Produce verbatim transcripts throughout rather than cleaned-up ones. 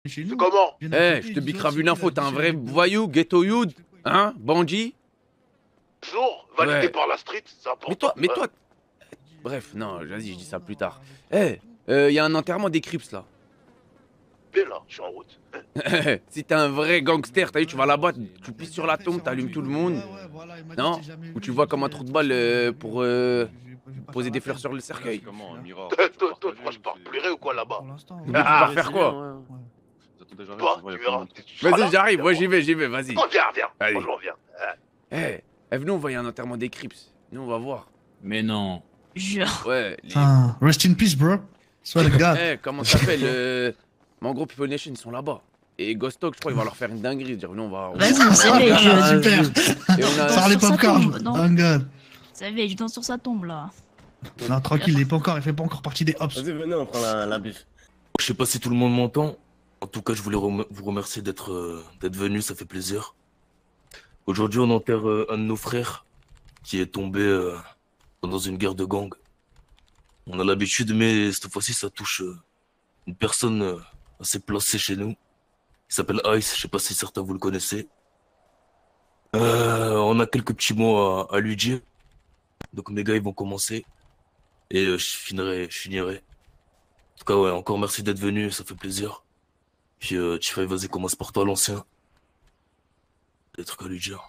Chez nous. Comment? Eh, je te bicrave une info, t'es un vrai voyou, ghetto youth, hein, bandit? Toujours validé Ouais. par la street, c'est important. Mais toi, mais Ouais. toi... Bref, non, vas-y, je dis ça plus tard. Eh, euh, y a un enterrement des Crips, là. Bien là, je suis en route. Si t'es un vrai gangster, t'as vu, tu vas là-bas, tu pisses sur la tombe, t'allumes tout le monde. Ouais, ouais, voilà, il m'a dit, Non? j'ai jamais Ou tu vu, vois j'ai comme un jamais trou de vu, balle j'ai euh, jamais pour vu. euh, Je vais pas- je vais pas poser faire des la fleurs fête. sur le cercueil. Comment, un mirage? Toi, toi, toi, toi, je pars pleurer ou quoi là-bas? Pour l'instant. Mais ouais. tu pars faire quoi? Ouais. Vous attendez, j'arrive, Toi, ça va, y a tu plein de verras. monde. Tu seras Vas-y, là, j'arrive, viens moi voir. j'y vais, j'y vais, vas-y. Oh, viens, viens. Allez. Franchement, viens. Eh, eh, venez, on va y a un enterrement des Crips. Nous, on va voir. Mais non. Jure. Ouais, les... Putain, rest in peace, bro. Sois le gars. Eh, comment ça s'appelle euh... Mais en gros, People Nation, ils sont là-bas. Et Ghost Talk, je crois, il va leur faire une dinguerie. Dire, nous, on va... Vas-y, savez, Ah, je... super. Et on a... Sors les Sur sa popcorn. tombe, non. Oh god. savez, je danse sur sa tombe, là. Non, tranquille, il est pas encore, il fait pas encore partie des hops. Vas-y, venez, on prend la, la bif. Je sais pas si tout le monde m'entend. En tout cas, je voulais rem- vous remercier d'être euh, d'être venu, ça fait plaisir. Aujourd'hui, on enterre euh, un de nos frères qui est tombé euh, dans une guerre de gang. On a l'habitude, mais cette fois-ci, ça touche euh, une personne euh, assez placée chez nous. Il s'appelle Ice, je sais pas si certains vous le connaissez. Euh, on a quelques petits mots à, à lui dire. Donc mes gars, ils vont commencer. Et euh, je finirai, je finirai. En tout cas, ouais, encore merci d'être venu, ça fait plaisir. Puis, euh, Tifay, vas-y, commence par toi, l'ancien. Des trucs à lui dire.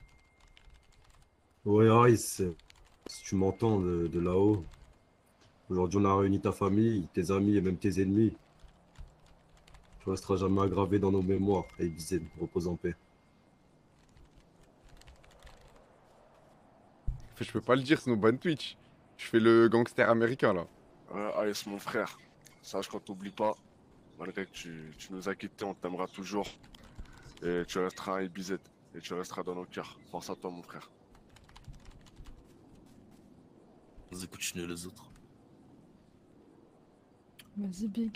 Ouais, Ice, si tu m'entends de, de là-haut, aujourd'hui on a réuni ta famille, tes amis et même tes ennemis. Tu resteras jamais aggravé dans nos mémoires. Et Bizen, repose en paix. Je peux pas le dire, sinon ban Twitch. Je fais le gangster américain là. Ouais, Ice, mon frère, sache qu'on t'oublie pas. Malgré que tu, tu nous as quittés, on t'aimera toujours. Et tu resteras un I B Z. Et tu resteras dans nos cœurs. Pense à toi, mon frère. Vas-y, continue les autres. Vas-y, Big.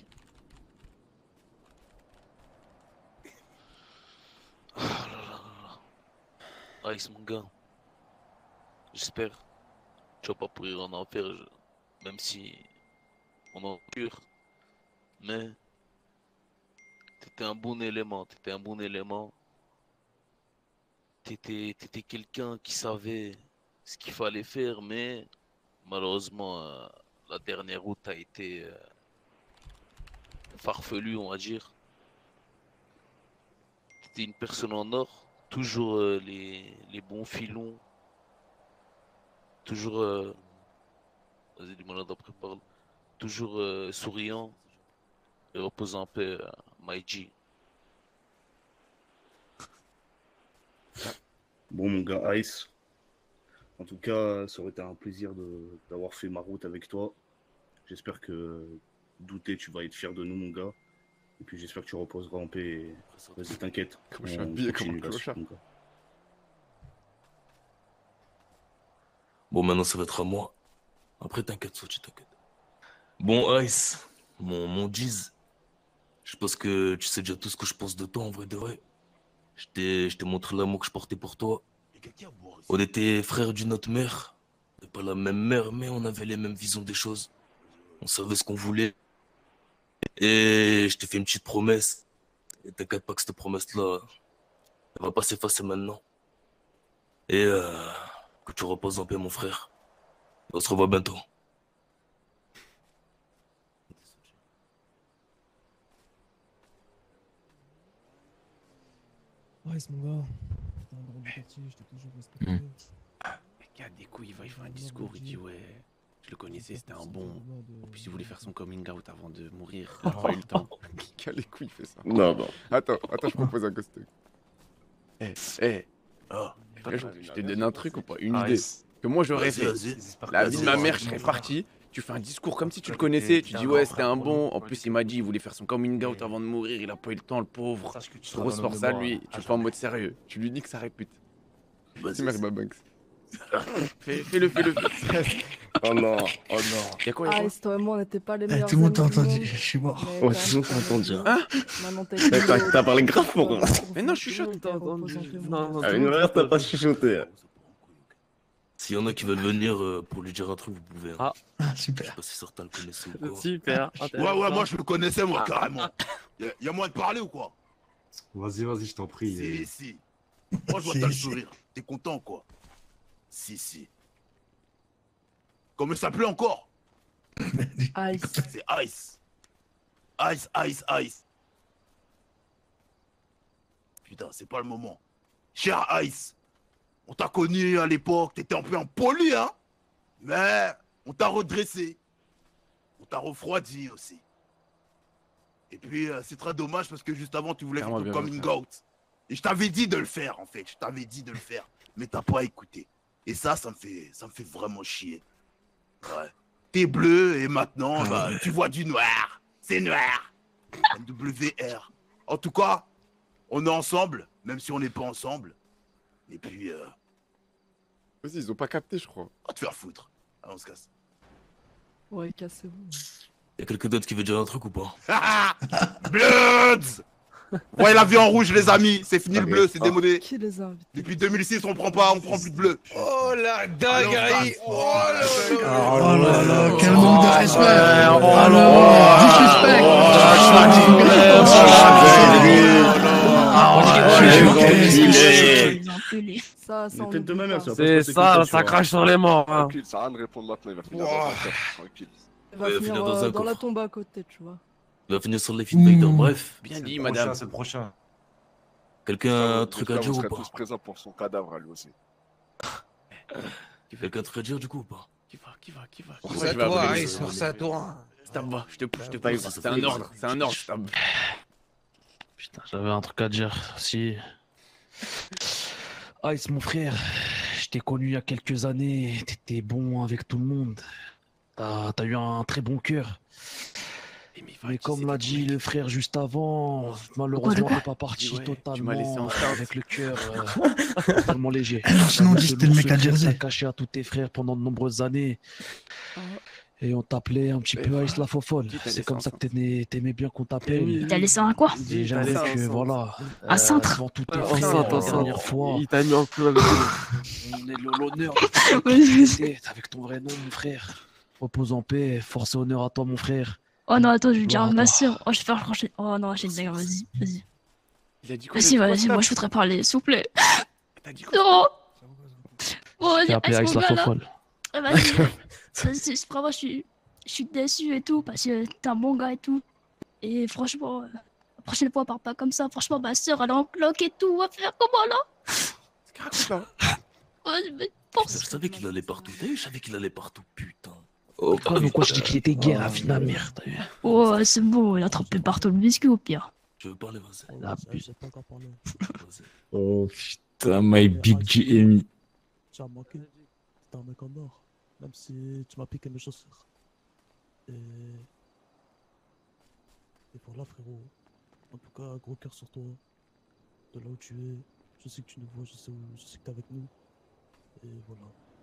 Ah là là là là. Ice, mon gars. J'espère que tu vas pas pourrir en enfer, je- même si on en pur. Mais t'étais un bon élément, t'étais un bon élément. T'étais, t'étais quelqu'un qui savait ce qu'il fallait faire, mais malheureusement, euh, la dernière route a été euh, farfelue, on va dire. T'étais une personne en or, toujours euh, les, les bons filons. Toujours, euh... vas-y, dis-moi là d'après parle. Toujours euh, souriant et reposant en paix, euh, My G. Bon, mon gars Ice, en tout cas, ça aurait été un plaisir de- d'avoir fait ma route avec toi. J'espère que douter, tu vas être fier de nous, mon gars. Et puis j'espère que tu reposeras en paix. et- Vas-y, t'inquiète. Comme je suis on habillé comme un continue là-dessus, clochard. mon gars. Bon, maintenant ça va être à moi. Après, t'inquiète, Sochi, t'inquiète. Bon, Ice, mon, mon Giz, je pense que tu sais déjà tout ce que je pense de toi, en vrai de vrai. Je t'ai je t'ai montré l'amour que je portais pour toi. On était frères d'une autre mère. On n'est pas la même mère, mais on avait les mêmes visions des choses. On savait ce qu'on voulait. Et je t'ai fait une petite promesse. Et t'inquiète pas que cette promesse-là, elle va pas s'effacer maintenant. Et euh, que tu reposes en paix, mon frère. On se revoit bientôt. Ouais, c'est mon gars. T'es un grand quartier, je t'ai toujours respecté. Hmm. Ah, mec, il a des couilles, il va, il fait un discours, il dit ouais, je le connaissais, c'était un bon. En plus, il voulait faire son coming out avant de mourir, il a pas eu le temps. Qui a les couilles, il fait ça. Non, non. Attends, attends, je propose un ghost. Eh, eh, Oh, je, je te donne un truc ou pas? Une Ah, idée. yes. Que moi j'aurais Vas-y, fait. vas-y. La vie de ma mère, je serais parti. Tu fais un discours comme si tu le connaissais. Tu dis ouais, c'était un bon. En plus, il m'a dit, il voulait faire son coming out avant de mourir. Il a pas eu le temps, le pauvre. Grosse force à lui. Tu le fais en mode sérieux. Tu lui dis que ça répute. Vas-y, merci Babanks. Fais- Fais-le, fais-le. Oh non, oh non. Y'a quoi, y'a Ah, quoi? et toi et moi, on n'était pas les Eh, meilleurs tout le monde t'a amis du entendu, monde, je suis mort. mais Ouais, t'as- tout le monde t'a entendu. Hein? Maintenant, t'as Mais t'as- t'as parlé grave fort, hein. Mais non, je chuchote. Repose en paix, mon Non, gars. non, Ah, une heure, t'as pas chuchoté. S'il y en a qui veulent venir euh, pour lui dire un truc, vous pouvez. hein. Ah. Ah, Je super. sais pas si certains le connaissaient ou quoi. Super. Ouais, ouais, moi je le connaissais, moi, Ah. carrément. Y'a y a moyen de parler ou quoi? Vas-y, vas-y, je t'en prie. Si, euh, si. Moi je vois Si, t'as le si. sourire. T'es content, quoi? Si, si. Comment ça s'appelait encore? Ice. C'est Ice. Ice, Ice, Ice. Putain, c'est pas le moment. Cher Ice, on t'a connu à l'époque, t'étais un peu impoli, hein? Mais on t'a redressé. On t'a refroidi aussi. Et puis, euh, c'est très dommage parce que juste avant, tu voulais faire Clairement, ton bien, coming frère. out. Et je t'avais dit de le faire, en fait. Je t'avais dit de le faire. Mais t'as pas écouté. Et ça, ça me fait, ça me fait vraiment chier. Ouais. T'es bleu et maintenant, Ah bah, ouais. tu vois du noir. C'est noir. M W R. En tout cas, on est ensemble, même si on n'est pas ensemble. Et puis, euh, Vas-y, ils ont pas capté, je crois. on va te faire foutre. Allez, on se casse. Ouais, cassez-vous. Y'a quelqu'un d'autre qui veut dire un truc ou pas? Bloods! Ouais, la vie en rouge, les amis. C'est fini le bleu, c'est démodé. Qui les a invités? Depuis deux mille six, on prend pas, on prend plus de bleu. Oh la Allez, on dinguerie! se casse. Oh là là! Oh là là, quel manque de respect. Oh Oh là, disrespect. Les enculés. Ça, ça, on Tête de ma oublie mère, pas. ça va pas C'est se ça, passer ça comme ça, tu crache sur les morts. hein. Tranquille, ça a rien de répondre maintenant, il va finir dans un coffre, tranquille. Il va Ouais, finir finir dans euh, un dans la coffre. tombe à côté, tu vois. Il va finir sur les feedbacks Mmh. bref. Bien dit, madame. C'est le prochain. Quelqu'un a un J'espère truc à vous dire ou serez pas? tous présents pour son cadavre à lui aussi. Quelqu'un a un truc à dire du coup ou pas? Qui va, qui va, qui va? Force Qui à va toi, appeler Ice, le- force à toi. Stab, va, je te pousse, je te Bah, pousse. ça, ça C'est un fait ordre, c'est un ordre, Stab. Putain, j'avais un truc à dire. Si. Ice, mon frère, je t'ai connu il y a quelques années. T'étais bon avec tout le monde. T'as t'as eu un très bon cœur. Mais comme l'a dit le frère juste avant, malheureusement, quoi t'es pas parti Ouais, tu m'as laissé totalement en euh, start. avec le cœur euh, totalement léger. Alors, sinon, on dit que c'était le mec à T'as Jersey. caché à tous tes frères pendant de nombreuses années. Et on t'appelait un petit Et peu voilà. Ice la fofolle. Qui t'a C'est laissé comme ça que enceinte t'aimais t'aimais bien qu'on t'appelle. Il t'a laissé un quoi? Et j'aimerais laissé que, enceinte. voilà, Un cintre? devant tous tes Ouais, frères, enceinte, la enceinte. dernière fois, Il t'a mis en clou avec on est l'honneur de Ouais, je sais. t'aider avec ton vrai nom, mon frère. Repose en paix, force et honneur à toi, mon frère. Oh non, attends, je vais dire à Gloire à ma toi. soeur. Oh, je vais faire franchir. Oh non, j'ai une dingue, vas-y, vas-y. Il a dit quoi? Vas-y, vas-y, moi je voudrais parler, s'il vous plaît. T'as dit quoi? Non! Bon, T'es vas-y, appelé Ice, Ice mon la gars là. fofolle. Ah, Vas-y. Ça, c'est- Vraiment, je suis, je suis déçu et tout, parce que t'es un bon gars et tout. Et franchement, euh, la prochaine fois, parle pas comme ça. Franchement, ma soeur, elle est en bloc et tout. On va faire comment là? Qu'est-ce qu'il raconte là? Ouais, mais Je pense. savais qu'il allait partout. T'as vu, je savais qu'il allait partout, putain. Oh, quoi, mais quoi, je dis qu'il était gay, la vie de la merde. t'as vu. Oh, c'est bon, il a trempé partout le biscuit au pire. Tu veux parler, vas-y. La Je pute. sais pas encore parler. Vas-y. Oh putain, my big G M. Tu as manqué. T'es un mec en or. Même si tu m'as piqué mes chaussures. Et. Et voilà, frérot. En tout cas, gros cœur sur toi. De là où tu es. Je sais que tu nous vois, je sais, où... je sais que t'es avec nous. Et voilà.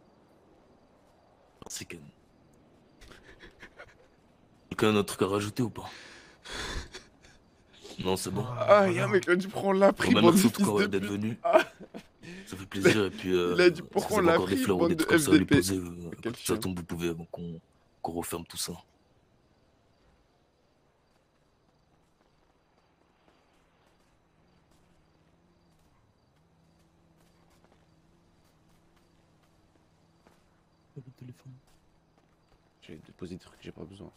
Merci, Ken. Quelqu'un a un truc à rajouter ou pas? Non, c'est bon. Ah, y'a un mec qui a dû prendre la Bon, prise, bah, bande de merci en tout fils cas ouais, de d'être pute. venu. Ah. Ça fait plaisir. Et puis, euh, Il a dit si pourquoi vous on avez l'a encore des pris, fleurs ou bande des de trucs comme ça à lui F D P. poser, euh, Quel après, ça chien. tombe, vous pouvez avant qu'on qu'on referme tout ça. Le téléphone. Je vais déposer des trucs que j'ai pas besoin.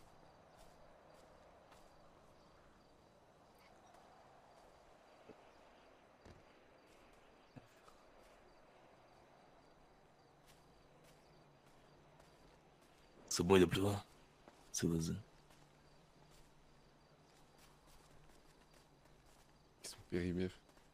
C'est bon, il n'y a plus rien. C'est vas-y. Ils sont périmés.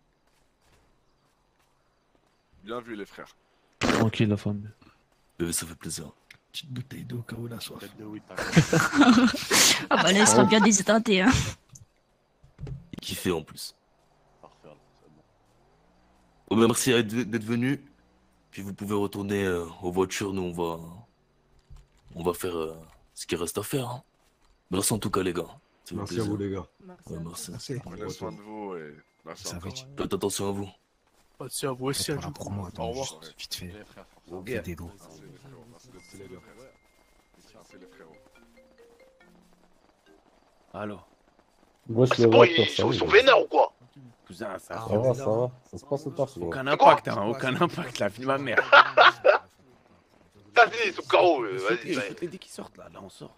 Bien vu, les frères. Tranquille, la femme. Bébé, ça fait plaisir. Petite bouteille d'eau, cas où la soif. Ah bah là, il sera bien déséteinté, hein. Et kiffé en plus. Bon, bah, merci d'être d'être venu. Puis vous pouvez retourner euh, aux voitures. Nous, on va, on va faire euh, ce qu'il reste à faire. hein. Merci en tout cas, les gars. Ça fait Merci à plaisir. vous, les gars. Ouais, merci. Prenez soin de vous et merci Ça encore. fait- Faites attention à vous. Ah, tiens, vous aussi, Pour la Adjou. promo, Au attends, revoir. juste vite fait. Ok. Fais des dos. Allô. Wesh, C'est le bon, rap, ils ça sont, y ils est. sont vénères ou quoi? Cousin, ça. Ça va, ça va. Ça se passe au taf, gros. Aucun impact, hein, aucun impact, la vie de ma mère. Vas-y, ils sont K O, euh, vas-y, Sautez, vas-y. sautez dès qu'ils sortent là, là on sort.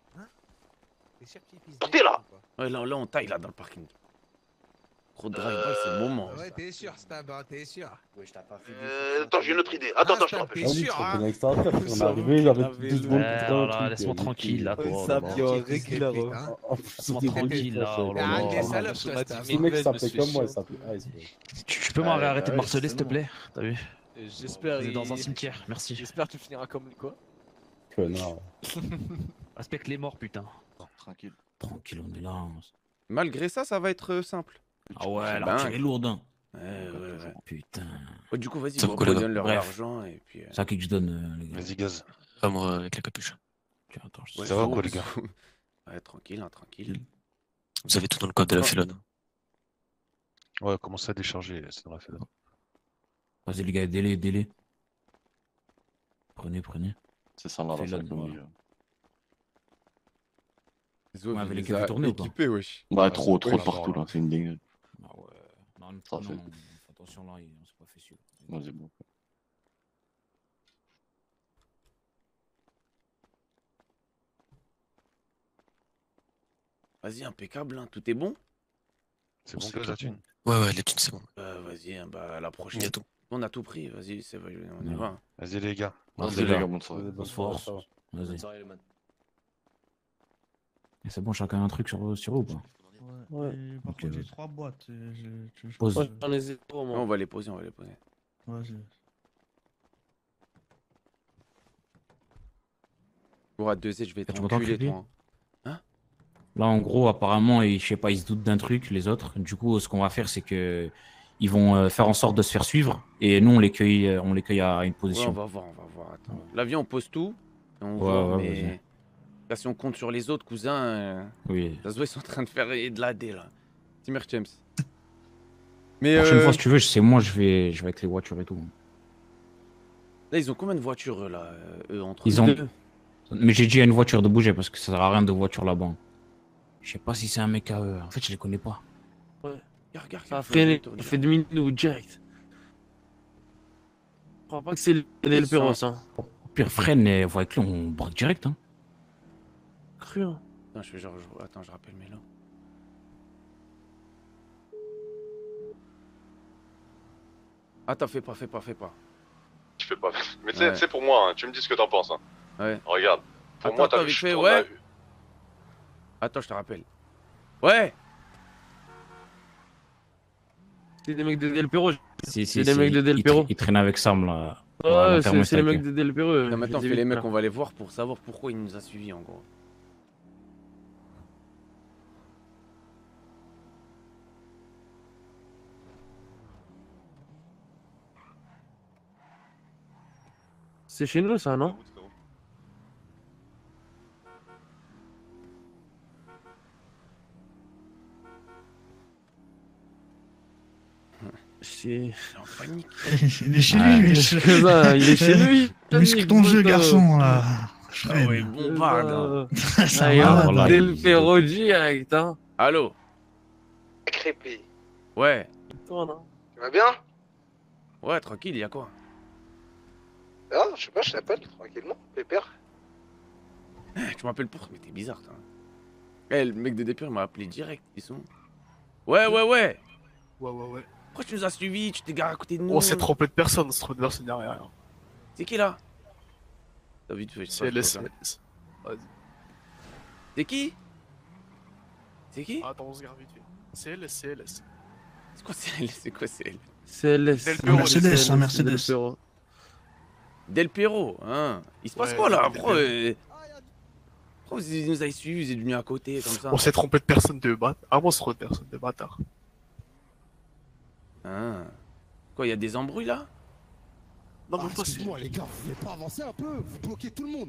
Sortez là. Ouais, là, là on taille là dans le parking. Gros drive-by, c'est le moment. Ouais, t'es sûr, Stab, hein, t'es sûr. Ouais, je t'ai pas fait Euh, attends, j'ai une autre idée. Attends, attends, je te rappelle. Ah oui, tu reconnais avec ça à faire. On est arrivé, il y avait deux secondes Ouais, pour faire un alors là, truc, laisse-moi euh, tranquille là, il- toi. Ça, là-bas. puis un régulier, régulier. Laisse-moi tranquille là. oh là Ah, là. des salopes, toi, Stab. Ce mec s'appelait comme moi, il s'appelait Ice. Tu tu peux m'arrêter arrêter de ouais, marceler s'il te c'est plaît? T'as vu? J'espère. Vous êtes dans un il- cimetière, merci. J'espère que tu finiras comme lui, quoi. Connard. Respecte les morts, putain. Tranquille. Tranquille, on est là. Malgré ça, ça va être euh, simple. Ah ouais, Ben, l'argent est lourde, hein. Ouais, ouais, ouais. Putain. Ouais, du coup, vas-y, Ça on vous colle, donne leur bref. argent et puis. euh, C'est à qui que je donne, euh, les gars. Vas-y, gaz. À moi avec la capuche. Tiens, attends, je ouais, Ça va sous- quoi, les gars? sous- Ouais, tranquille, hein, tranquille. Vous avez tout dans le code de la Ah. Felon. Ouais, commencez à décharger, c'est dans la Felon. Vas-y, les gars, aidez-les, aidez-les. Prenez, prenez. C'est ça là, Fais là, là, ça voilà. Les autres, Ouais, avec il les les caves a tournées ou pas? équipés, wesh. Bah, trop, trop Ouais, de partout là, c'est une dingue. Ah ouais. Non, une Ça fois, fait. non, fais attention là, il- on s'est pas fait sûr. Vas-y, bon. Vas-y, impeccable, hein, tout est bon? C'est On bon, sait gaz, la tout. thune? Ouais, ouais, les thunes, c'est bon. Euh, vas-y, hein, bah, à la prochaine. Il y a tout. On a tout pris, vas-y, c'est vrai, on y Ouais. va. hein. Vas-y, les gars. Vas-y, les gars, bonne soirée. Bonne soirée, soirée. Vas-y. Bonne soirée, les man. Et c'est bon, chacun un truc sur, sur eux ou pas? Ouais. Et par Ok, contre, j'ai vas-y. trois boîtes. et je- tu veux que je Pose. fasse, J'en ai zéro, Ouais, moi. on va les poser, on va les poser. euh, Vas-y. Pour à deux je vais Tu être m'entends, enculé, Crépy? toi. hein. Là, en gros, apparemment, ils, je sais pas, ils se doutent d'un truc, les autres. Du coup, ce qu'on va faire, c'est que ils vont euh, faire en sorte de se faire suivre, et nous, on les cueille, euh, on les cueille à une Ouais, position. on va voir, on va voir. Attends. Là, viens, on pose tout. Et on Ouais, voit, ouais, mais. vas-y. Là, si on compte sur les autres cousins, euh, Oui. ça se voit, ils sont en train de faire de la D là. Timmer James. Mais La prochaine euh, fois, si tu veux, c'est moi, je vais, je vais avec les voitures et tout. là, ils ont combien de voitures eux, là, euh, eux, entre Ils eux ont. Deux. Mais j'ai dit à une voiture de bouger parce que ça sert à rien de voiture là-bas. Je sais pas si c'est un mec à eux. En fait, je les connais pas. Ouais. Regarde, regarde, Ça a regarde, freiné, tourne, ça tourne. fait demi-nous direct. Je crois pas que c'est le Del Perros, hein. Au pire, freine et voit avec lui, on braque direct. Hein. Cru, hein. Attends, je fais genre, je- attends, je rappelle Mélo. Attends, fais pas, fais pas, fais pas. Tu fais pas. Mais tu sais, Ouais. c'est pour moi, hein, tu me dis ce que t'en penses. Hein. Ouais. Regarde. Pour Attends, moi, attends, t'as vite vu, fait, je ouais. tourne Attends, je te rappelle. Ouais. C'est des mecs de Del Perro. Si, si, C'est des si, mecs de Del il, Perro. tra- il traîne avec Sam là. Ouais, À c'est l'enterrement, c'est les avec mecs eux. de Del Perro. euh, Là, maintenant, je fais ai les vus, mecs, là. on va les voir pour savoir pourquoi il nous a suivis en gros. C'est chez nous, ça, non? C'est... Il est en panique. Il est chez Ah, lui, c'est wesh. ça, il est chez lui. Muscle ton jeu, putain. garçon, là. Ah ouais, bon bag. hein. Ça Ah, il va, a voilà. Del Perro direct, hein. Allô? Crépé. Ouais. Toi, non? Tu vas bien? Ouais, tranquille, y'a quoi? Ah, je sais pas, je t'appelle tranquillement, pépère. Tu m'appelles pour... Mais t'es bizarre, toi. Eh, le mec de Dépure m'a appelé direct, ils sont... Ouais, ouais, ouais. Ouais, ouais, ouais. Pourquoi tu nous as suivis? Tu t'es garé à côté de nous? On s'est trompé de personne, on s'est trompé de personne derrière. rien. C'est qui, là? T'as vite fait, je sais C'est pas, L je S. sais pas. Vas-y. C'est qui? C'est qui? Attends, on se garde vite fait. C'est L S, c'est L S. C'est quoi c'est elle? C'est quoi c'est elle? C'est L S. Del Un Perro, Mercedes, Del un Perro. Mercedes. Del Perro. Del Perro, hein? Il se passe Ouais, quoi, là? Del Pourquoi, Perro. euh... Pourquoi vous nous avez suivis, vous êtes venus à côté, comme ça? On s'est trompé de personne de bâtard. Ah, moi, on s'est trompé de personne de bâtard. Ah. Quoi, y a des embrouilles, là? Non, mais Ah, toi, c'est. excuse-moi les gars, vous voulez pas avancer un peu? Vous bloquez tout le monde.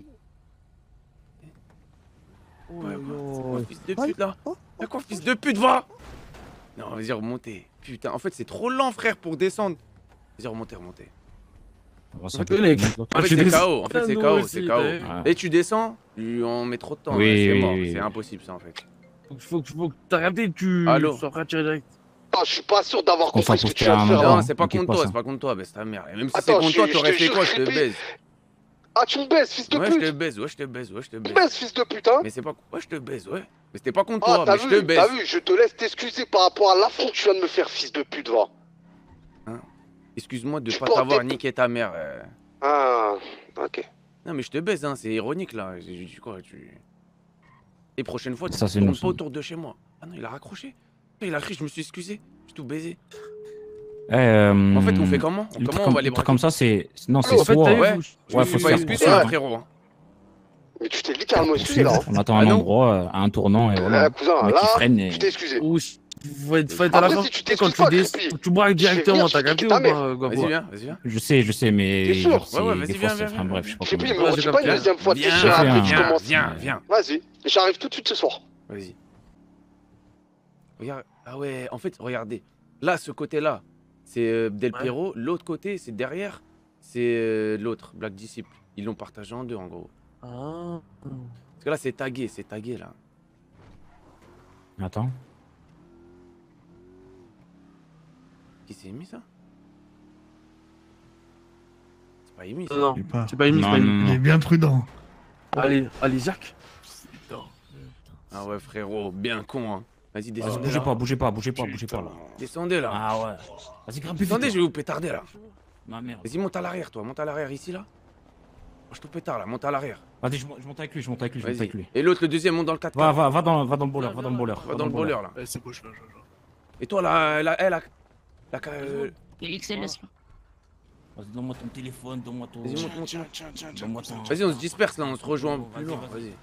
Ouais, Oh, c'est quoi, oh. fils de pute, là? Y'a quoi, fils de pute, va? Non, vas-y, remontez. Putain, en fait, c'est trop lent, frère, pour descendre. Vas-y, remontez, remontez. On va En s'en fait, faire mec, une autre. en fait, c'est K O, en fait, c'est K O, c'est K O. Ouais. Et tu descends, lui, on met trop de temps, Oui, là, c'est oui, mort, oui, c'est oui. impossible ça en fait. Faut que, faut que t'as capté, tu. Allô. Tu seras tiré direct. Ah, je suis pas sûr d'avoir Qu'on compris s'en ce que fout tu viens de un faire endroit. Non, c'est pas T'inquiète contre pas, toi, ça. c'est pas contre toi, baisse ta mère. Et même si Attends, c'est contre je- toi, je t'aurais te fait jure, quoi, je je te répète. baise. Ah, tu me baises, fils de Ouais, je te pute. baise, ouais, je te baise, ouais, je te Tu me baise. baises, fils de pute, hein. Mais c'est pas. Ouais, je te baise, ouais. Mais c'était pas contre Ah, toi, t'as mais je te vu, baise. t'as vu, je te laisse t'excuser par rapport à l'affront que tu viens de me faire, fils de pute, va. Hein. Excuse-moi de Tu pas portes t'avoir tes- niqué ta mère. euh. Ah, ok. Non, mais je te baise, hein, c'est ironique là. J'ai dit quoi, tu. Et prochaine fois, tu Ça, c'est tournes nous, pas ça. autour de chez moi. Ah non, il a raccroché. Il a crié, je me suis excusé. J'ai tout baisé. Eh, euh, En fait, on fait comment le truc Comment on comme- va les le truc braquer comme ça, c'est. Non, c'est En fait, soit. t'as vu, Ouais, je me suis faut pas se faire excusé, poursuivre. hein, frérot. Mais tu t'es littéralement excusé, là. On attend Ah un non. endroit, euh, à un tournant, et voilà. Ah, cousin, Le mec qui là, freine et- tu t'es excusé. Ou si- faut être, faut être à la Après, fin. si tu Tu sais, quand t'excuses tu pas, dis, Crispy, faut que tu braques je vais directement, venir, t'as je vais capté niquer ou ta mère. pas, Gabo? Vas-y, viens, vas-y, viens. Je sais, je sais, mais. T'es sûr genre, c'est- Ouais, ouais, des vas-y, fois, viens, c'est- viens, enfin, viens, bref, je sais pas J'ai comment. pris, mais Ouais, on j'ai dit pas capté. une deuxième fois de Viens, question rapide, je viens, commence. viens, viens. Vas-y, j'arrive tout de suite ce soir. Vas-y. Regarde. Ah ouais, en fait, regardez. Là, ce côté-là, c'est euh, Del Ouais. Piero. L'autre côté, c'est derrière, c'est euh, l'autre, Black Disciple. Ils l'ont partagé en deux, en gros. Ah. Parce que là, c'est tagué, c'est tagué, là. Attends. Qui s'est mis, ça C'est pas émis, ça. Non, Il est pas- c'est pas émis, c'est Non, pas non, émis. Il est bien prudent. Allez, allez, Jacques. Ah ouais, frérot, bien con, hein. Vas-y, Vas-y, descendez, bougez là. pas, bougez pas, bougez pas, bougez pas, là. Descendez, là. Ah ouais. Vas-y, grimpe plus vite. Descendez, là. je vais vous pétarder, là. Ma merde. Vas-y, monte à l'arrière, toi. Monte à l'arrière, ici, là. Moi, je te pétard, là. Monte à l'arrière. Vas-y, je, mon- je monte avec lui, je monte avec lui, je monte avec Vas-y. lui. Et l'autre, le deuxième, monte dans le quatre Va, va, va dans, va dans le bowler, va dans le bowler. Va dans le bowler, là. Ouais, c'est beau, je viens, je viens, je viens. Et toi, là, là, elle, la... la... ca- euh, Et X L S là. Vas-y, donne-moi ton téléphone, donne-moi ton. Vas-y, monte, monte, monte. Donne-moi ton. Vas-y, on se disperse, là. On se rejoint plus Vas-y, loin. vas-y. Vas-y.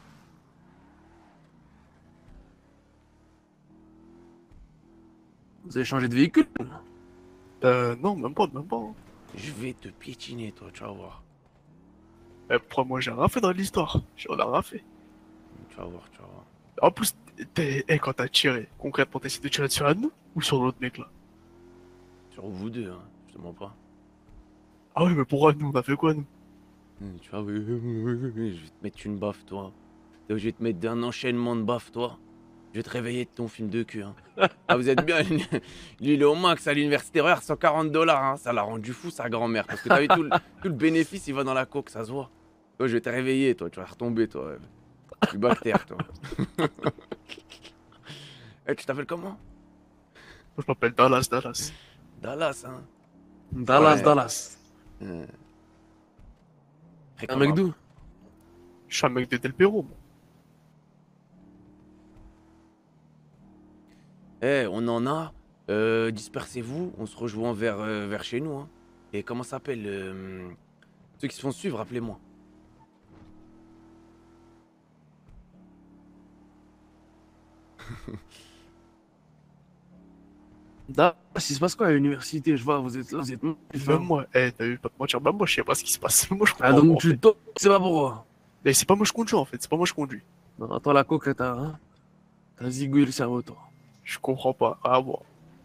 Vous avez changé de véhicule? Euh, non, même pas, même pas. hein. Je vais te piétiner, toi, tu vas voir. Eh, pourquoi moi j'ai rien fait dans l'histoire? J'en ai rien fait. Tu vas voir, tu vas voir. En plus, t'es- eh, quand t'as tiré, concrètement, t'as essayé de tirer sur un de nous ou sur l'autre mec là? Sur vous deux, hein. Je te mens pas. Ah oui, mais pourquoi nous? On a fait quoi nous? Hum, Tu vois, oui, oui, oui, oui, oui, je vais te mettre une baffe, toi. Je vais te mettre un enchaînement de baffes, toi. Je vais te réveiller de ton film de cul. Hein. Ah, vous êtes bien. Lui, il est au max à l'université. Regarde, cent quarante dollars. Hein. Ça l'a rendu fou, sa grand-mère. Parce que t'as vu tout le, tout le bénéfice, il va dans la coke, ça se voit. Toi, je vais te réveiller, toi. Tu vas retomber, toi. Du bactère, toi. Eh, tu t'appelles comment? Je m'appelle Dallas, Dallas. Dallas, hein. Dallas, Ouais. Dallas. Hum. Un mec d'où? Je suis un mec de Del Perro, moi. Eh, on en a. Euh, dispersez-vous. On se rejoint vers, euh, vers chez nous. Hein. Et comment ça s'appelle euh, ceux qui se font suivre, appelez-moi. Dallas, il se passe quoi à l'université? Je vois, vous êtes là, vous êtes. Même moi, eh, t'as vu, pas te mentir, même moi, je sais pas ce qui se passe. Moi, je comprends Ah, pas, donc en tu fait. to- c'est pas pourquoi? Mais c'est pas moi je conduis en fait, c'est pas moi je conduis. Non, attends, la coque, t'as hein? T'as zigouillé le cerveau, toi. Je comprends pas. Ah bon.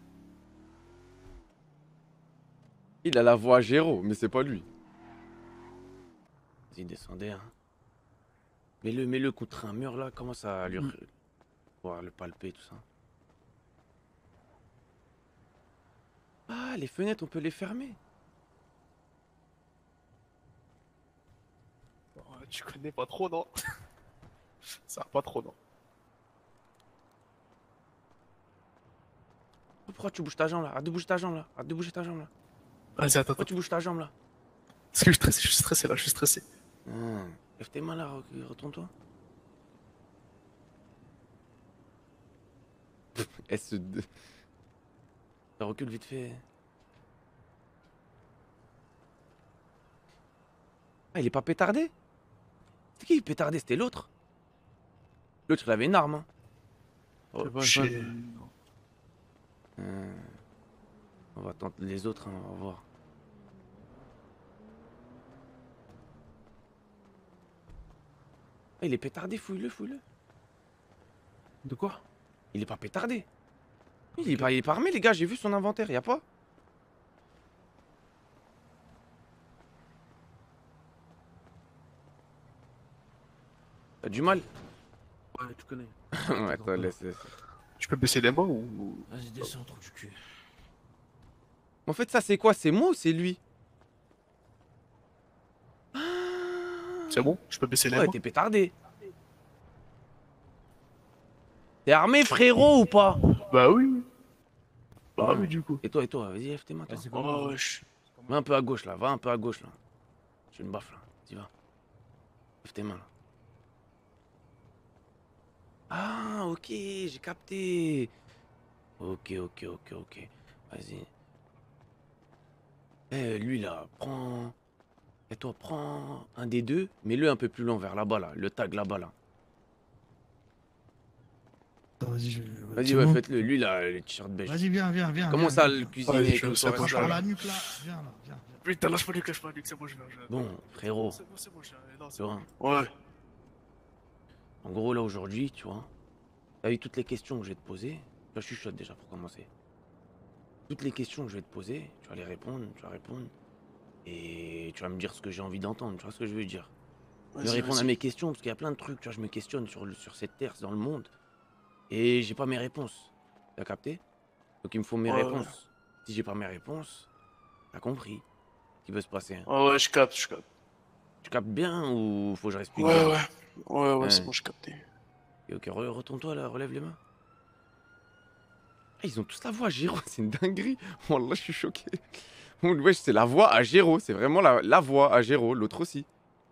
Il a la voix à Géraud, mais c'est pas lui. Vas-y, descendez, hein. Mets-le, mets-le contre un mur, là. Commence à lui... re- voir le palper, tout ça. Ah, les fenêtres, on peut les fermer. Bon, tu connais pas trop, non? Ça va pas trop, non? Pourquoi tu bouges ta jambe, là? Arrête de bouger ta jambe, là. Arrête de bouger ta jambe, là. Vas-y, attends, Pourquoi tu bouges ta jambe, là? Parce que je suis stressé, je suis stressé là, je suis stressé. Ah, lève tes mains, là. re- Retourne-toi. Elle se... Ça recule vite fait. Ah, il est pas pétardé? C'était qui pétardé? C'était l'autre? L'autre, il avait une arme. Hein. Oh, Je sais pas, shit. je- Euh, On va tenter les autres, hein, on va voir. Ah, il est pétardé, fouille-le, fouille-le. De quoi? Il est pas pétardé. Il est pas, il est pas armé, les gars, j'ai vu son inventaire, y a pas? T'as du mal? Ouais, tu connais. Ouais, attends, laisse, laisse. Tu peux baisser les mains ou. Vas-y, descends, trou du cul. En fait, ça, c'est quoi? C'est moi ou c'est lui? C'est bon? Je peux baisser les Ouais, mains? t'es pétardé. T'es armé, frérot, ou pas? Bah oui. Bah oui, du coup. Et toi, et toi, vas-y, lève tes mains, toi. Oh, ouais, je- Va un peu à gauche, là. Va un peu à gauche, là. J'ai une baffe, là. T'y vas. Lève tes mains, là. Ah, ok, j'ai capté. Ok, ok, ok, ok. Vas-y. Eh, lui, là, prends... Et toi, prends un des deux, mets-le un peu plus long vers là-bas, là. Le tag là-bas, là. Attends, Vas-y, je... Vas-y, c'est ouais, bon faites-le. Lui, là, le t-shirt beige. Vas-y, viens, viens, viens. Comment viens, ça, viens. le cuisinier et tout, ça reste Franchement, là, la là nuque là. Viens là, viens. Putain, lâche pas Luc, lâche pas Luc, c'est bon, je vais. je- Bon, frérot. C'est bon, c'est bon, je viens. Non, c'est Tu vois. bon. Ouais. En gros, là, aujourd'hui, tu vois, t'as eu toutes les questions que je vais te poser. Là, je suis chaud déjà pour commencer. Toutes les questions que je vais te poser, tu vas les répondre, tu vas répondre. Et tu vas me dire ce que j'ai envie d'entendre, tu vois ce que je veux dire. Je vais Vas-y, répondre à vas-y. mes questions, parce qu'il y a plein de trucs, tu vois, je me questionne sur, le- sur cette terre, dans le monde. Et j'ai pas mes réponses. T'as capté? Donc il me faut mes Ouais, réponses. ouais. Si j'ai pas mes réponses, t'as compris ce qui peut se passer. hein. Ouais, ouais, je capte, je capte. Tu captes bien ou faut que je explique Ouais, bien ouais. Ouais, ouais, c'est bon, je capté. Ok, ok, re- retourne-toi là, relève les mains. Ah, ils ont tous la voix à Géro, c'est une dinguerie. Wallah, je suis choqué. Oh, wesh, c'est la voix à Géro, c'est vraiment la, la voix à Géro, l'autre aussi.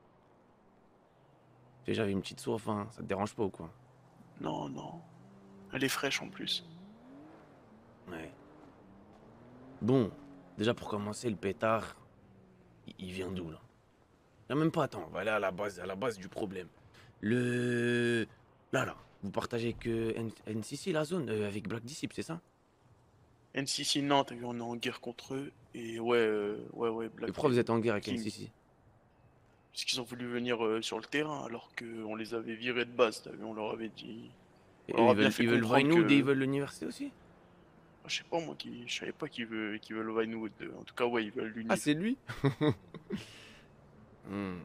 Déjà, j'avais une petite soif, hein. Ça te dérange pas ou quoi? Non, non. Elle est fraîche en plus. Ouais. Bon, déjà pour commencer, le pétard, il, il vient d'où là? Là même pas, attends, on va aller à la base, à la base du problème. Le... Là, là, vous partagez que N- NCC, la zone, euh, avec Black Disciple, c'est ça? N C C, non, t'as vu, on est en guerre contre eux. Et ouais, euh, ouais, ouais, Black Et pourquoi vous êtes en guerre avec King. N C C? Parce qu'ils ont voulu venir euh, sur le terrain alors qu'on les avait virés de base, t'as vu, on leur avait dit. Et on leur eux, a ils bien veulent, fait ils veulent comprendre Vinewood que- et ils veulent l'université aussi? Je sais pas moi, qui... je savais pas qu'ils veulent, qu'ils veulent Vinewood. En tout cas, ouais, ils veulent l'uni. Ah, c'est lui? Hmm.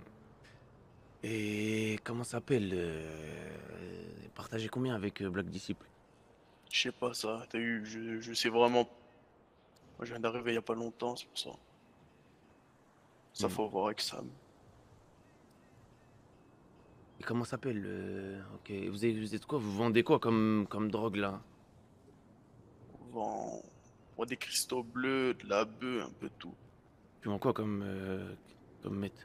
Et comment ça s'appelle euh... Partagez combien avec euh, Black Disciple? Je sais pas ça, t'as eu, je, je sais vraiment. Moi, je viens d'arriver il y a pas longtemps, c'est pour ça. Ça, Hmm. faut voir avec Sam. Et comment ça s'appelle euh... Ok, vous, avez- vous êtes quoi? Vous vendez quoi comme, comme drogue là? On vend, on vend des cristaux bleus, de la bœuf, un peu de tout. Tu vends quoi comme, euh... comme meth?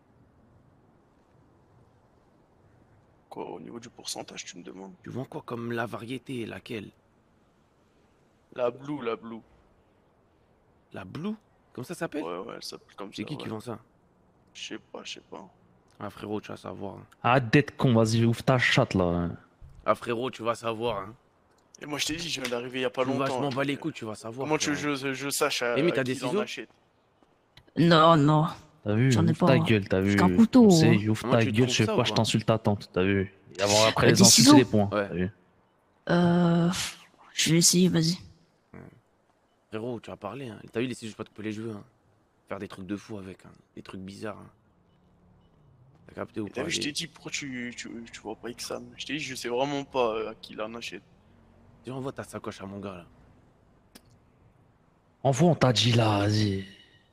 Quoi, au niveau du pourcentage, tu me demandes? Tu vends quoi comme la variété? Laquelle? La blue, la blue. La blue? Comme ça s'appelle? Ouais, ouais, elle s'appelle comme ça. C'est qui qui ouais. vend ça? Je sais pas, je sais pas. Ah frérot, tu vas savoir. hein. Arrête d'être con, vas-y, ouvre ta chatte là. Ah frérot, tu vas savoir. Hein. Et moi, je t'ai dit, je viens d'arriver il y a pas Tu vas, longtemps. je m'en bats les couilles, tu vas savoir. Comment tu veux frérot. que je, je sache à, Eh, mais à t'as qui des il en ciseaux? achète? Non, non. T'as vu, J'en ai ouvre pas. ta gueule, t'as vu. Jusqu'à un couteau, On sait, hein. ouvre Comment ta tu gueule, trouves je sais ça, ou pas, je quoi t'insulte ta tante, t'as vu. Et avant, après, Euh, les des insultes, ciseaux c'est des points, Ouais. t'as vu. Euh. Je vais essayer, vas-y. Frérot, tu vas parler. Hein. T'as vu, laissez juste pas te couper les cheveux. Hein. Faire des trucs de fou avec. Hein. Des trucs bizarres. Hein. T'as capté ou T'as pas? vu, je les- t'ai dit, pourquoi tu, tu, tu vois pas avec Sam? Je t'ai dit, je sais vraiment pas euh, à qui il en achète. Dis, envoie ta sacoche à mon gars là. Envoie, on t'a dit là, vas-y.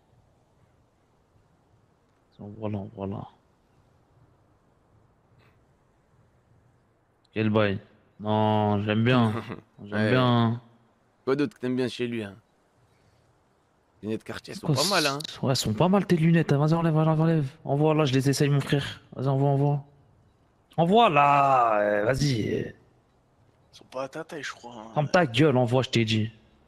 Voilà, voilà. Quel bail. Non, j'aime bien. J'aime Ouais. bien. Quoi d'autre que t'aimes bien chez lui? Hein. Les lunettes Cartier, elles sont Quoi, pas mal. Hein. c'est- Ouais, elles sont pas mal tes lunettes. hein. Vas-y, enlève, enlève, enlève. Envoie là, je les essaye, mon frère. Vas-y, envoie, envoie. Envoie là, euh, vas-y. Ils sont pas à ta taille, je crois. hein. Ferme ta gueule, envoie, je t'ai dit.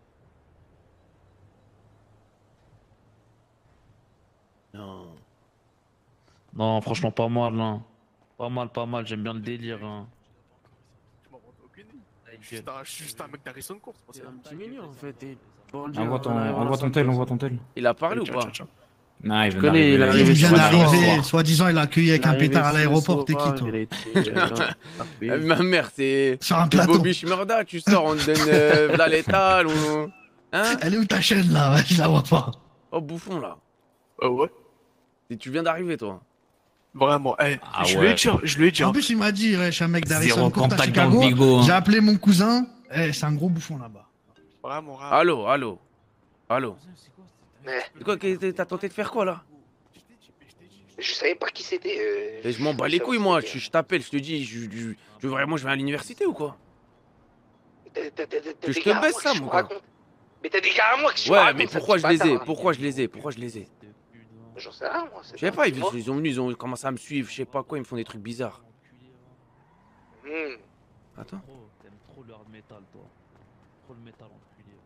Non. Non, franchement, pas mal, hein. Pas mal, pas mal, j'aime bien le délire. Hein. Je m'en rends aucune idée. Je suis juste un- je suis juste un mec d'Harrison Court, c'est pas ça. Un petit mignon en fait. Et... Envoie ton, envoie ton tel, envoie ton tel. Il a parlé ou Ciao, pas? ciao, ciao. Non, il Je vient connais, il est d'arriver. arrivé Il vient sur d'arriver, le soi-disant il a accueilli avec Il est un arrivé pétard à sur le l'aéroport, t'es qui sofa, toi? il a été, euh, Ah, ma mère, c'est. Sur un c'est plateau. Bobby Schmurda, tu sors, on te donne euh, la létale ou. Hein? Elle est où ta chaîne là? Ouais, je la vois pas. Oh, bouffon là. Ah ouais? Et tu viens d'arriver toi. Vraiment, eh, Ah je lui ai ouais. dit, hein, je lui ai dit. En hein. plus, il m'a dit, ouais, je suis un mec d'Harrison Zéro Court à contact dans le Chicago. bigot, hein. J'ai appelé mon cousin. Eh, c'est un gros bouffon là-bas. Vraiment, vraiment. Allô, allô. Allô. Mais C'est quoi, que- t'as tenté de faire quoi là? je savais pas qui c'était. euh, Et je m'en bats les couilles, moi. Je, je t'appelle, je te dis, je, je, je- vraiment, je vais à l'université ou quoi? T'as- t'as- t'as- t'as Que je des te gars à baisse moi ça, que je mon me gars. raconte. Mais t'as des gars à moi que je me Ouais, raconte, mais ça, pourquoi petit je les ai? bâtard, hein. Pourquoi je les ai? Pourquoi je les ai? J'en sais rien, moi. c'est Je sais pas, pas, ils, dis-moi. ils ont venu, ils ont commencé à me suivre, je sais pas quoi, ils me font des trucs bizarres. Hmm. Attends. T'aimes trop le hard metal, toi. Trop le métal, enculé.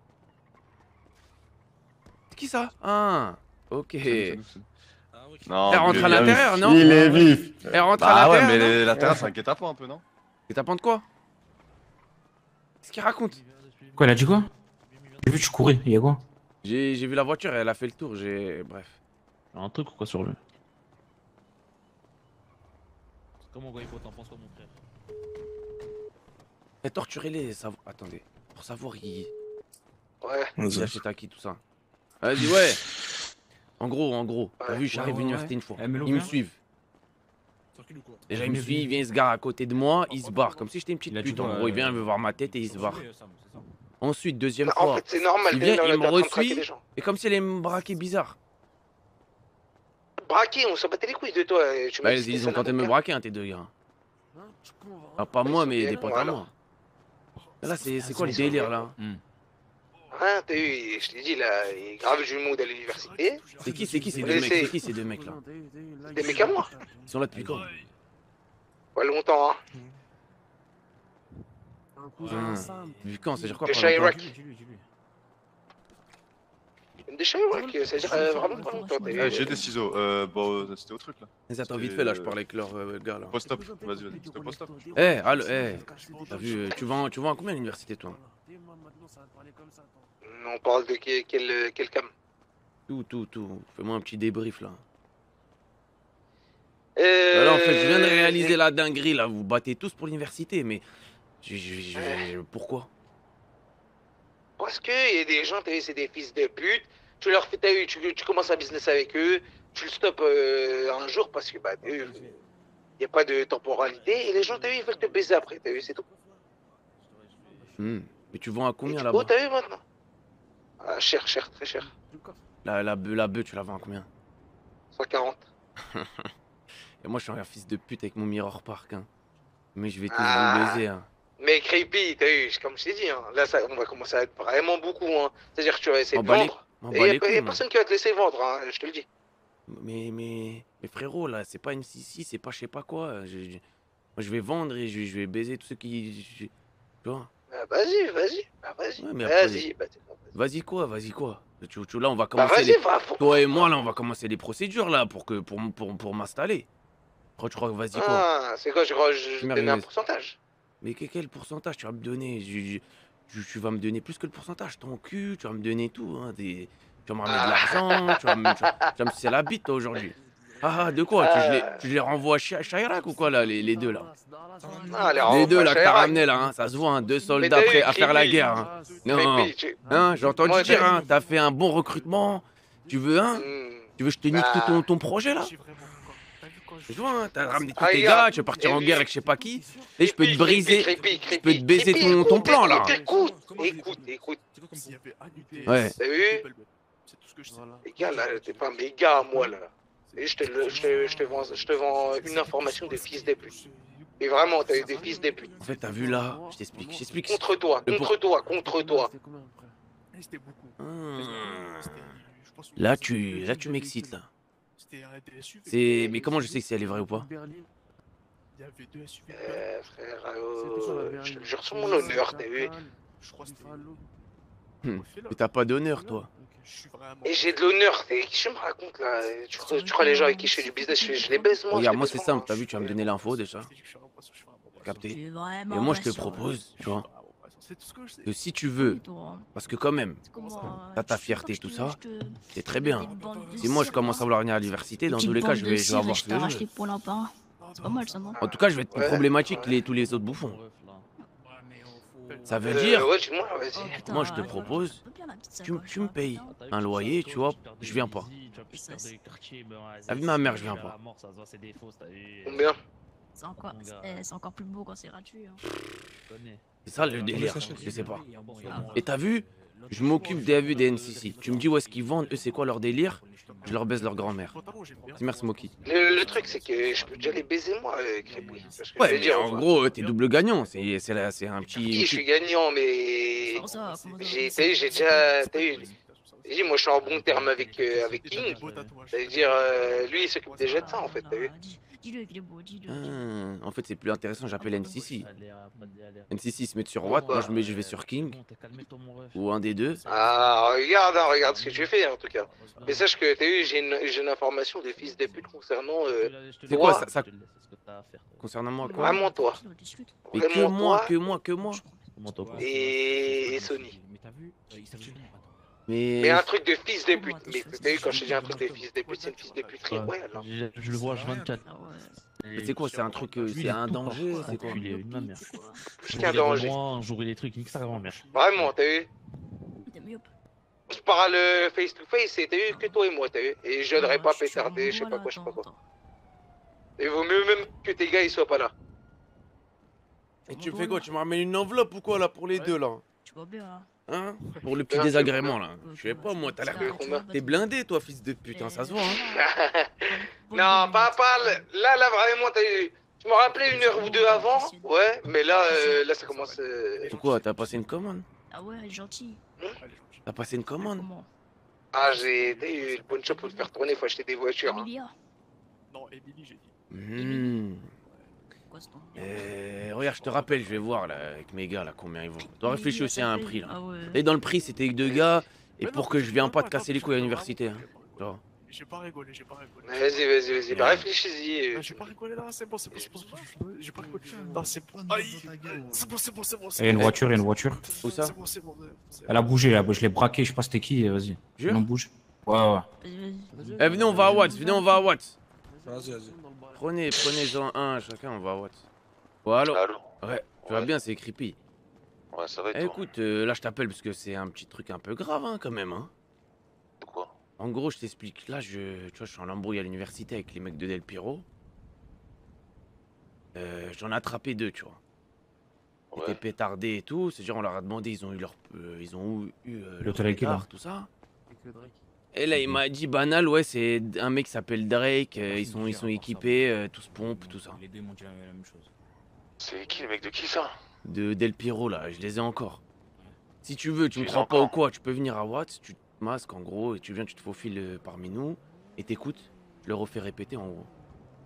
C'est qui ça? Ah, ok. Non, Elle rentre il à est bien l'intérieur, vif. non? Il est vif. Elle rentre à Bah ouais, l'intérieur, mais non? l'intérieur, c'est un guet-apens un peu, non? Et t'apprends de quoi? Qu'est-ce qu'il raconte? Quoi, il a dit quoi? J'ai vu, tu courais, il y a quoi? J'ai j'ai vu la voiture, elle a fait le tour, j'ai... Bref. Un truc ou quoi sur lui? Comment Goïpo, t'en penses quoi, mon frère? Mais torturez-les, savo- attendez. Pour savoir, il... Ouais. Il achète à qui tout ça? Vas-y, ouais. En gros, en gros. T'as vu, j'arrive à ouais, l'université ouais. une fois. Eh, Mélo, Ils me viens. suivent. Déjà, il me Viens, suit, viens. il vient, il se gare à côté de moi, il se barre. Comme si j'étais une petite Il a dit pute. En quoi, gros, il vient, euh, il veut voir ma tête et il se barre. Ensuite, deuxième Non, en fois. fait, c'est normal, Il t'es vient, dans la- il me t'es en train de traquer resuit. les gens. Et comme s'il allait me braquer bizarre. Braqué, on s'en battait les couilles de toi. et Tu m'as Bah, dit que ils c'était ont ça, tenté de mon me gars. braquer, hein, tes deux gars. Ah, pas moi, mais bien des cons, potes à alors. moi. Là, c'est c'est quoi le Ils sont délire bien là? Hein, t'as vu, je t'ai dit là, il grave du monde à l'université. C'est qui, c'est qui ces Faut deux mecs? laisser. C'est qui ces deux mecs là? C'est des mecs à moi. Ils sont là depuis quand? Pas longtemps, hein. Hum. Depuis quand? Ça veut dire quoi? De pas Chirac. longtemps? Des Chirac, c'est-à-dire euh, vraiment pas longtemps. t'as vu. Eh, j'ai des ciseaux. Euh, bon, euh, c'était au truc là. Mais attends, vite C'était, fait là, je euh, parle avec leur euh, gars là. Post-op, vas-y, vas-y, c'était post-op. Eh, allô, eh. T'as vu, euh, tu vas, en- tu vas en combien à l'université toi? On parle de quel, quel, quel cam? Tout, tout, tout. Fais-moi un petit débrief là. Euh... Là, en fait, je viens de réaliser la dinguerie là. Vous battez tous pour l'université, mais. je- je- je- je- pourquoi? Parce que y a des gens, t'as vu, c'est des fils de pute. Tu leur fais, t'as vu, tu, tu commences un business avec eux, tu le stoppes euh, un jour parce que, bah, t'as vu, y a pas de temporalité et les gens, t'as vu, ils veulent te baiser après, t'as vu, c'est tout. Hmm. Mais tu vends à combien Oh, là-bas? t'as vu maintenant? Ah, cher, cher, très cher. La, la bœuf, la bœuf, tu la vends à combien? cent quarante. Et moi, je suis un fils de pute avec mon Mirror Park, hein. Mais je vais tous Ah. vous baiser, hein. Mais Creepy, t'as vu, comme je t'ai dit, hein, là, ça, on va commencer à être vraiment beaucoup, hein. C'est-à-dire que tu vas essayer M'en de bats les- vendre. m'en Et bats y a, les pas- y a couilles, moi. personne qui va te laisser vendre, hein, je te le dis. Mais, mais, mais frérot, là, c'est pas une six c'est pas je sais pas quoi. Je, je- moi, je vais vendre et je, je vais baiser tous ceux qui. je- tu vois? Bah, vas-y, vas-y, bah, vas-y, Ouais, mais après, vas-y, les- bah, Vas-y quoi, vas-y quoi. Tu, tu- là, on va Bah, commencer. vas-y, les... va, faut- Toi et moi, là, on va commencer les procédures là pour que pour, pour, pour m'installer. Pourquoi tu crois que vas-y quoi? Ah, c'est quoi, je crois que je Tu je te m'as donne un regardé. pourcentage. Mais que- quel pourcentage tu vas me donner? Je- je- tu, tu vas me donner plus que le pourcentage. Ton cul, tu vas me donner tout. Hein, des... Tu vas me ramener de l'argent. Tu vas me, tu vas- tu vas me sucer la bite toi aujourd'hui. Ah, ah, de quoi? Tu, je les, tu les renvoies à Chi- à Chirac ou quoi là, les, les deux là? Ah, les Les renvoie deux à là que t'as Chirac. ramenés là, hein, ça se voit, hein, deux soldats t'as prêts vu, à faire la Creepy. guerre. Hein. Non, Creepy, tu- hein, j'ai entendu Moi, dire, t'as- hein, t'as fait un bon recrutement. Tu veux, hein? Tu veux que je te nique tout ton, ton projet là? Je vois, hein, t'as ramené tous Ah, tes regarde. gars, tu veux partir Et en puis- guerre avec je sais pas qui, et je peux te briser, Creepy, je peux te baiser Creepy, ton, ton écoute, plan là. Écoute, écoute, écoute. Ouais. T'as vu? Les gars, là, t'es pas mes gars à moi, là. Et je te, le- je te, je te vends, je te vends une information de fils des putes. Et vraiment, t'as eu des fils des putes. En fait, t'as vu là, je t'explique, je t'explique. Contre toi, Le contre toi, contre toi. Hmm. Là, tu, là, tu m'excites là. C'est, mais comment je sais que c'est elle est vraie ou pas? Euh, frère, euh, je te jure sur mon honneur, t'as vu? Hmm. Mais t'as pas d'honneur toi. Et j'ai de l'honneur, t'es- qu'est-ce que tu me racontes là? Tu crois, tu crois les gens avec qui je fais du business, je, je les baise moi? Regarde, je moi les c'est baise, simple, t'as vu, tu vas me donner l'info déjà. Capté. Et moi je te propose, tu vois, que si tu veux, parce que quand même, t'as ta fierté, tout ça, c'est très bien. Si moi je commence à vouloir venir à l'université, dans tous les cas, je vais, je vais avoir ce que je Je veux. les pour C'est pas mal ça, non? En tout cas, je vais être plus Ouais. problématique que les, tous les autres bouffons. Ça veut Euh, dire, ouais, dis-moi, vas-y. moi je te propose, tu, m- tu me payes un loyer, tu vois, je viens pas. La vie de ma mère, je viens pas. Combien? C'est encore, c'est c'est encore plus beau quand c'est gratuit. Hein. C'est ça le délire, je sais pas. Et t'as vu, je m'occupe des vues des N C C. Tu me dis où est-ce qu'ils vendent, eux c'est quoi leur délire, je leur baise leur grand-mère. C'est merci Moki. Le, le truc, c'est que je peux déjà les baiser, moi, euh, Crépouille. Parce que je Ouais, vais mais dire, en gros, t'es double gagnant, c'est c'est là, c'est un petit... oui, je suis gagnant, mais j'ai t'as vu, j'ai déjà, t'as vu, j'ai dit, moi, je suis en bon terme avec euh, avec King. C'est-à-dire, euh, lui, il s'occupe déjà de ça, en fait, t'as vu. Dis-le qu'il est beau, dis-le. Ah, en fait, c'est plus intéressant, j'appelle N C C. N C C se met sur Watt, moi je, mets, je vais sur King. Ou un des deux. Ah, regarde, hein, regarde ce que tu fais, en tout cas. Mais sache que, t'as vu, j'ai une, j'ai une information de fils de pute concernant. Euh, C'est quoi toi. ça, ça... Concernant moi quoi Vraiment toi. Mais que Vraiment moi, toi que moi, que moi. Et, et Sony. Mais... Mais un truc de fils de pute. Mais t'as vu, quand je te dis un truc de fils de pute, c'est une fils de puterie. Ouais, alors. Je, je le vois H vingt-quatre. Mais c'est quoi, c'est un truc, euh, c'est un danger, c'est quoi? Il est une ma mère. Plus qu'un danger. Moi, un jour il est trucs, nique sa grand-mère. Vraiment, t'as vu. Je parle face to face, et t'as vu que toi et moi, t'as vu. Et je n'aurais pas pétardé, je sais pas quoi, je sais pas quoi. Il vaut mieux même que tes gars ils soient pas là. Et tu me fais quoi? Tu me ramènes une enveloppe ou quoi là pour les deux là? Tu vois bien, hein. Hein? Pour le petit désagrément là. Je sais pas moi, t'as l'air... T'es blindé toi fils de putain, ça se voit hein. Non, pas, pas, là, là, vraiment, t'as eu... Je me rappelais une heure ou deux avant, ouais, mais là, euh, là, ça commence... Euh... C'est quoi, t'as passé une commande? Ah ouais, elle est gentille. T'as passé une commande? Ah, j'ai t'as eu le pawn shop pour le faire tourner, faut acheter des voitures. Hein. Emilia. Non, Emily, j'ai dit. Mmh. Euh, regarde, je te rappelle, je vais voir là, avec mes gars là, combien ils vont. Tu dois réfléchir aussi à un prix là. Ah ouais. Et dans le prix, c'était deux gars, et pour que je viens pas te casser les couilles à l'université. Hein. Genre. J'ai pas rigolé, j'ai pas rigolé. Vas-y, vas-y, vas-y, bah réfléchis-y. Ah, j'ai pas rigolé là, c'est bon, c'est bon, c'est bon, c'est bon. J'ai pas rigolé. Non, c'est bon. Aïe, c'est bon, c'est bon, c'est bon. Il y a une voiture, il y a une voiture. Où ça? C'est bon, c'est bon. Elle a bougé, là, je l'ai braqué, je sais pas c'était qui, vas-y. On bouge. Ouais, ouais. Eh, venez, on va à Watts, venez, on va à Watts. Vas-y, vas-y. Prenez, prenez-en un, chacun, on va à Watts. Ouais, allô? Allô? Ouais, tu vas bien, c'est creepy. Ouais, ça va et Eh, toi? écoute, euh, là je t'appelle parce que c'est un petit truc un peu grave, hein, quand même, hein. Pourquoi? En gros, je t'explique. Là, je, tu vois, je suis en embrouille à l'université avec les mecs de Del Piro. Euh, J'en ai attrapé deux, tu vois. Ils Ouais. étaient pétardés et tout. C'est genre, on leur a demandé, ils ont eu leur, euh, ils ont eu, eu euh, Le leur Drake, là. pétard, tout ça. Et là, il m'a dit banal, ouais, c'est un mec qui s'appelle Drake. euh, ils sont, ils sont équipés, euh, tous pompes, tout ça. Les deux m'ont dit la même chose. C'est qui le mec de qui ça? De Del Piro, là, je les ai encore. Si tu veux, tu Tu me les as crois pas encore? ou quoi, tu peux venir à Watts, tu te masques en gros, et tu viens, tu te faufiles euh, parmi nous, et t'écoutes, je le refais répéter en gros.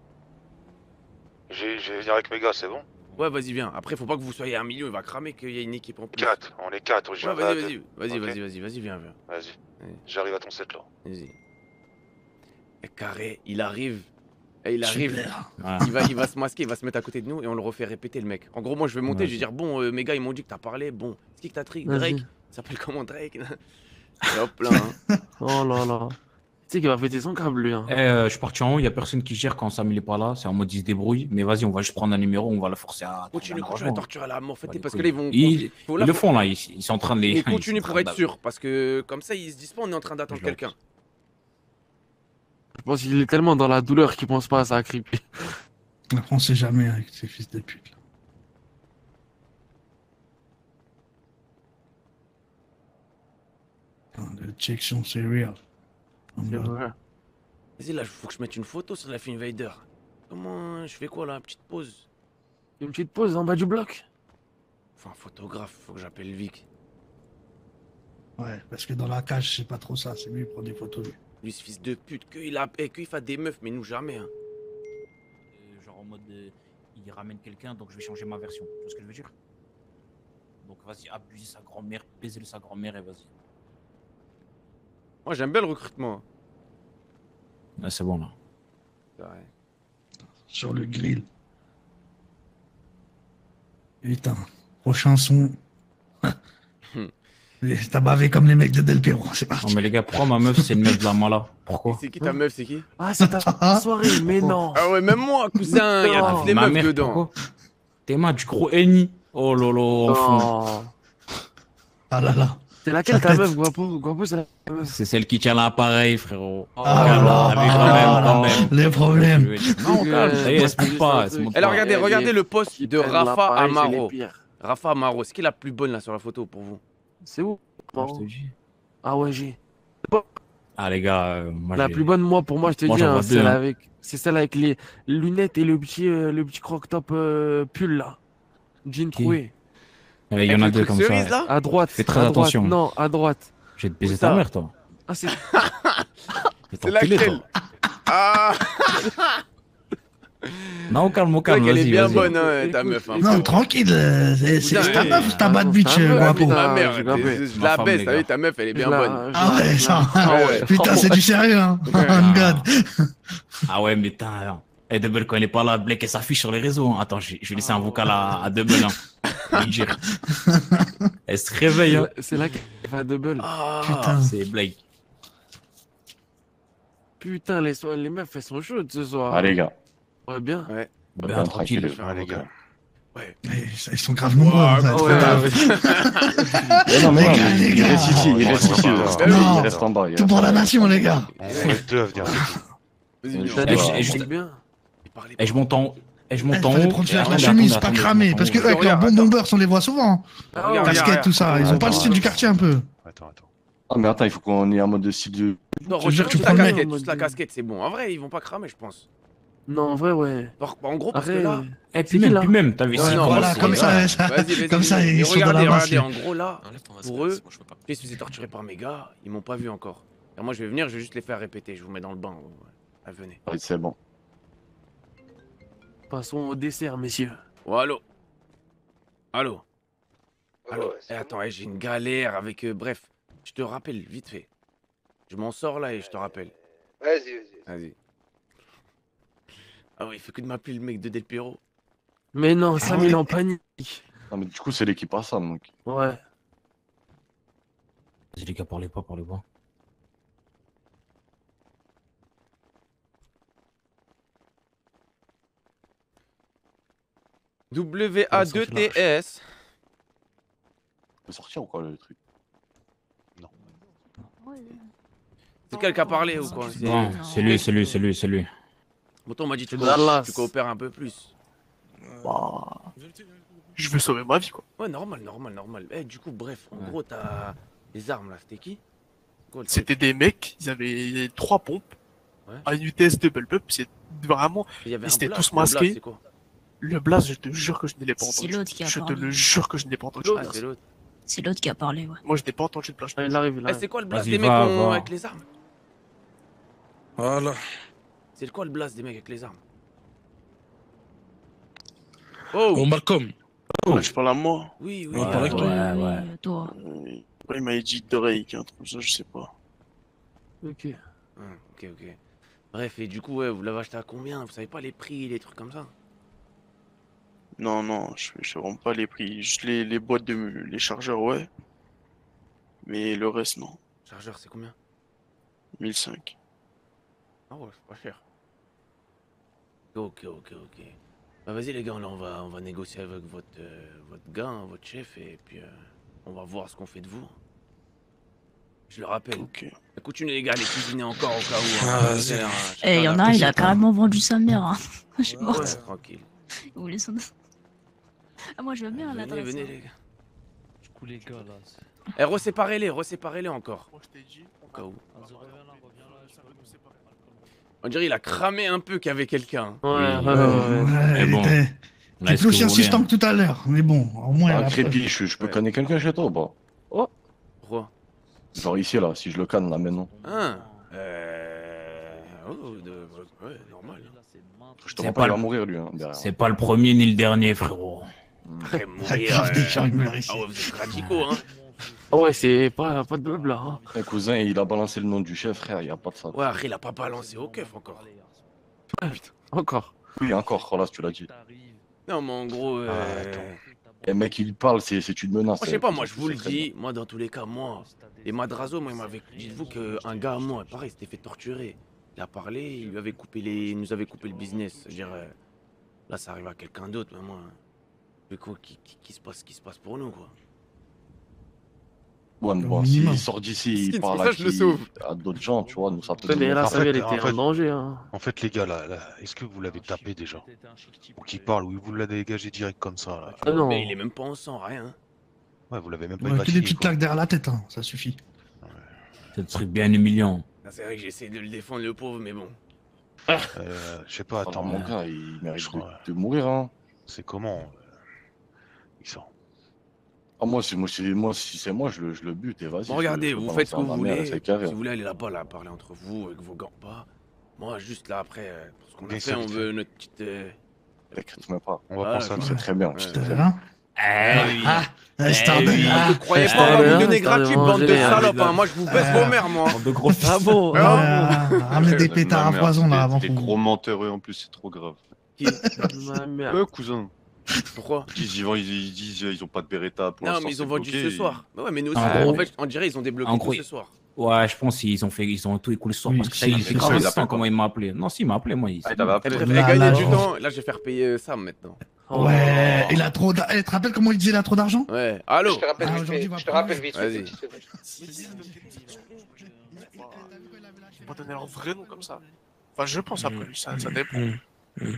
Je je vais venir avec mes gars, c'est bon? Ouais, vas-y, viens. Après, faut pas que vous soyez un milieu, il va cramer qu'il y a une équipe en plus. Quatre, on est quatre, je Ouais, viens vas-y, à vas-y, deux. vas-y, Ok. vas-y, vas-y, vas-y, viens, viens. Vas-y, Allez. j'arrive à ton set là. Vas-y. Et carré, il arrive. Et il arrive. Super. Ouais. Il va, il va se masquer, il va se mettre à côté de nous et on le refait répéter le mec. En gros, moi je vais monter, Ouais. je vais dire bon, euh, mes gars ils m'ont dit que t'as parlé, bon, c'est qui que t'as trick? Vas-y. Drake? Il s'appelle comment Drake? Et hop là. Hein. Oh là là. Tu sais qu'il va péter son câble lui. Hein. Eh, euh, je suis parti en haut, il y a personne qui gère quand Sam il est pas là, c'est en mode il se débrouille. Mais vas-y, on va juste prendre un numéro, on va le forcer à. Continue, trouver un continue à arrangement. torturer à la mort, faites Bah, parce du que là ils coup, vont. Ils, faut- ils là, le faut- font là, ils, ils sont en train de les. Mais ils sont continue en pour train être de- sûr, parce que comme ça ils se disent pas on est en train d'attendre quelqu'un. Je pense qu'il est tellement dans la douleur qu'il pense pas à ça, Creepy. Après, on sait jamais avec ces fils de pute. Là. Putain, le Jackson, c'est real. En C'est mode- vrai. Vas-y là, faut que je mette une photo sur la film Vader. Comment je fais quoi là? Petite pause. Une petite pause en bas du bloc. Enfin, photographe, faut que j'appelle Vic. Ouais, parce que dans la cage, c'est pas trop ça. C'est mieux prendre des photos. lui. Lui, ce fils de pute, qu'il a... eh, qu'il fasse des meufs, mais nous jamais. Hein. Euh, Genre en mode euh, il ramène quelqu'un donc je vais changer ma version. Tu vois ce que je veux dire? Donc vas-y, abuser sa grand-mère, baiser sa grand-mère et vas-y. Moi j'aime bien le recrutement. Ouais, c'est bon là. C'est vrai. Sur le grill. Putain, prochain son. Et T'as bavé comme les mecs de Del Piro, c'est parti. Non mais les gars, pourquoi ma meuf c'est une meuf de la mala? Pourquoi? C'est qui ta meuf, c'est qui? Ah, c'est ta soirée, mais non. Ah ouais, même moi, cousin, il y a toutes les Ma meufs mère, dedans. pourquoi? T'es ma du gros Eni. Oh lolo, en fond. Oh. Ah là là. C'est laquelle Sa ta tête. meuf, Guapo? Guapo, c'est la meuf. C'est celle qui tient l'appareil, frérot. Ah là là, Avec quand ah même, là quand là, même. les problèmes. Non, calme, ça y est, elle se monte pas, elle se monte Alors pas. regardez, Elle regardez est- le poste de prennent Rafa l'appareil, c'est les Amaro. pires. Rafa Amaro, c'est qui est la plus bonne là sur la photo pour vous? C'est où? Ah, je te dis. Ah ouais, j'ai. Ah les gars, euh, moi La j'ai- plus bonne, moi, pour moi, je te Moi, dis, j'en hein, vois c'est deux, celle hein. avec, c'est celle avec les lunettes et le petit, euh, le petit croc-top euh, pull là. Jean Qui troué. Ouais, il y en a deux comme ça. À droite. Fais très à droite, attention. Non, à droite. Je vais te Où baiser ça ta mère, toi. Ah, c'est. C'est laquelle Ah Non, calme, au calme, Elle vas-y, est bien vas-y. bonne, hein, ta meuf. hein. Non, tranquille, euh, c'est c'est Putain, ta mais- meuf ou ta bad bitch, Ta euh, meuf, Guapo? Ma mère, j'ai je grave. je Ma la femme, baisse, les t'as vu, gars. ta meuf, elle est bien Je la- bonne. Ah ouais, ça. Ah ouais. Putain, c'est du sérieux, hein. On God. Ah ouais, mais putain. Eh, Double, quand elle est pas là, Blake, elle s'affiche sur les réseaux. hein. Attends, je je vais laisser un vocal à, à Double. Hein. Je vais lui dire. Elle se réveille. Hein. C'est là qu'elle fait un double. Ah, Putain. C'est Blake. Putain, les, so- les meufs, elles sont chaudes ce soir. Ah, les gars. Ouais, bien. Ouais. Ben, Bien tranquille. tranquille. Ah, les gars. Ils ils sont grave nombreux, en fait. ouais, Faites ouais. gaffe. Mais non, mais Les non, gars, mais les il gars. reste ici, il reste ici. euh, Non. Il reste en bas. il Tout reste pour en la bas. nation, les gars. On reste deux à venir. Vas-y, T'as Eh, dit je- que eh, je- c'était bien. Et je monte en haut. Et je monte Il en fallait haut. prendre et celui avec la attendez, chemise, attendez, pas attendez, cramé. attendez, Parce que attendez. avec leurs bons bombers, on les voit souvent. Ah, regarde, Casquette, regarde, tout ça. Ils ont pas le style du quartier un peu. Attends, attends. Ah, mais attends, il faut qu'on ait un mode de style de. Non, Je veux dire recherche que tu juste prends la le mec. casquette, juste la casquette, c'est bon. En vrai, ils vont pas cramer, je pense. Non, en vrai, ouais. Alors, en gros, parce que Arrête. là. Et C'est puis qui, même, là puis même, t'as vu Ouais, si non, comment Voilà, c'est- comme ça, ça- Vas-y, vas-y. comme ça, Mais ils sont dans regardez, la masse. regardez, en gros, là, pour eux, je me suis fait torturer par mes gars, ils m'ont pas vu encore. Et moi, je vais venir, je vais juste les faire répéter. Je vous mets dans le bain. Ah, venez. Oui, c'est bon. Passons au dessert, messieurs. Oh, allô Allô Allô Ouais, Eh, c'est attends, eh, j'ai une galère avec... euh, bref, je te rappelle, vite fait. Je m'en sors là et je te rappelle. Vas-y, vas-y. Vas-y. Ah ouais, il fait que de m'appeler le mec de Del Piero. Mais non, Sam, il est en panique. Non, mais du coup, c'est l'équipe à Sam. Donc. Ouais. Vas-y, les gars, parlez pas, parlez pas. W A deux T S. On peut sortir ou quoi le truc? C'est quel qui a parlé ou quoi? Non, c'est lui, c'est lui, c'est lui, c'est lui. Pourtant, on m'a dit tu, Dallas. tu coopères un peu plus. Bah, je veux sauver ma vie, quoi. Ouais, normal, normal, normal. Eh, du coup, bref, en gros, t'as les armes là, c'était qui? Quoi, le truc C'était des mecs, ils avaient trois pompes, Ouais. un U T S double pump, c'est vraiment. Il y avait Ils un étaient blast. tous Le blast, masqués. c'est quoi? Le blast, je te jure que je ne l'ai pas C'est entendu. l'autre qui a Je te parlé. le jure que je ne l'ai pas entendu. Ah, c'est l'autre. C'est l'autre qui a parlé, ouais. Moi, je n'ai pas entendu le blast. Ah, il arrive, il Eh, arrive. c'est quoi le blast Vas-y, des mecs va, qu'on- va. avec les armes? Voilà. C'est quoi le blast des mecs avec les armes? Oh, Oh, Malcolm. Ouais, je parle à moi. oui, oui. On parle avec euh, toi. Ouais, ouais. ouais, toi. Euh, Il m'a dit Drake, un truc comme ça, je sais pas. Ok. hum, ok, ok. Bref, et du coup, ouais, vous l'avez acheté à combien? Vous savez pas les prix, les trucs comme ça? Non, non, je je sais vraiment pas les prix. Juste les, les boîtes de les chargeurs, ouais. Mais le reste, non. Chargeur, c'est combien? mille cinq. Ah ouais, c'est pas cher. Ok, ok, ok. Bah vas-y les gars, là on va, on va négocier avec votre, euh, votre gars, hein, votre chef, et puis euh, on va voir ce qu'on fait de vous. Je le rappelle. Ok. Continuez les gars, les cuisiner encore au cas où. Ah, hein. vas-y. C'est un- Eh, il y en a un, il a carrément vendu sa mère. Hein. Je suis Ouais, morte. tranquille. Il voulait son... Ah, moi, je veux bien, là. Venez, venez les gars. Du coup, les gars, là. c'est- Eh, reséparez-les, reséparez-les encore. Moi, je t'ai dit. Au cas où. Vas-y, reviens là, reviens là, je sais pas comment c'est pas. On dirait il a cramé un peu qu'il y avait quelqu'un. Ouais, ouais, Oui. ouais, ouais. Ouais, Mais il bon. était- Là, était est-ce plus que aussi vous voulez, insistant hein. que tout à l'heure. Mais bon, au moins. Ah, la preuve. Crépi, je, je peux Ouais. canner quelqu'un chez toi ou pas? Pourquoi? Genre ici, là, si je le canne là maintenant. Hein Euh... Oh, de... ouais, normal. Je te C'est rends pas pas, il le- va mourir lui. Hein, derrière. C'est pas le premier ni le dernier, frérot. Après, mourir... grave des euh, gens, ils meurent ici. Ah ouais, vous êtes radicaux, hein. Ah ouais, c'est pas, pas de blabla. Hein. Un cousin, il a balancé le nom du chef, frère, il y a pas de ça. Ouais, après, il a pas balancé au keuf encore. Encore. Oui, encore, voilà, tu l'as dit. Non, mais en gros... Euh... Et mec, il parle, c'est c'est une menace. Moi, je sais pas, moi, je vous le dis, moi, dans tous les cas, moi, et Madrazo, moi, il m'avait... Dites-vous qu'un gars à moi, pareil, s'était fait torturer. Il a parlé, il lui avait coupé les... il nous avait coupé le business. C'est-à-dire, euh, là, ça arrive à quelqu'un d'autre, mais moi... Mais quoi, qui, qui, qui se passe, qui se passe pour nous, quoi. Bon, bon, minimum. s'il sort d'ici, il Skins, parle pour à, ça, je le qui- sauve. à d'autres gens, tu vois, nous ça peut Ouais, mais nous là, mettre sa en- vie, elle en était fait- en danger. Hein. En fait, les gars, là, là est-ce que vous l'avez tapé déjà? Pour qu'il parle, ou vous l'avez dégagé direct comme ça là. Ah non. Mais il est même pas en sang, rien. Ouais, vous l'avez même pas Ouais, que des évacué, petites quoi. claques derrière la tête, hein, ça suffit. C'est le truc bien humiliant. Ah, c'est vrai que j'essaie de le défendre, le pauvre, mais bon. Euh, je sais pas, Ah, attends. mon euh, gars, il mérite je de, crois- de mourir, hein. C'est comment euh, il sort? Ah, moi, si, moi, si, moi, si c'est moi, je le, je le bute et vas-y. Bon, je- regardez, je le vous balance faites ce que à vous ma mère, voulez. c'est Si carré. vous voulez aller là-bas, là, parler entre vous avec vos gants pas. Moi, juste là, après, euh, pour ce qu'on a Bien fait, sûr, on vite veut notre petite. euh, T'inquiète même pas. On va Voilà, penser à quoi. Tu sais très bien. Ouais. tu sais très Putain, bien. hein. Ah, oui. Ah, ah, je Eh t'en oui, donne, ah. ne croyez Je pas, on va t'en vous donne, donner je t'en gratuit, donne, bande de manger, salopes. hein. Hein. Moi, je vous baisse vos mères, moi. De gros Ah bon. Ouais, ramenez des pétards à Ma mère, poison c'est là des- avant Des qu'on- gros menteurs, eux, en plus, c'est trop grave. Qui Ma mère. Ouais, cousin. Pourquoi Ils disent, ils, vont- ils disent ils ont pas de Beretta pour Non, l'instant, mais ils ont c'est vendu bloqué, ce soir. Bah ouais, mais nous aussi, Ah, en ouais. fait, on dirait ils ont débloqué En tout gros, ce soir. Ouais, je pense qu'ils ont fait, ils ont tout écoulé ce soir Oui, parce que ça, c'est- il fait c'est grave ça, il instant appelle comment pas. il m'a appelé. Non, si, il m'a appelé, moi. Il... Ah, il t'avait Elle appelé. préfère Là, gagner là, du je- temps. Là, je vais faire payer euh, Sam maintenant. Ouais, il a trop d'argent. Eh, tu te rappelles comment il disait il a trop d'argent? Ouais, allô. Je te rappelle Ah, vite aujourd'hui, fait. il va Je te rappelle prendre- vite Vas-y. fait. Faut pas donner leur vrai nom comme ça. Enfin, je pense après lui, ça, ça dépend. Hum, hum.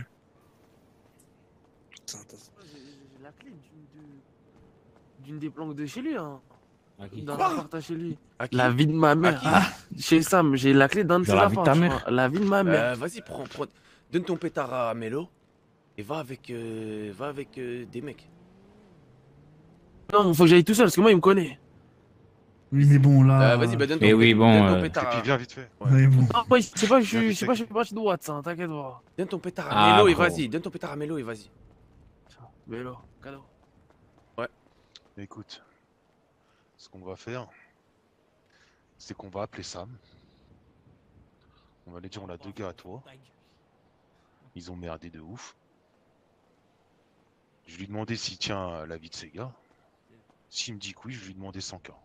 Ça, t'as- J'ai la clé d'une de- d'une des planques de chez lui. Hein. À qui Dans Quoi l'appart chez lui. À qui La vie de ma mère. qui Ah, chez Sam, j'ai la clé d'un de Dans ses la vie de apparts, ta je mère crois. La vie de ma mère. Euh, Vas-y, prends, prends. Donne ton pétard à Mélo et va avec, euh, va avec euh, des mecs. Non, faut que j'aille tout seul parce que moi, il me connaît. Oui, mais bon, là. Euh, Vas-y, bah donne ton, Mais oui, pé- bon, donne ton euh, pétard Et puis à... viens vite fait. Ouais. Mais bon. Non, moi, c'est pas, je Viens suis, vite c'est pas, fait. je fais partie de droite, ça, hein, t'inquiète pas. Donne ton pétard à Ah, Mélo et gros. vas-y. Donne ton pétard à Mélo et vas-y. Vélo, cadeau. Écoute, ce qu'on va faire, c'est qu'on va appeler Sam. On va lui dire on a deux gars à toi. Ils ont merdé de ouf. Je lui ai demandé s'il tient à la vie de ces gars. S'il me dit que oui, je lui ai demandé cent K.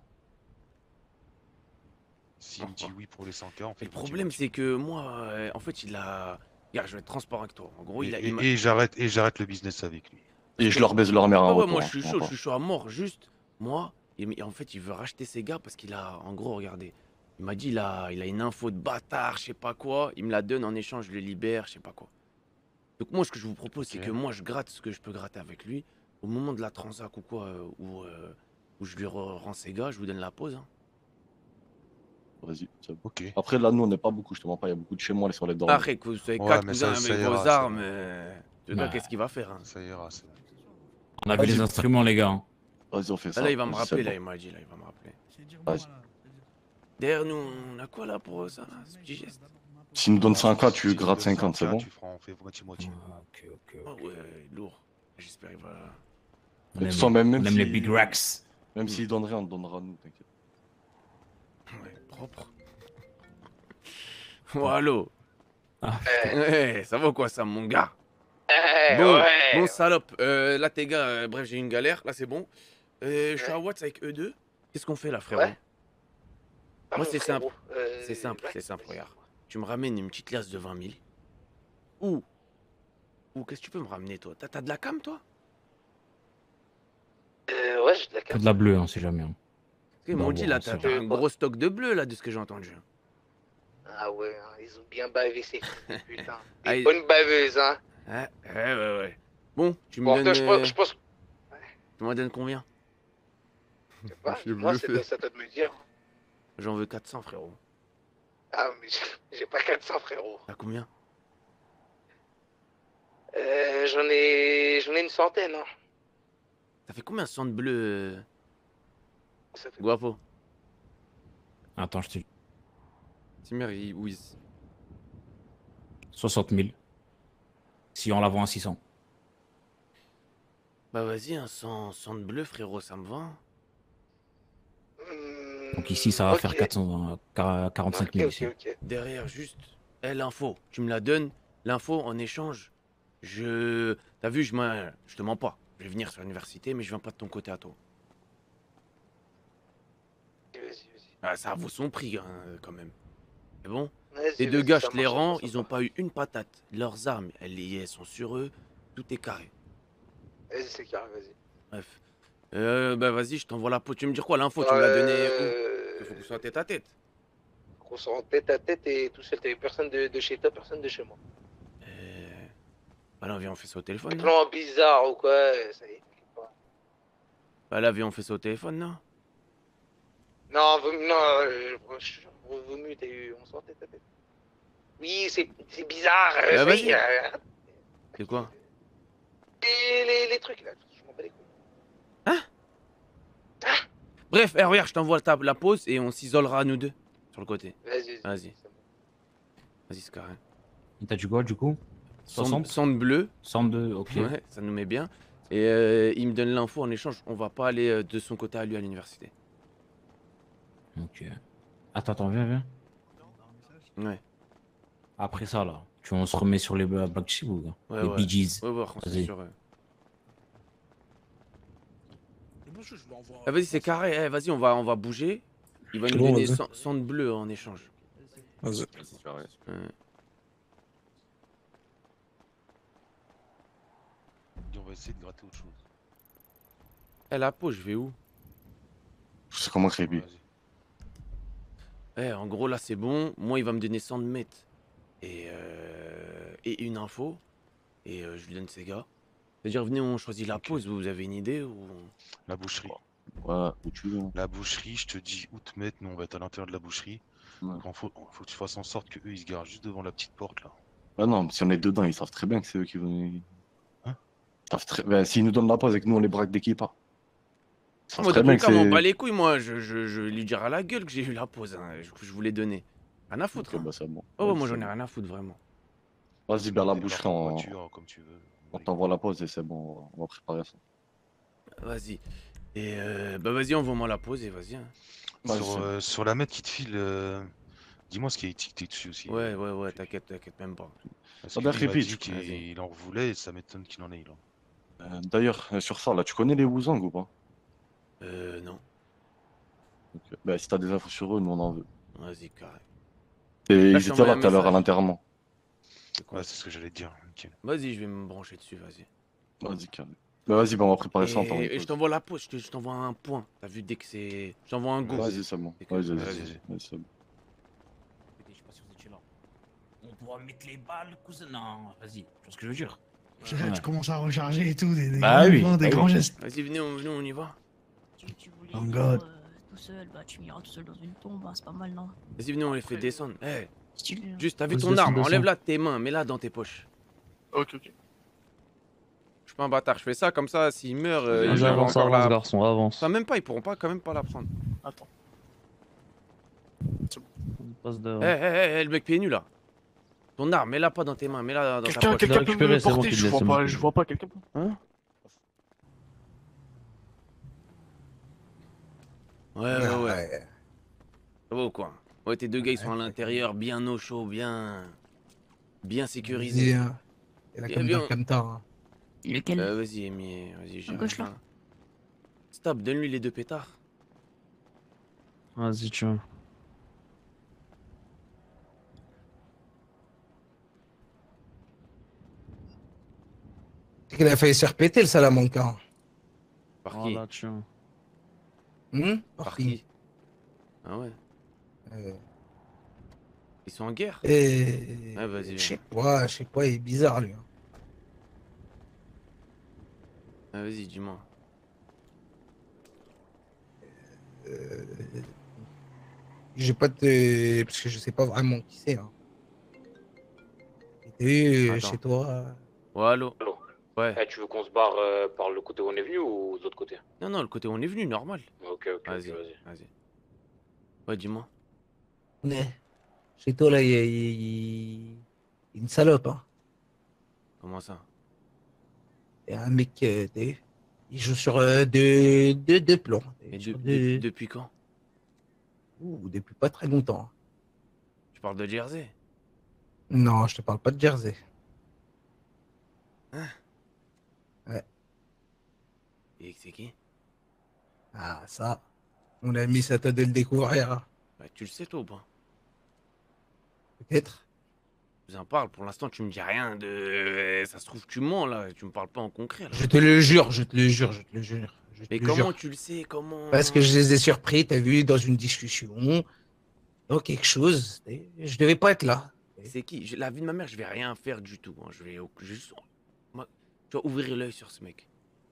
S'il me dit oui pour les cent K, on fait Le problème, c'est que moi, euh, en fait, il a. Regarde, je vais être transparent avec toi. En gros, Et, il a. et- il m'a- et j'arrête et j'arrête le business avec lui. Et je leur baise leur mère Ah en ouais, retour. moi hein, je suis je chaud, comprends je suis chaud à mort. Juste, moi, il- en fait, il veut racheter ses gars parce qu'il a, en gros, regardez, il m'a dit, il a, il a une info de bâtard, je sais pas quoi. Il me la donne en échange, je le libère, je sais pas quoi. Donc moi, ce que je vous propose, c'est Ok. que moi, je gratte ce que je peux gratter avec lui. Au moment de la transac ou quoi, euh, où, euh, où je lui re- rends ses gars, je vous donne la pause. Hein. Vas-y, c'est bon. Ok. Après, là, nous, on n'est pas beaucoup, je te mens pas, il y a beaucoup de chez moi, les sur les dormants. Après, que vous soyez Ouais, quatre mais cousins ça- ça avec ira, vos ça armes, ira. euh, je sais pas Ouais. qu'est-ce qu'il va faire. Hein. Ça ira. ça- On a vu les instruments, les gars. hein. Vas-y, on fait ça. Ah, là, il va me Vas-y, rappeler, c'est là, bon. il m'a dit, là, il va me rappeler. Vas-y. Derrière nous, on a quoi là pour ça, là, ce petit geste? S'il me donne cinq K, tu Si grattes tu donnes cinquante, c'est cent K, bon? Tu feras, on fait moitié-moitié. Ok, ok, Ah ok. ouais, lourd. J'espère qu'il va. On De aime, toute façon, même, même on aime si- les big racks. Même s'il donne rien, on te donnera à nous, t'inquiète. Ouais, propre. Oh, allô. Ah. Ouais, ça va ou quoi, ça, mon gars? Eh, Bon, ouais. bon, salope. Euh, là, tes gars, euh, bref, j'ai eu une galère. Là, c'est bon. Euh, je suis à Watts avec eux deux. Qu'est-ce qu'on fait là, frérot? Ouais. Ah, Moi, mon c'est frérot, simple. euh, C'est simple, ouais. c'est simple, regarde. Tu me ramènes une petite liasse de vingt mille. Ou. Ou qu'est-ce que tu peux me ramener, toi? T'as t'as de la cam, toi? Euh, ouais, j'ai de la Faut carte. de la bleue, hein, si jamais. hein. Parce qu'ils Bon, m'ont bon, dit, là, ça t'as va. t'as un gros stock de bleu, là, de ce que j'ai entendu. Ah ouais, hein, ils ont bien bavé ces filles, putain. Des Ah, il- bonnes baveuses, hein. Ouais, ouais, ouais, ouais. Bon, tu me Bon, donnes. toi, je euh, pense, je pense, Tu m'en donnes combien? je sais pas, Je moi, le c'est fais. c'est à toi de me dire. J'en veux quatre cents, frérot. Ah, mais j'ai- j'ai pas quatre cents, frérot. T'as combien? Euh, j'en ai, j'en ai une centaine, hein. Ça fait combien de sang de bleu, euh, Ça fait- Guapo? Attends, je te dis. Timer, il... oui. soixante mille. Si on la vend à six cents. Bah vas-y, un sang, sang de bleu, frérot, ça me va. Donc ici, ça va Ok. faire quatre cent quarante-cinq mille Ok, ici. ok, ok. Derrière, juste, eh, l'info, tu me la donnes, l'info en échange. Je... T'as vu, je, m'en- je te mens pas. Je vais venir sur l'université, mais je viens pas de ton côté à toi. Vas-y, vas-y. Ah, ça vaut son prix, hein, quand même. C'est bon? Vas-y, Les deux vas-y, gars, ça je te les marche, rends, ça ils ont pas eu une patate. Leurs armes, elles, elles sont sur eux, tout est carré. Vas-y, c'est carré, vas-y. Bref. Euh, bah vas-y, je t'envoie la peau. Tu veux me dire quoi, l'info? Tu me l'as donné où? Il faut qu'on soit tête à tête. Qu'on soit en tête à tête et tout seul. T'avais personne de, de chez toi, personne de chez moi. Euh... Bah là, viens, on fait ça au téléphone. Des non plans bizarres ou quoi, ça y est. Bah là, viens, on fait ça au téléphone, non? Non, vaut, non, euh, vaut vaut mieux, t'as eu, on soit en tête à tête. Oui, c'est c'est bizarre, euh, Bah, ça vas-y. y est, euh, C'est quoi? les, les, les trucs là, je m'en bats les couilles. Bref, eh, regarde, je t'envoie la, la pause et on s'isolera nous deux sur le côté. Vas-y, Vas-y. Vas-y, c'est carré. Et t'as du quoi du coup? Sonde, sonde bleue. Sonde deux, ok. Ouais, ça nous met bien. Et euh, il me donne l'info en échange. On va pas aller euh, de son côté à lui à l'université. Ok. Attends, attends, viens, viens. Ouais. Après ça, là, tu on se remet sur les Black Sheep ou quoi? Ouais, Les ouais. Bee Gees. Ouais, ouais, c'est Vas-y. sûr. Ouais. Ah, vas-y, c'est carré. Eh, vas-y, on va, on va bouger. Il va C'est nous bon, donner vas-y. cent- sonde bleue en échange. Vas-y. Ouais. Et on va essayer de gratter autre chose. Eh, la peau, je vais où? C'est comment Créby? Eh, en gros, là, c'est bon. Moi, il va me donner cent de mètres et, euh, et une info. Et euh, je lui donne ses gars. C'est-à-dire, venez, on choisit la pause. Vous avez une idée ou... La boucherie. Ouais, où tu veux. La boucherie, je te dis où te mettre. Nous, on va être à l'intérieur de la boucherie. Ouais. Donc, faut, faut que tu fasses en sorte que eux, ils se garent juste devant la petite porte là. Ah non, si on est dedans, ils savent très bien que c'est eux qui vont. Hein? Ils savent très... ben, s'ils nous donnent la pause et que nous on les braque dès qu'ils partent. Ils savent Moi, très dans bien tous que les cas, m'en c'est. bats les couilles, moi. Je, je, je lui dirai à la gueule que j'ai eu la pause. Hein. Je, je voulais donner. Rien à foutre. Ok, hein. bah c'est bon. Oh, ouais, Vas-y, moi, c'est j'en ai bon. rien à foutre, vraiment. Vas-y, vers la Débarque boucherie, en on, voiture, comme tu veux. on t'envoie la pause et c'est bon, on va préparer ça. Vas-y. Et euh, bah, vas-y, envoie-moi la pause et vas-y. Hein. Ouais, Sur, c'est- euh, sur la mette qui te file, euh, dis-moi ce qui est étiqueté dessus aussi. Ouais, ouais, ouais, t'inquiète, t'inquiète même pas. Parce Ah, que bah, lui, il m'a répète, dit tu- vas-y. qu'il en voulait et ça m'étonne qu'il en ait là. Euh, D'ailleurs, euh, sur ça, là, tu connais les Wuzang ou pas? Euh, non. Ok. Bah, si t'as des infos sur eux, nous on en veut. Vas-y, carré. Et Là, ils je étaient t'envoie là un tout à l'heure à message. l'enterrement. Ouais, c'est ce que j'allais te dire. Nickel. Vas-y, je vais me brancher dessus, vas-y. Vas-y, carré. Bah, vas-y, bah, on va préparer ça en temps. Et, et je t'envoie la pause, je te- je t'envoie un point. T'as vu dès que c'est. Je t'envoie un go. Vas-y, c'est bon. C'est que- Vas-y, vas-y, vas-y. vas-y, vas-y, c'est bon. Je sais pas si vous étiez là. On pourra mettre les balles, cousin. Non, vas-y, tu vois ce que je veux dire. Tu Ouais. tu commences à recharger et tout, des, des Bah grands oui, mouvements, des bah grands oui. gestes. Vas-y, venez, on, venez, on y va. Tu, tu voulais Oh vivre, God. euh, tout seul, bah tu iras tout seul dans une tombe, hein, c'est pas mal, non? Vas-y, venez, on les fait descendre. Eh, Stylé, hein. juste, t'as vu Vas-y, ton descends, arme, descends. enlève-la de tes mains, mets-la dans tes poches. Ok, ok. Je suis pas un bâtard, je fais ça comme ça, s'il meurt, euh, Vas-y, ils peuvent avance, encore avance, la. garçon, avance. Enfin, même pas, ils pourront pas quand même pas la prendre. Attends. On passe de... Eh, eh, eh, le mec pieds nus là. Ton arme, mets-la pas dans tes mains, mets-la dans ta Quelqu'un poche. quelqu'un peut récupéré, me c'est bon porter, qu'il je laisse, vois c'est bon pas, qu'il je laisse. vois pas quelqu'un. peut- Hein? Ouais, ouais, Ah, ouais. Ça va ou quoi? Ouais, tes deux gars ils sont à l'intérieur, bien au chaud, bien. bien sécurisés. hein. Et la Eh comme bien. dans Camtar. hein. Lequel? Euh, vas-y, Amy, vas-y, j'ai À gauche, rien. là. Stop, donne-lui les deux pétards. Vas-y, tu vois. C'est qu'il a failli se faire péter le Salamanca. Par Oh qui? là, tu vois. Hum Par qui? Ah ouais. Euh, Ils sont en guerre? Et... Ouais, vas-y. Je sais pas, je sais pas, il est bizarre lui. hein. Ah, vas-y, dis-moi. Euh, J'ai pas de... Parce que je sais pas vraiment qui c'est. Hein. Et Attends. chez toi... Ouais, allô? Allô. Ouais. Eh, tu veux qu'on se barre euh, par le côté où on est venu ou de l'autre côté? Non, non, le côté où on est venu, normal. Ok, ok, Vas-y, ok, vas-y. vas-y. Ouais, dis-moi. Ouais. Chez toi là, il y a, il y a- il y a une salope. Hein. Comment ça? Il y a un mec, euh, t'as vu, il joue sur euh, deux, deux, deux plans. Mais Sur de- deux- de- depuis quand? Ouh, depuis pas très longtemps. Tu parles de Jersey? Non, je te parle pas de Jersey. Hein? Ouais. Et c'est qui? Ah, ça, mon ami, ça t'a de le découvrir. hein. Bah, tu le sais, toi ou pas? Peut-être. Je vous en parle, pour l'instant, tu me dis rien de. Ça se trouve, tu mens là, tu me parles pas en concret là. Je te le jure, je te le jure, je te le jure. Mais te comment jure. tu le sais? Comment? Parce que je les ai surpris, t'as vu, dans une discussion, dans quelque chose. et Je devais pas être là. C'est qui? Je- La vie de ma mère, je vais rien faire du tout. hein. Je vais au- juste. Moi, tu vas ouvrir l'œil sur ce mec.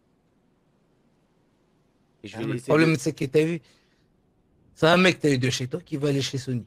Et je Ah, vais mais le laisser. problème, de- c'est que t'as vu, c'est un mec que t'as eu de chez toi qui va aller chez Sony.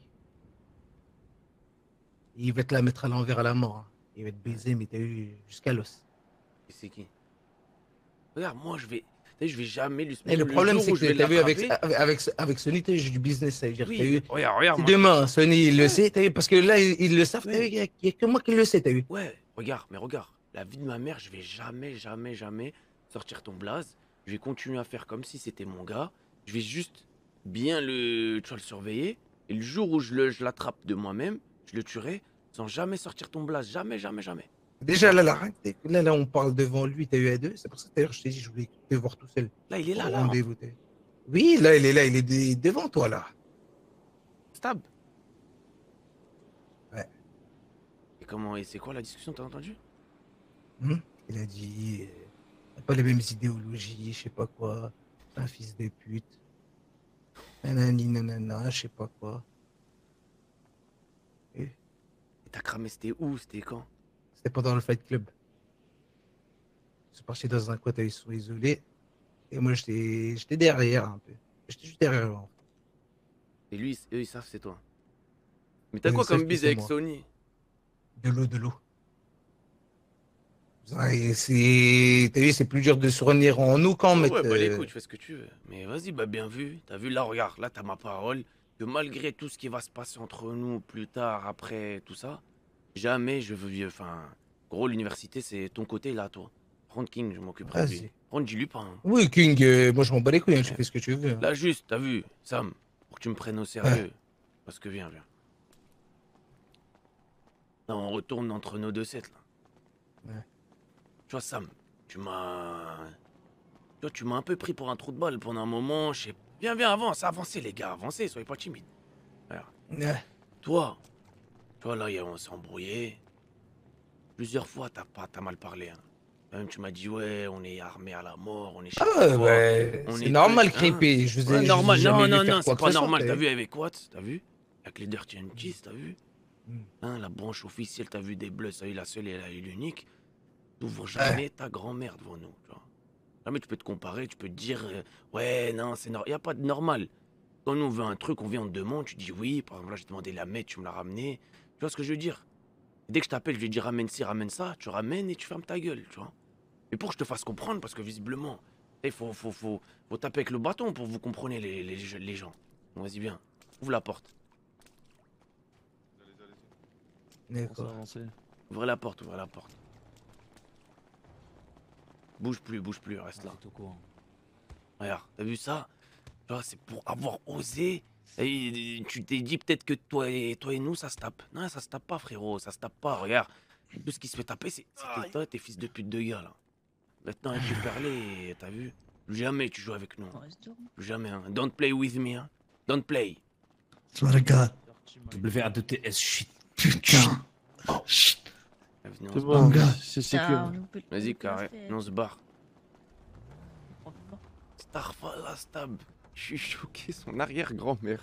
Il va te la mettre à l'envers à la mort. hein. Il va te baiser, mais t'as eu jusqu'à l'os. Et c'est qui? Regarde, moi, je vais. Tu sais, je vais jamais lui. Et le problème, jour c'est où que je vais t'as vu avec, l'attraper- avec, avec, avec Sony, t'as eu du business, ça veut dire. Oui, t'as eu, regarde, regarde, si moi, demain, Sony, il le sait, t'as vu, parce que là, ils, ils le savent, t'as vu, il n'y a, il y a que moi qui le sais, t'as vu. Ouais, regarde, mais regarde, la vie de ma mère, je vais jamais, jamais, jamais sortir ton blaze. Je vais continuer à faire comme si c'était mon gars. Je vais juste bien le, tu vois, le surveiller. Et le jour où je le, je l'attrape de moi-même, je le tuerai sans jamais sortir ton blaze. Jamais, jamais, jamais. Déjà, là, là, là, là, on parle devant lui, t'as eu à deux. C'est pour ça que d'ailleurs, je t'ai dit, je voulais te voir tout seul. Là, il est là, Au là. rendez-vous, t'as vu. Oui, là, il est là, il est de- devant toi, là. Stab. Ouais. Et comment, et c'est quoi la discussion, t'as entendu? Hum, Il a dit, euh, t'as pas les mêmes idéologies, je sais pas quoi. T'es un fils de pute. Nanani, nanana, je sais pas quoi. Et Et t'as cramé, c'était où? C'était quand? C'était pas dans le Fight Club. Je suis parti dans un coin, t'as vu, ils sont isolés. Et moi, j'étais j'étais derrière un peu. J'étais juste derrière eux. en fait. Et lui, eux, ils savent c'est toi. Mais t'as Eux, quoi ils savent comme que bise c'est avec moi. Sony? De l'eau, de l'eau. Ouais, c'est, t'as vu, c'est plus dur de se revenir en nous qu'en Ouais, mettre. ouais, bah les euh, couilles, tu fais ce que tu veux. Mais vas-y, bah bien vu. T'as vu là, regarde, là, t'as ma parole. Que malgré tout ce qui va se passer entre nous plus tard, après tout ça, jamais je veux. Enfin, gros, l'université, c'est ton côté là, toi. Prends King, je m'occuperai de lui. Vas-y. Prends, dis-lui pas. hein. Oui, King, euh, moi je m'en bats les couilles, hein, tu fais ce que tu veux. hein. Là, juste, t'as vu, Sam, pour que tu me prennes au sérieux. Parce que viens, viens. Là, on retourne entre nos deux sets, là. Ouais. Tu vois, Sam, tu m'as. Tu vois, tu m'as un peu pris pour un trou de balle pendant un moment. Je sais. Viens, viens, avance, avancez, les gars, avancez, soyez pas timides. Regarde. Ouais. Toi, tu vois, là, y a- on s'est embrouillé. Plusieurs fois, t'as pas, t'as mal parlé. Hein. Même, tu m'as dit, ouais, on est armé à la mort, on est chez Ah, ouais, c'est normal, creepy, je vous ai- Ouais, je normal, vous ai jamais non, vu non, faire non, quoi c'est que pas ce soit, normal. t'as T'as vu. vu avec Watts, t'as vu? Avec les Dirty and Cheese, t'as vu? Hmm. Hein, la branche officielle, t'as vu des bleus, ça y est, la seule et la- et l'unique. T'ouvres jamais ta grand-mère devant nous, tu vois. Jamais tu peux te comparer, tu peux te dire, euh, ouais, non, c'est normal. Y a pas de normal. Quand nous on veut un truc, on vient, on te demande, tu dis oui. Par exemple, là, j'ai demandé la mettre, tu me l'as ramené. Tu vois ce que je veux dire? Dès que je t'appelle, je vais dire ramène ci, ramène ça, tu ramènes et tu fermes ta gueule, tu vois. Et pour que je te fasse comprendre, parce que visiblement, il faut, faut, faut, faut taper avec le bâton pour que vous compreniez les, les, les gens. Bon, vas-y, viens. Ouvre la porte. D'accord. Ouvrez la porte, ouvrez la porte. Bouge plus, bouge plus, reste là. Regarde, t'as vu ça? Tu vois, c'est pour avoir osé. Et tu t'es dit peut-être que toi et, toi et nous, ça se tape. Non, ça se tape pas, frérot, ça se tape pas. Regarde, tout ce qui se fait taper, c'est c'est toi, tes fils de pute de gars, là. Maintenant, avec les perlés, t'as vu? Plus jamais tu joues avec nous. Plus jamais, hein. Don't play with me, hein. Don't play. Swear to God. W A deux T S, shit. Putain. Venez, on C'est se bon, barre. c'est sécure. Vas-y, carré, on se barre. Starfall, stab. Je suis choqué, son arrière-grand-mère.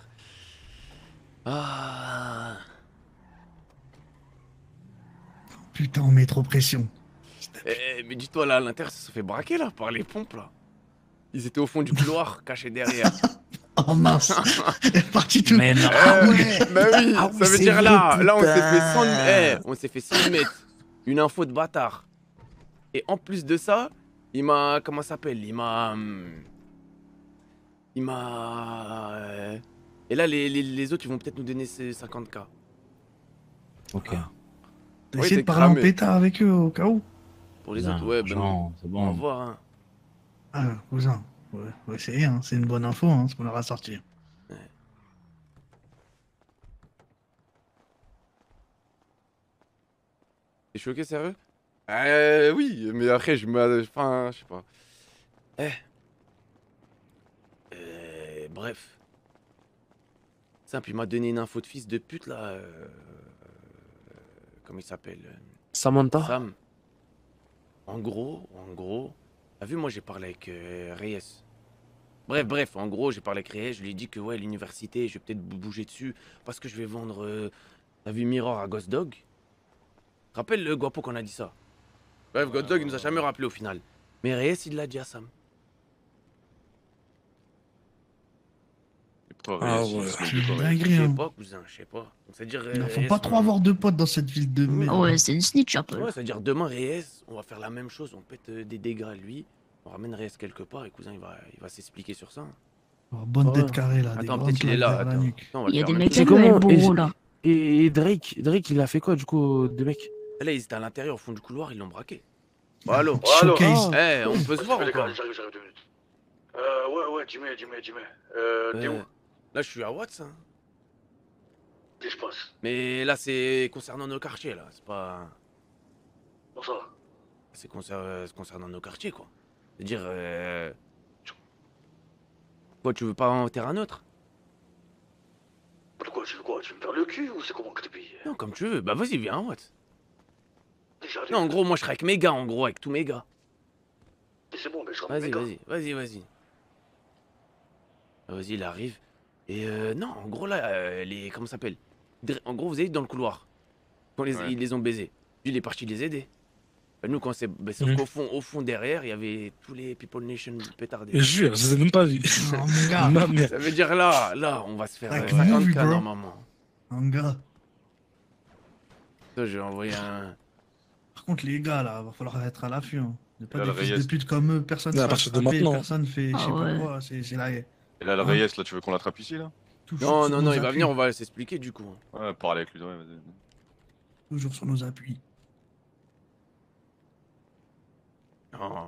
Ah. Putain, on met trop pression. Eh, mais dis-toi, là, à l'intérieur, ça se fait braquer, là, par les pompes, là. Ils étaient au fond du couloir, cachés derrière. Oh mince. Elle est partie tout. Mais non. Ah ouais. Bah oui, Ah ça oui, veut c'est dire vrai, là, là, on s'est putain. fait cent... eh, on s'est fait cent mètres. Une info de bâtard. Et en plus de ça, il m'a... Comment ça s'appelle? Il m'a... hum, Il m'a... euh, Et là, les, les, les autres, ils vont peut-être nous donner ces cinquante K. Ok. T'as Ouais, essayé t'es de parler en cramé. pétard avec eux au cas où? Pour les Non, autres, ouais, ben franchement, c'est bon. On va voir, hein. Ah, cousin. Ouais, ouais c'est hein, c'est une bonne info, hein, ce qu'on leur a sorti. T'es choqué, sérieux? Euh, oui, mais après, je me... Enfin, je sais pas. Eh. Euh, bref. Simple, il m'a donné une info de fils de pute, là. euh, Comment il s'appelle? Samantha. Sam. En gros, en gros... T'as vu, moi, j'ai parlé avec euh, Reyes. Bref, bref, en gros, j'ai parlé avec Reyes, je lui ai dit que ouais, l'université, je vais peut-être bou- bouger dessus parce que je vais vendre. Euh, T'as vu Mirror à Ghost Dog? Tu te rappelles le Guapo qu'on a dit ça? Bref, Ghost Dog, il nous a jamais rappelé au final. Mais Reyes, il l'a dit à Sam. Ah Reyes, ouais, il se met c'est de une quoi, Reyes? dinguerie, Je sais hein. pas, cousin, je sais pas. C'est-à-dire. Il euh, faut Reyes, pas trop on- avoir de potes dans cette ville de merde. Ouais, c'est une snitch un peu. Ouais, c'est-à-dire demain, Reyes, on va faire la même chose, on pète euh, des dégâts à lui, on ramène Reyes quelque part et cousin, il va, il va s'expliquer sur ça. Oh, bonne Ouais. tête carrée là. des Attends, grandes peut-être qu'il est claques là. derrière la Attends. nuque. Attends, on va Il y le a faire des même mecs temps. à lui, comment bourreau, et, là. et, et Drake, Drake, il a fait quoi du coup, de mec? Là, ils étaient à l'intérieur, au fond du couloir, ils l'ont braqué. Oh, allô? Petit showcase. Eh, on peut se Vas-y, voir fais les encore. gars, j'arrive, j'arrive deux minutes. Euh, ouais, ouais, dis-moi, dis-moi, dis-moi. Euh, t'es où? Euh, Là, je suis à Watts, hein. Qu'est-ce qui se passe? Mais là, c'est concernant nos quartiers, là. C'est pas. Comment ça? C'est concer- c'est concernant nos quartiers, quoi. C'est-à-dire. Euh... Quoi, tu veux pas en terrain neutre? Pourquoi? Tu veux quoi? Tu veux me faire le cul ou c'est comment que t'es payé? Non, comme tu veux. Bah, vas-y, viens à Watts. J'arrive. Non, en gros, moi, je serai avec mes gars, en gros, avec tous mes gars. C'est bon, mais je ramène Vas-y, mes gars. vas-y, vas-y, vas-y. Ah, Vas-y, il arrive. Et euh, non, en gros, là, euh, les. Comment ça s'appelle? Dr- En gros, vous êtes dans le couloir. Quand les- Ouais. ils les ont baisés. Lui, il est parti les aider. Bah, nous, quand c'est. Bah, sauf Mhm. qu'au fond, au fond, derrière, il y avait tous les People Nation pétardés. Je jure, je les ai même pas vus. Oh, mon gars. Ma mère. Ça veut dire là, là, on va se faire euh, Like cinquante movie, K bro. normalement. Un gars. Ça, je vais envoyer un. Par contre, les gars, là, va falloir être à l'affût. Hein. Y a pas Là, des le fils de Reyes. pute comme eux. Personne À ne partir de maintenant. personne fait je sais Ah pas ouais. quoi. C'est c'est là. Et là, le Hein? Reyes, là, tu veux qu'on l'attrape ici, là? Toujours Non, sur non, nos non, il va appuis. venir, on va s'expliquer du coup. Ouais, parler avec lui, ouais, vas-y. Toujours sur nos appuis. Non.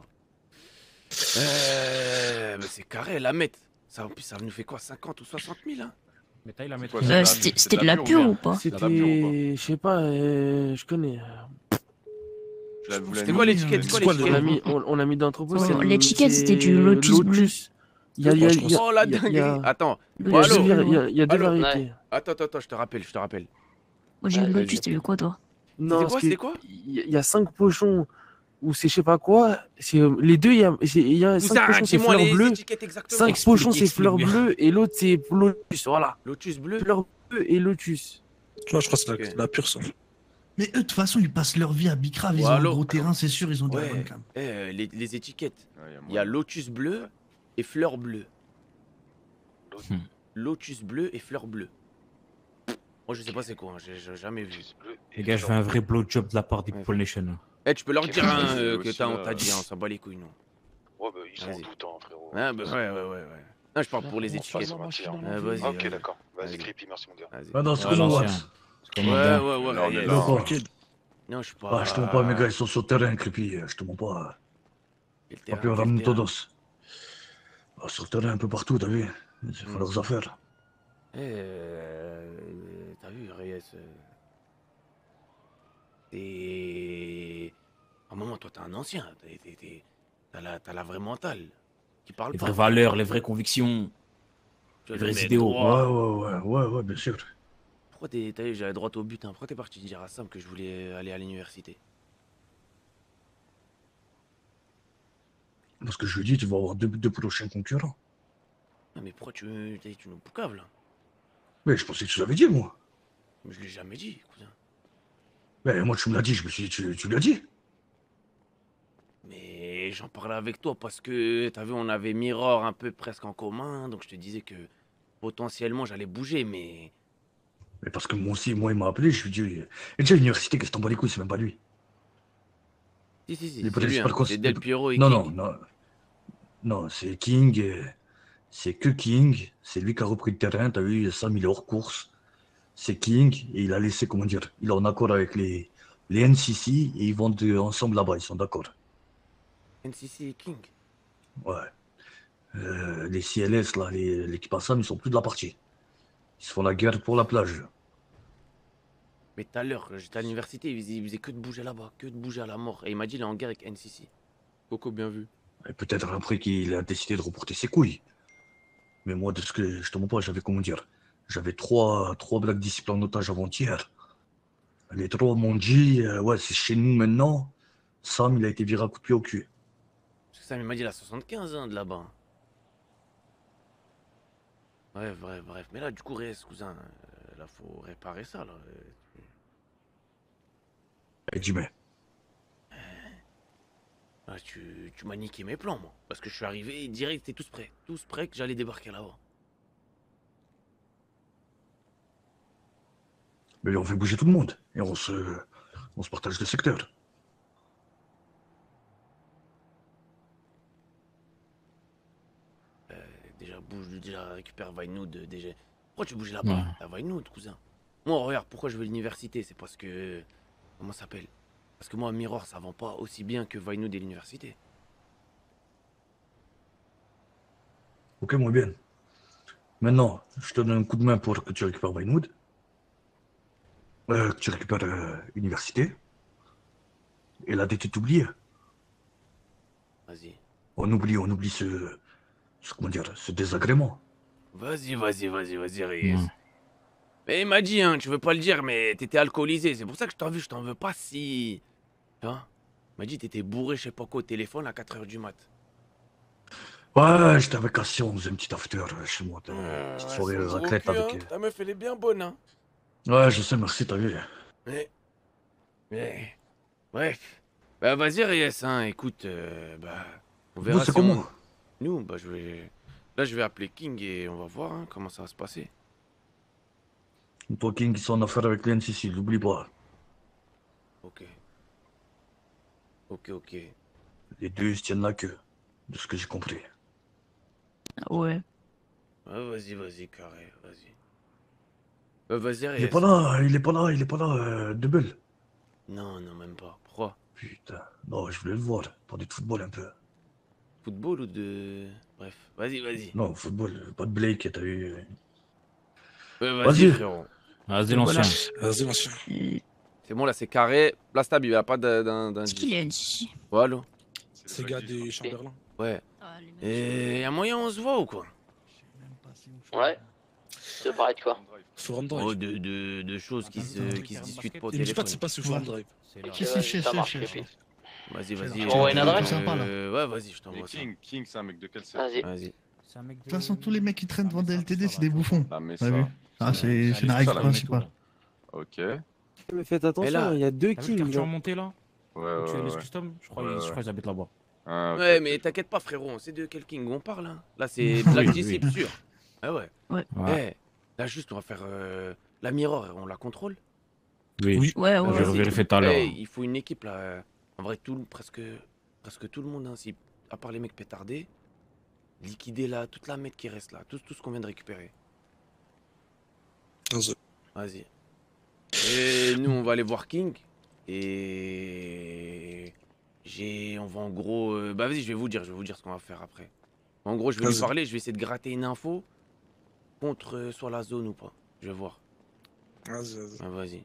Euh, bah, c'est carré, la mettre. Ça, en plus, ça nous fait quoi, cinquante ou soixante mille, hein? Mais taille la mettre. quoi, c'est Euh, de la- C'était c'est c'était de la pure ou pas? C'est de la pure ou pas? C'était. Je sais pas, euh, je connais. Tu l'as- vous l'avez C'était mis, quoi hein, l'étiquette? mais- C'est On quoi a l'étiquette? mis, on, on a mis d'entrepôt. Ouais, c'est- l'étiquette, c'est c'était du Lotus bleu. Lotus. Il y a, il y a, il y a- Oh la il y a- il y dinguerie! a- Attends, il y bon, a allô? deux vari- il y a- il y a deux Allô? variétés. Attends, attends, attends, je te rappelle, je te rappelle. Moi, j'ai eu Ouais, le vas-y. Lotus, t'as eu quoi, toi? Non, C'était parce quoi, que c'était quoi? Il y, a- il y a cinq pochons ou c'est je sais pas quoi. C'est euh, les deux. Il y a, c'est- il y a cinq Cousin, pochons c'est dis-moi fleur les bleue. étiquettes exactement. Cinq Explique, pochons c'est explique fleur bien. bleue et l'autre c'est Lotus. Voilà. Lotus bleu? Fleur bleue et Lotus. Moi, je crois que c'est la, Ok. la pure, ça. Mais eux, de toute façon, ils passent leur vie à Bicrave. Ils Ouais, ont un allô? gros terrain, c'est sûr, ils ont de la Ouais, bonne cam. eh, euh, les, les étiquettes. Ouais, y a Il y a moyen. Lotus bleu et fleur bleue. Hmm. Lotus bleu et fleur bleue. Moi, je sais pas c'est quoi, hein, j'ai j'ai jamais vu. Les gars, je veux un vrai blowjob de la part des Ouais. People Nation. Eh, tu peux leur Ok, dire bah, hein, vas-y, euh, aussi, que t'as- on là. t'a dit, hein, on s'en bat les couilles, nous. Ouais, bah, ils sont en Vas-y. doute, hein, frérot. Ah, bah ouais, ouais, ouais, ouais. Non, je parle pour les Faut pas étiquettes. se mentir. Ah, vas-y, Ah, ok, vas-y. d'accord. Vas-y, Vas-y. Creepy, merci, mon gars. Vas-y. Ah non, c'est Ouais, comment l'ancien. Watts? C'est Ouais, comment ouais, bien. ouais, Là, on est yes. là. Non, tranquille. Non, je suis pas. Ah, je te mens pas, mes gars, ils sont sur le terrain, Creepy. Je te mens pas. Quel Pas terrain, pu quel ramener terrain. todos. Ah, sur le terrain, un peu partout, t'as vu? Ils font Mm. leurs affaires. Eh, euh, t'as vu, Reyes euh, T'es. À un moment, toi, t'es un ancien. t'es- t'es- t'es- T'as la, t'as la vraie mentale. Qui parle Les pas. vraies valeurs, les vraies convictions, Tu les vas vrais te mettre idéaux. droit. Ouais, ouais, ouais, ouais, ouais, bien sûr. Pourquoi t'es. T'as vu, j'allais droit au but. Hein. Pourquoi t'es parti dire à Sam que je voulais aller à l'université? Parce que je lui dis, tu vas avoir deux, deux prochains concurrents. Non, mais pourquoi tu, t'es- tu nous poucaves là? Mais je pensais que tu l'avais dit, moi. Mais je l'ai jamais dit, cousin. Mais moi, tu me l'as dit, je me suis dit, tu, tu l'as dit. Mais j'en parlais avec toi parce que, t'as vu, on avait Mirror un peu presque en commun. Donc je te disais que potentiellement j'allais bouger, mais. Mais parce que moi aussi, moi, il m'a appelé, je lui ai dit, et déjà, l'université, qu'est-ce que t'en bats les couilles, c'est même pas lui. Si, si, si. Les C'est lui, principales hein. cons- C'est Del Piero et Non, King. non, non. Non, c'est King, euh, c'est que King, c'est lui qui a repris le terrain, t'as vu, Sam, il est hors course. C'est King, et il a laissé, comment dire, il est en accord avec les, les N C C, et ils vont de- ensemble là-bas, ils sont d'accord. N C C et King. Ouais. Euh, les C L S, là, les- l'équipe Sam, ils sont plus de la partie. Ils se font la guerre pour la plage. Mais tout à l'heure, j'étais à l'université, il faisait, il faisait que de bouger là-bas, que de bouger à la mort. Et il m'a dit, il est en guerre avec N C C. Coco, bien vu. Et peut-être après qu'il a décidé de reporter ses couilles. Mais moi, de ce que je te montre pas, j'avais, comment dire, j'avais trois, trois Black Disciples en otage avant-hier. Les trois m'ont dit, euh, ouais, c'est chez nous maintenant. Sam, il a été viré à coup de pied au cul. Parce que ça, il m'a dit, il a soixante-quinze ans de là-bas. Ouais, bref, bref. Mais là, du coup, reste, cousin. euh, Là, faut réparer ça, là. euh. Eh, Jimmy. Ah, tu, tu m'as niqué mes plans, moi. Parce que je suis arrivé direct, c'était tous prêts. Tous prêts que j'allais débarquer là-bas. Mais on fait bouger tout le monde. Et on se, on se partage le secteur. Euh, déjà, bouge, déjà, récupère Vinewood, déjà. Pourquoi tu bouges là-bas? Ouais. La Vinewood, cousin. Moi, regarde, pourquoi je veux l'université? C'est parce que... Comment ça s'appelle? Parce que moi, Mirror, ça vend pas aussi bien que Vinewood et l'université. Ok, moi bien. Maintenant, je te donne un coup de main pour que tu récupères Vinewood. Euh, que tu récupères euh, l'université. Et la dette est oubliée. Vas-y. On oublie, on oublie ce, ce, comment dire, ce désagrément. Vas-y, vas-y, vas-y, vas-y, Reyes. Mm. Mais il m'a dit, hein, tu veux pas le dire, mais t'étais alcoolisé. C'est pour ça que je t'en veux, je t'en veux pas si... Tu vois? Il m'a dit t'étais bourré, je sais pas quoi, au téléphone à quatre heures du mat. Ouais, j'étais avec Cassian, on faisait une petite after euh, chez moi. Une Euh, petite ouais, soirée c'est un gros raclette cul, avec... hein. euh, Ta meuf, elle est bien bonne, hein. Ouais, je sais, merci, t'as vu. Mais... Mais... Bref. Bah vas-y, Reyes, hein, écoute, euh, bah... On verra Vous, c'est si on- comment? Nous, bah je vais... Là, je vais appeler King et on va voir hein, comment ça va se passer. Toi, King, ils sont en affaire avec les N C C, l'oublie pas. Ok. Ok, ok. Les deux, ils se tiennent la queue, de ce que j'ai compris. Ouais. Ouais, vas-y, vas-y, carré, vas-y. Bah vas-y, Il est Reyes. pas là, il est pas là, il est pas là, euh, Double. Non, non, même pas. Pourquoi? Putain, non, je voulais le voir, parler de football un peu. Football ou de... Bref, vas-y, vas-y. Non, football, pas de Blake, t'as eu... Ouais, vas-y, Vas-y. frérot. Vas-y, Et l'ancien. voilà. Vas-y, l'ancien. C'est bon, là, c'est carré. Là, stab, il n'y a pas d'un... d'un- d'un- Est-ce qu'il y a une ici? Voilà. C'est le gars des Chamberlain. Ouais. Et y a moyen, on se voit ou quoi? Ouais. Ça paraît de quoi? Sur Drive. Oh, de, de, de choses qui se, qui se discutent pas au Il me dit pas téléphone. que c'est pas sur Forum Drive. Si, si, si, ça si, marche, si, les si. filles. Vas-y, vas-y. Tu m'envoies une adresse? Euh, Ouais, vas-y, je Et t'envoie ça. King, King, c'est un mec de quel secteur? Vas-y. Vas-y. De toute façon, tous les mecs qui traînent devant des L T D, c'est des bouffons. Ah, mais T'as ça. vu? Ah, c'est c'est la règle principale. Ok. Mais faites attention, là- il y a deux T'as vu le kings. quartier là. remonté là? Ouais, Tu ouais, es les ouais. custom? Je crois Ouais, je ouais. crois qu'ils habitent là-bas. Ah, ok, Ouais, ok. mais t'inquiète pas, frérot, c'est de quel king on parle, hein. Là, c'est Oui, Black oui. Disciple, sûr. Ah ouais. Ouais. Ouais. Eh, là, juste, on va faire euh, la mirror, on la contrôle. Oui. Oui. Ouais, ouais. Je vais vérifier tout à l'heure. Eh, il faut une équipe, là. En vrai, tout, presque, presque tout le monde, hein, si, à part les mecs pétardés, liquider là, toute la mette qui reste là, tout, tout ce qu'on vient de récupérer. Vas-y. Vas-y. Et nous, on va aller voir King. Et j'ai, on va en gros, euh, bah vas-y, je vais vous dire, je vais vous dire ce qu'on va faire après. En gros, je vais lui Vas-y. parler, je vais essayer de gratter une info contre euh, soit la zone ou pas. Je vais voir. Vas-y, vas-y. Ah, vas-y.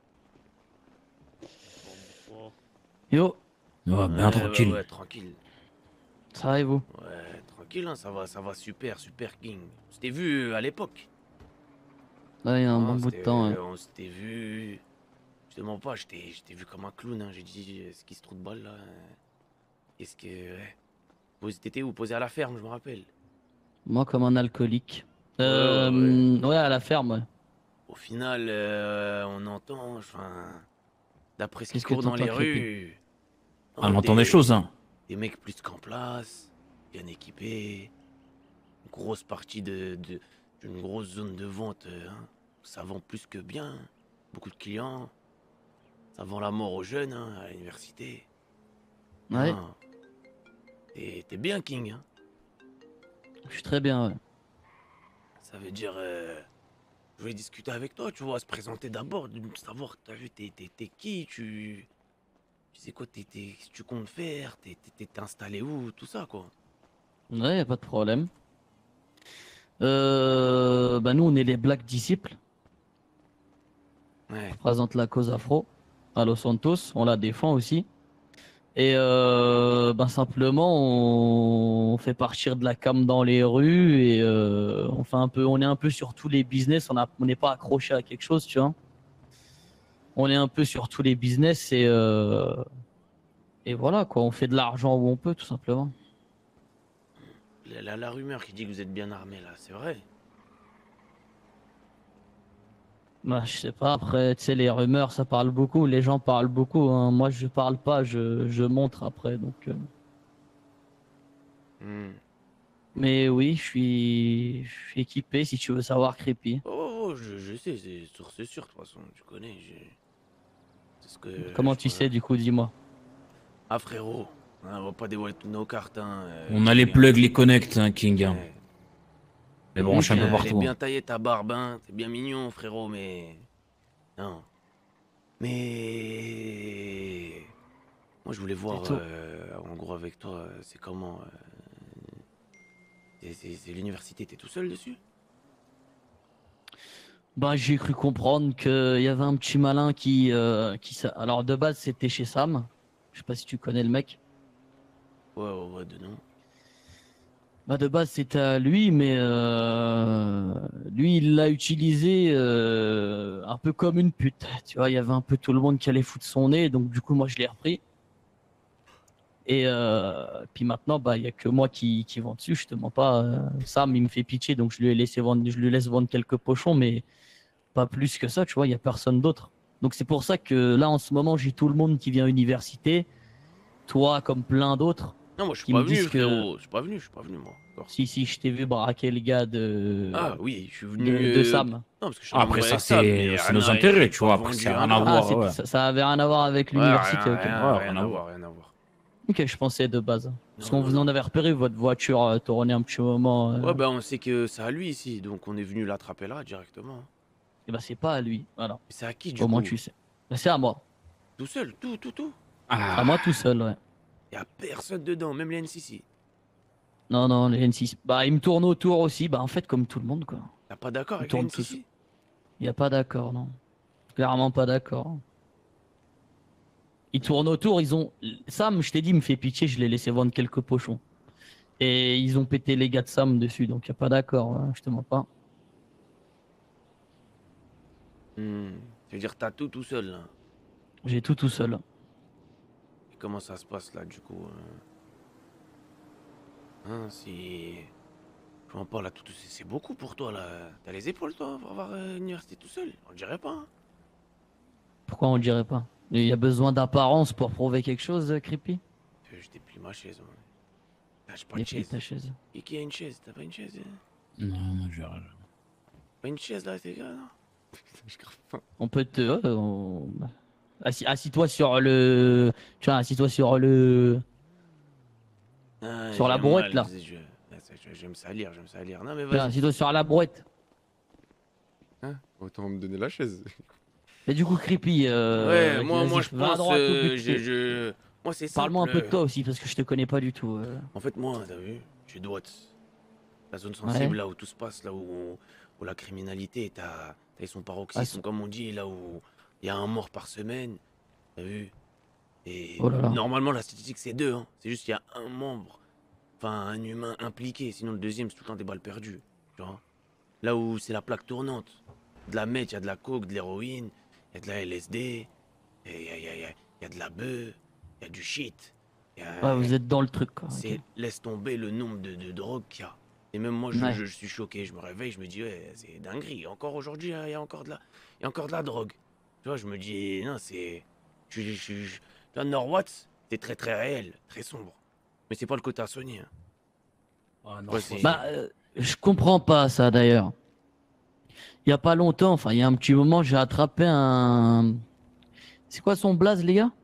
Yo, Ouais, bien Ouais, tranquille. Ouais, ouais, tranquille. ça va et vous? Ouais, tranquille, hein, ça va, ça va super, super King. On s'était vu euh, à l'époque. Ouais, il y a un Hein, bon bout de c'était- temps. Ouais. On s'était vu. Je te mens pas, je t'ai je t'ai vu comme un clown. Hein. J'ai dit, est-ce qu'il se trouve de balle là? Qu'est-ce que. Ouais. Pose- T'étais où? Posé à la ferme, je me rappelle. Moi, comme un alcoolique. Ouais, Euh, ouais, à la ferme. Ouais. Au final, euh, on entend, enfin. D'après ce qui Qu'est-ce que court dans les t'entends, Crépy? rues. Ah, on entend des choses, hein. Des mecs plus qu'en place, bien équipés. Une grosse partie de, de- d'une grosse zone de vente. euh, hein. Ça vend plus que bien. Beaucoup de clients. Ça vend la mort aux jeunes hein, à l'université. Ouais, Ah. Et t'es bien King, hein. je suis très bien. Ouais. Ça veut dire, euh, je voulais discuter avec toi, tu vois, se présenter d'abord, de savoir, t'as vu, t'es, t'es, t'es qui, tu, tu sais quoi, t'es, t'es, qu'est-ce que tu comptes faire, t'es, t'es, t'es installé où, tout ça, quoi. Ouais, y a pas de problème. Euh, bah nous, on est les Black Disciples. Ouais. On représente la cause afro à Los Santos. On la défend aussi. Et euh, ben simplement, on fait partir de la cam dans les rues et euh, on fait un peu, on est un peu sur tous les business. On a, on n'est pas accroché à quelque chose, tu vois. On est un peu sur tous les business et euh, et voilà quoi. On fait de l'argent où on peut, tout simplement. La, la, la rumeur qui dit que vous êtes bien armé, là, c'est vrai. Bah, je sais pas, après, tu sais, les rumeurs, ça parle beaucoup, les gens parlent beaucoup, hein. Moi, je parle pas, je, je montre après, donc... euh. Hmm. Mais oui, je suis... je suis équipé, si tu veux savoir, Creepy. Oh, oh, oh, je, je sais, c'est sûr, c'est sûr, de toute façon, tu connais. j'ai- C'est ce que. Comment je tu peux- sais, du coup, dis-moi. Ah, frérot, hein, on va pas dévoiler toutes nos cartes. Hein, euh, On a les King, hein. plugs, les connects, hein, King. hein. Ouais. Mais bon, je suis un peu Elle est partout. bien hein. taillée ta barbe, hein. T'es bien mignon, frérot, mais. Non. Mais. Moi, je voulais voir, tout. euh, en gros, avec toi, euh, c'est comment. euh, c'est- C'est c'est l'université, t'es tout seul dessus? Bah, j'ai cru comprendre qu'il y avait un petit malin qui... euh, qui sa- Alors, de base, c'était chez Sam. Je sais pas si tu connais le mec. Ouais, ouais, ouais, de nom. Bah, de base, c'était à lui, mais euh, lui, il l'a utilisé euh, un peu comme une pute. Tu vois, il y avait un peu tout le monde qui allait foutre son nez, donc du coup, moi, je l'ai repris. Et euh, puis maintenant, bah, il y a que moi qui, qui vends dessus, je te mens pas. euh, Sam, il me fait pitié, donc je lui ai laissé vendre, je lui laisse vendre quelques pochons, mais pas plus que ça, tu vois, il y a personne d'autre. Donc c'est pour ça que là, en ce moment, j'ai tout le monde qui vient à l'université, toi comme plein d'autres. Non, moi, je suis qui pas me venu, disent que- frérot. Je suis pas venu, je suis pas venu, moi. encore. Si, si, je t'ai vu braquer le gars de. Ah oui, je suis venu. De, de euh, Sam. Non, parce que je suis Après, amoureux ça, avec Sam, c'est mais c'est rien nos à- intérêts, j'ai tu pas vois. Après, vendu c'est un rien à euro. Ah, voir. c'est- ouais. ça, ça avait rien à voir avec Ouais, l'université, rien, ok. rien, Ouais, rien rien à à voir, rien à voir. Ok, je pensais de base. Parce Non, qu'on non, vous en avait repéré, votre voiture euh, tournait un petit moment. euh, Ouais, bah on sait que c'est à lui ici, donc on est venu l'attraper là directement. Et bah, c'est pas à lui, voilà. Mais c'est à qui du Au coup? moins, tu sais. Bah, c'est à moi. Tout seul, tout, tout, tout. À moi tout seul, ouais. Y a personne dedans, même les N C C. Non, non, les N six. Bah, il me tourne autour aussi. Bah, en fait, comme tout le monde, quoi. T'as pas d'accord Il avec les tourne N C tout C? Il y a pas d'accord, non. Clairement pas d'accord. Ils tournent autour, ils ont... Sam, je t'ai dit, me fait pitié, je l'ai laissé vendre quelques pochons. Et ils ont pété les gars de Sam dessus, donc il y a pas d'accord, hein, je te mens pas. Hmm. Ça veut dire que t'as tout tout seul là. J'ai tout tout seul. Et comment ça se passe là du coup? euh Hein, si. Je vois pas là, tout, tout- c'est c'est beaucoup pour toi là. T'as les épaules toi pour avoir euh, l'université tout seul? On dirait pas. Hein. Pourquoi on le dirait pas? Il y a besoin d'apparence pour prouver quelque chose, euh, Creepy? Euh, Je déplie ma chaise. Moi. Ah, j'ai pas Et de puis chaise. ta chaise. Et qui a une chaise? T'as pas une chaise? hein Non, non, je rien. Pas une chaise là, ces gars, non? Je crève pas. On peut te... ouais, on- Assis- Assis-toi sur le... Tu vois, assis-toi sur le... Ah, Sur la j'ai brouette, mal, là. Je, je, je vais me salir, je vais me salir. Non mais Tiens, vas-y. assis-toi sur la brouette. Hein? Autant me donner la chaise. Mais du coup, Creepy... euh, Ouais, moi, vas-y, moi je va à pense, droite, au euh, but, je, c'est- je... Moi c'est simple. Parle-moi un peu de euh, toi aussi, parce que je te connais pas du tout. euh. En fait, moi, t'as vu, je suis de Watts. La zone sensible, Ouais. là où tout se passe, là où, où la criminalité est à, est son paroxysme, Ah, c'est- comme on dit, là où il y a un mort par semaine. T'as vu? Et Oh là là. normalement, la statistique, c'est deux. Hein. C'est juste qu'il y a un membre, enfin un humain impliqué. Sinon, le deuxième, c'est tout le temps des balles perdues. Tu vois? Là où c'est la plaque tournante. De la meth, il y a de la coke, de l'héroïne, il y a de la L S D, il y a, y a- y a- y a de la bœuf, il y a du shit. y a- Ouais, vous êtes dans le truc, quoi. c'est ok. laisse tomber le nombre de, de drogues qu'il y a. Et même moi, je, Ouais. je- je suis choqué. Je me réveille, je me dis, ouais, c'est dinguerie. Encore aujourd'hui, il y a encore de la, il y a encore de la drogue. Tu vois, je me dis, non, c'est, je, je, je, je- tu vois, Norwatts, c'est très très réel, très sombre. Mais c'est pas le côté à Sony. Hein. Ouais, c'est- Bah, euh, je comprends pas ça d'ailleurs. Il y a pas longtemps, enfin il y a un petit moment, j'ai attrapé un. C'est quoi son blaze, les gars?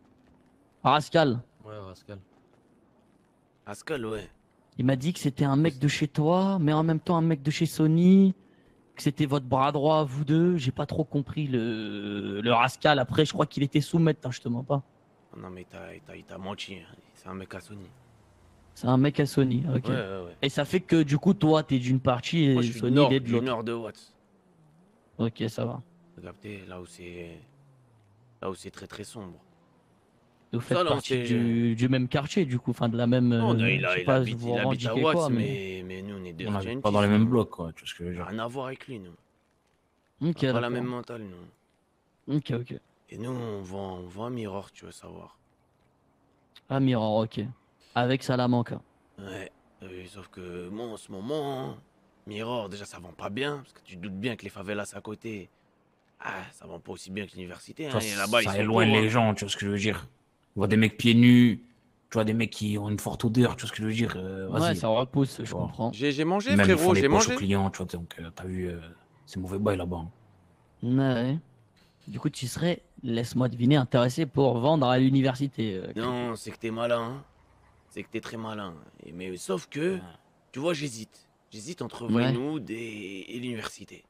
Rascal. Ouais, Rascal. Pascal, ouais. Il m'a dit que c'était un mec de chez toi, mais en même temps un mec de chez Sony. Que c'était votre bras droit, vous deux. J'ai pas trop compris le, le Rascal. Après, je crois qu'il était sous-maître, hein, je te mens pas. Non, mais t'as, t'as, il t'a menti. Hein. C'est un mec à Sony. C'est un mec à Sony, ok. Ouais, ouais, ouais. Et ça fait que du coup, toi, t'es d'une partie et Moi, je suis Sony, nord, il est de du l'autre. nord de Watts. Ok, ça va. T'as capté? Là où c'est, là où c'est très très sombre. Vous faites Ça, non, partie c'est- du, du même quartier, du coup, enfin de la même. Non, euh, il, je a, sais il pas, habite, vous il habite à revendiquez Watts, quoi, mais... mais nous on est deux On habite Gentis, pas dans les mêmes nous. blocs, quoi. Tu vois ce que je veux dire. Rien à voir avec lui, nous. Ok, On a pas la d'accord. même mentale, nous. Ok, ok. Et nous, on vend, on vend un Mirror, tu veux savoir. Ah, Mirror, ok. Avec Salamanca. Ouais, euh, sauf que moi, en ce moment, hein, Mirror, déjà, ça vend pas bien, parce que tu te doutes bien que les favelas à côté, Ah, ça va pas aussi bien que l'université. Tu Hein. vois, Et là-bas, ils ça sont éloigne pauvres, les hein. gens, tu vois ce que je veux dire. Tu vois des mecs pieds nus, tu vois des mecs qui ont une forte odeur, tu vois ce que je veux dire. euh, Ouais, Vas-y. ça repousse, je Tu vois. comprends. J'ai j'ai mangé, Même ils frérot, font les j'ai poches aux mangé. clients, tu vois, donc euh, t'as vu, euh, c'est mauvais bail là-bas. hein. Ouais. Du coup, tu serais, laisse-moi deviner, intéressé pour vendre à l'université. euh, Non, c'est que t'es malin. hein. C'est que t'es très malin. Et, mais sauf que, tu vois, j'hésite. J'hésite entre Ouais. Vinewood et, et l'université.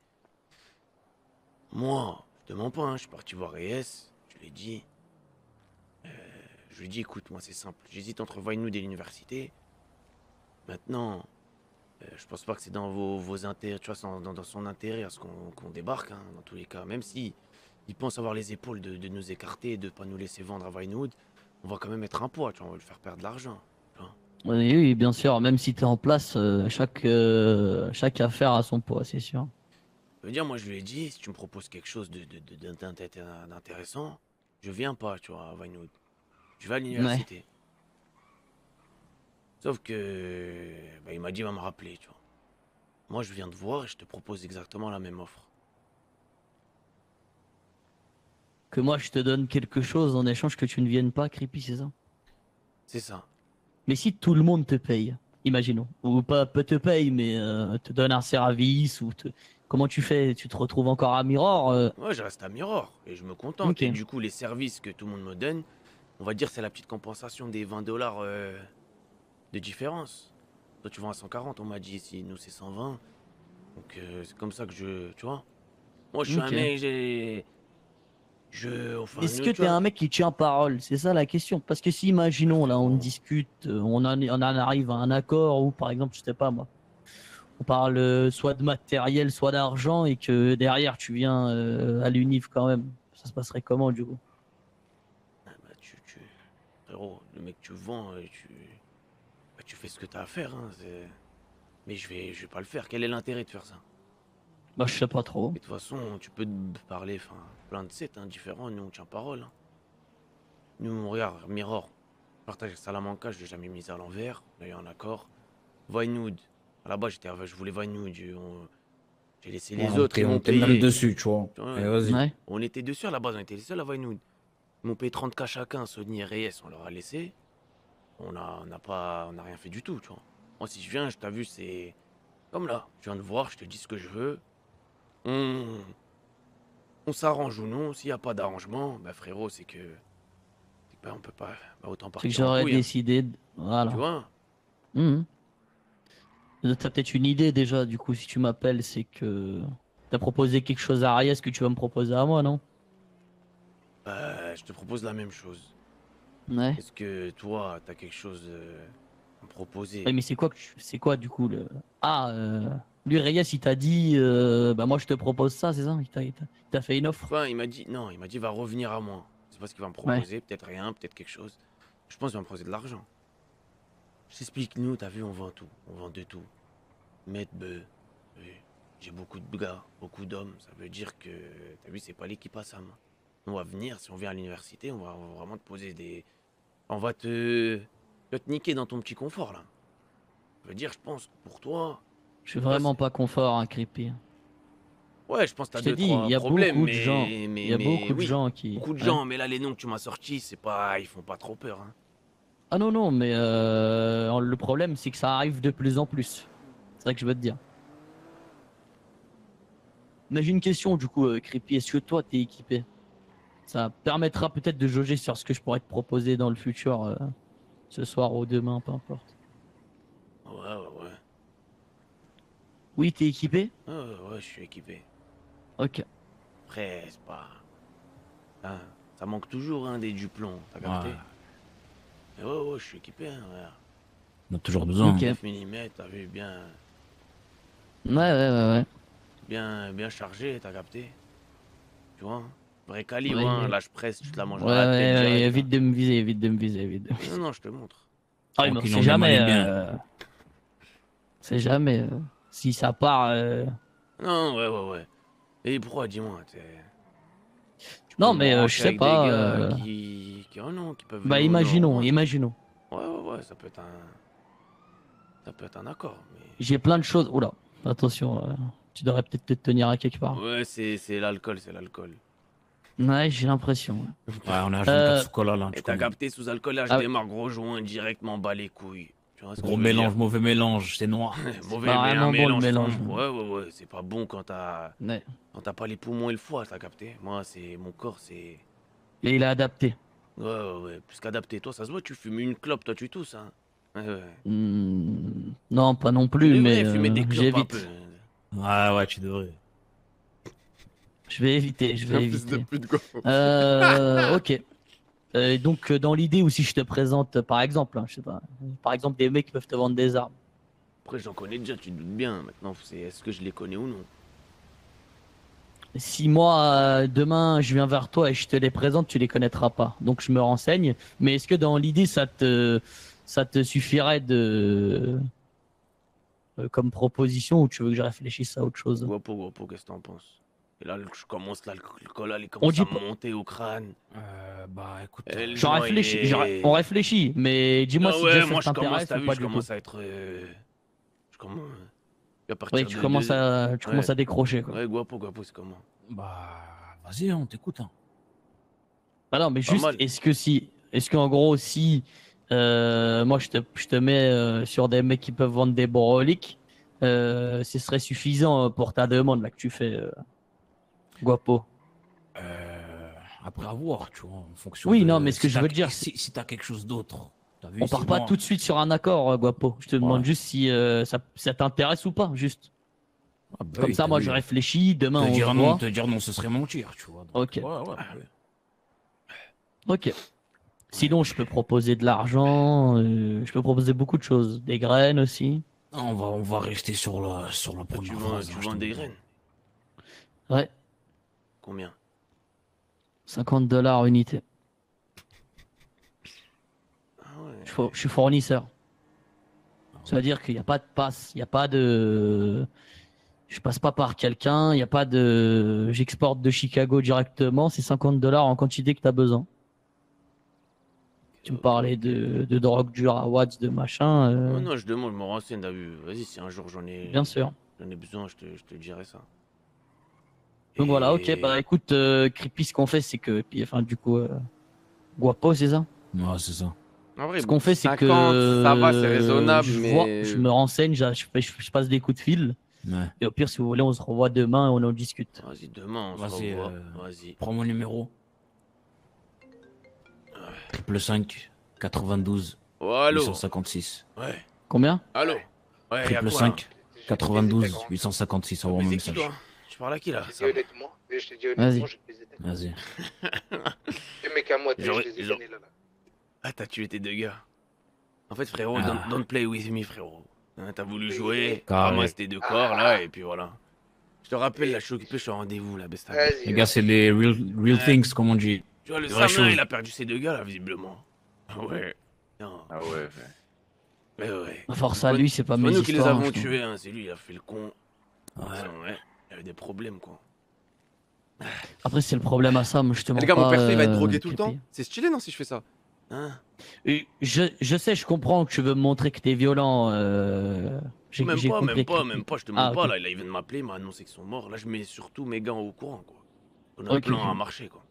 Moi, je te mens pas, hein, je suis parti voir Reyes, je lui ai dit. euh, je lui ai dit, écoute, moi c'est simple, j'hésite entre Vinewood et l'université. Maintenant, euh, je pense pas que c'est dans vos, vos intérêts, tu vois, c'est dans, dans son intérêt à ce qu'on qu'on débarque, hein, dans tous les cas. Même si il pense avoir les épaules de, de nous écarter, de pas nous laisser vendre à Vinewood, on va quand même être un poids, tu vois, on va lui faire perdre de l'argent. tu vois. Oui, oui, bien sûr. Même si t'es en place, euh, chaque, euh, chaque affaire a son poids, c'est sûr. Ça veut dire, moi je lui ai dit, si tu me proposes quelque chose de, de- de- d'int- d'int- d'intéressant, je viens pas, tu vois, à Vinewood. Je vais à l'université. Sauf que, bah, il m'a dit, il va me rappeler, tu vois. Moi je viens de voir et je te propose exactement la même offre. Que moi, je te donne quelque chose en échange que tu ne viennes pas, Creepy, c'est ça? C'est ça. Mais si tout le monde te paye, imaginons, ou pas, pas te paye, mais euh, te donne un service, ou te... comment tu fais? Tu te retrouves encore à Mirror euh, Moi je reste à Mirror et je me contente. Ok. Et du coup, les services que tout le monde me donne, on va dire c'est la petite compensation des vingt dollars euh, de différence. Toi tu vends à cent quarante, on m'a dit ici, nous c'est cent vingt. Donc euh, c'est comme ça que je, tu vois. Moi je suis Ok. un mec, j'ai... Je... Enfin, Est-ce nous, que tu t'es vois, un mec qui tient parole? C'est ça la question. Parce que si, imaginons, là, on discute, euh, on en, on en arrive à un accord, ou par exemple, je sais pas moi, on parle euh, soit de matériel, soit d'argent, et que derrière tu viens euh, à l'univ quand même. Ça se passerait comment du coup? bah, tu, tu... Frérot, le mec tu vends, et tu... bah, tu fais ce que t'as à faire. Hein, c'est- mais je vais, je vais pas le faire. Quel est l'intérêt de faire ça? Bah, je sais pas trop. Et de toute façon, tu peux te parler, enfin, plein de sets hein, différents, nous on tient parole. hein. Nous, on regarde, Mirror, partage avec Salamanca, je l'ai jamais mis à l'envers, on a eu un accord. Vinewood, à la base, j'étais, je voulais Vinewood, je- on- j'ai laissé les Ouais, on autres, t'est- ils m'ont on t'est payé. même dessus, tu vois. Ouais. Et vas-y. Ouais. On était dessus à la base, on était les seuls à Vinewood. Ils m'ont payé trente K chacun, Sony et Reyes, on leur a laissé. On a, on a pas, on a rien fait du tout, tu vois. Moi, si je viens, je t'ai vu, c'est comme là. Je viens de voir, je te dis ce que je veux. On, on s'arrange ou non. S'il n'y a pas d'arrangement, bah frérot, c'est que, c'est que, bah, on peut pas, bah, autant C'est partir que en j'aurais couille, hein. décidé. de- Voilà. Tu vois. Mhm. T'as peut-être une idée déjà, du coup, si tu m'appelles, c'est que t'as proposé quelque chose à Arias que tu vas me proposer à moi, non? Bah, je te propose la même chose. Ouais. Est-ce que toi, t'as quelque chose euh, à me proposer? Ouais, mais c'est quoi, que tu- c'est quoi du coup le... Ah, euh... lui, Reyes, il t'a dit, euh, bah moi je te propose ça, c'est ça? Il t'a, il t'a- il t'a fait une offre? Enfin, il m'a dit, non, il m'a dit, va revenir à moi. C'est pas ce qu'il va me proposer, peut-être rien, peut-être quelque chose. Je pense qu'il va me proposer de l'argent. Je t'explique, nous, t'as vu, on vend tout. On vend de tout. Maître bœuf, oui. J'ai beaucoup de gars, beaucoup d'hommes. Ça veut dire que, t'as vu, c'est pas l'équipe à Sam. On va venir, si on vient à l'université, on va, on va vraiment te poser des... On va te... tu vas te niquer dans ton petit confort, là. Ça veut dire, je pense, que pour toi... Je suis vraiment pas confort, hein, Creepy. Ouais, je pense que t'as Je t'ai deux, dit, trois il y a problèmes, beaucoup de mais... gens. mais- Il y a mais beaucoup de oui, gens qui- Beaucoup de Ouais. gens, mais là, les noms que tu m'as sortis, c'est pas... Ils font pas trop peur, hein. Ah non, non, mais euh, le problème, c'est que ça arrive de plus en plus. C'est ça que je veux te dire. Mais j'ai une question, du coup, euh, Creepy. Est-ce que toi, t'es équipé? Ça permettra peut-être de jauger sur ce que je pourrais te proposer dans le futur, euh, ce soir ou demain, peu importe. Ouais, ouais, ouais. Oui, t'es équipé? Ouais, ouais, ouais, je suis équipé. Ok. Après, c'est pas... Hein, ça manque toujours, hein, des duplons, t'as capté? Ouais. Mais ouais, ouais, je suis équipé, hein, regarde. On a toujours besoin. Ok. neuf millimètres, t'as vu, bien... Ouais, ouais, ouais, ouais. Bien, bien chargé, t'as capté? Tu vois? Vrai calibre, Ouais, hein, ouais. là, je presse, tu te la manges Ouais, dans la ouais, tête ouais, direct, hein. évite de me viser, évite de me viser, évite de me viser. Non, non, je te montre. Ah oui, mais on Tranquille, sait on est jamais. mal et bien. euh, on sait jamais. euh, si ça part. euh, Non, ouais, ouais, ouais. Et pourquoi, dis-moi, t'es... tu Non, peux me mais euh, je brancher sais avec pas. des gars euh, qui... qui... Oh non, qui peuvent... Bah, venir au imaginons, nord. imaginons. Ouais, ouais, ouais, ça peut être un... Ça peut être un accord, mais... J'ai plein de choses. Oula, attention. euh, Tu devrais peut-être te tenir à quelque part. Ouais, c'est c'est l'alcool, c'est l'alcool. Ouais, j'ai l'impression. Ouais, on a Euh, sous cola là. Et t'as capté sous alcool, là, je Ah oui. démarre gros joint directement bas les couilles. Tu vois ce que Gros je veux mélange, dire mauvais mélange, c'est noir. Mauvais pas mais vraiment un bon, le mélange. mélange. franc. Ouais, ouais, ouais, c'est pas bon quand t'as Ouais. quand t'as pas les poumons et le foie, t'as capté. Moi, c'est mon corps, c'est. Et il a adapté. Ouais, ouais, ouais, plus qu'adapté. Toi, ça se voit, tu fumes une clope, toi, tu tousses, hein. Ouais, ouais. Hmm, non, pas non Tu plus, devrais mais fumer euh, des clopes un j'évite. peu. Ouais, ouais, tu devrais. Je vais éviter, je vais Un fils de éviter. pute, quoi. Euh, ok. Euh, donc euh, dans l'idée où si je te présente, euh, par exemple, hein, je sais pas, par exemple des mecs qui peuvent te vendre des armes. Après, j'en connais déjà, tu te doutes bien. Maintenant, c'est est-ce que je les connais ou non? Si moi euh, demain je viens vers toi et je te les présente, tu les connaîtras pas. Donc je me renseigne. Mais est-ce que dans l'idée ça te ça te suffirait de euh, comme proposition ou tu veux que je réfléchisse à autre chose? Guapo, guapo, qu'est-ce que t'en penses? Et là, je commence là, le col, il On commence dit à pas- monter au crâne. Euh, bah écoute. Et le J'en joint, réfléchis, il est- j'en- on réfléchit, mais dis-moi Ah si ouais, déjà moi ça je commence, t'intéresse t'as ou vu, pas je du tout. commence à être. euh, Je commence. À partir Oui, tu de- commences de- à tu commences Ouais. à décrocher quoi. Ouais, guapo, guapo, c'est comment? Bah, vas-y, on t'écoute. Hein. Bah non, mais Pas juste, mal. est-ce que si, est-ce qu'en gros, si euh, moi je te, je te mets euh, sur des mecs qui peuvent vendre des boroliques, euh, ce serait suffisant euh, pour ta demande là que tu fais, euh, Guapo. Euh, après avoir, tu vois, en fonction. Oui, de- non, mais ce que si je t'as- veux dire, si, si t'as quelque chose d'autre. T'as vu, On si part pas moi- tout de suite sur un accord, euh, Guapo. Je te demande Ouais. juste si euh, ça, ça t'intéresse ou pas, juste. Ah bah Comme oui, ça, t'as moi vu. je réfléchis, demain Te on dire se non, voit. te dire non, ce serait mentir, tu vois. Donc, Ok. ouais, ouais, ouais. Ok. Sinon, je peux proposer de l'argent, euh, je peux proposer beaucoup de choses. Des graines aussi. Non, on va, on va rester sur la, sur la Tu première vends, phrase. tu hein, je vends te des dis. graines? Ouais, Combien? cinquante dollars unité. Ah ouais. Je, fo- je suis fournisseur. Ça veut dire qu'il n'y a pas de passe, il n'y a pas de. Je passe pas par quelqu'un, il n'y a pas de. J'exporte de Chicago directement, c'est cinquante dollars en quantité que tu as besoin. Tu me parlais de, de drogue dure à watts, de machin. euh, Non, non, je demande, je me renseigne, t'as vu. Vas-y, si un jour j'en ai. Bien sûr. J'en ai besoin, je te, je te dirai ça. Donc voilà, ok, bah écoute, euh, Creepy, ce qu'on fait, c'est que. Puis, enfin, du coup. Euh... Guapo, c'est ça? Ouais, c'est ça. En vrai, Ce qu'on fait, c'est que. cinquante, ça va, c'est raisonnable, je mais- vois, je me renseigne, je, je, fais- je passe des coups de fil. Ouais. Et au pire, si vous voulez, on se revoit demain et on en discute. Vas-y, demain, on se Vas-y, revoit. euh, Vas-y. prends mon numéro. Triple cinq quatre-vingt-douze Oh, allô? huit cent cinquante-six. Ouais. Combien? Allô? Ouais, Triple y'a quoi, cinq là? quatre-vingt-douze huit cent cinquante-six. Envoie mon Mais c'est qui, message. toi? Tu parles à qui, là? Je te Ça dis va. honnêtement, je te dis Vas-y. honnêtement, je te les ai. Vas-y. Les mecs à moi, je J'aurais- les ai j'aurais- donnés là. là. Ah, t'as tué tes deux gars. En fait, frérot, Ah. don't, don't play with me, frérot. Hein, t'as voulu jouer, Carré. ramasse tes deux corps, là, et puis voilà. Je te rappelle, là, je suis occupé, je suis en rendez-vous, là, bestia. Vas-y. Les gars, c'est les real, real Ouais. things, comme on dit. Tu vois, le Les vraies Sam, là, choses. il a perdu ses deux gars, là, visiblement. Ah ouais. Non. Ah ouais. Mais ouais. Force à lui, c'est pas mes nous qui les histoires, avons hein, je tués, hein, c'est lui, il a fait le con. Ouais. ouais. Il y avait des problèmes, quoi. Après, c'est le problème à ça, moi je te Eh, mens les gars, mon pas, perso, il va être euh, drogué tout le Creepy. temps. C'est stylé, non, si je fais ça? Hein? Et Je, je sais, je comprends que tu veux me montrer que t'es violent. Euh... j'ai- Même j'ai pas, compris, même pas, Creepy. même pas, je te Ah, mens pas, ok. là, là, il vient de m'appeler, il m'a annoncé qu'ils sont morts. Là, je mets surtout mes gants au courant, quoi. On a un Ok, plan ok. à marcher, quoi.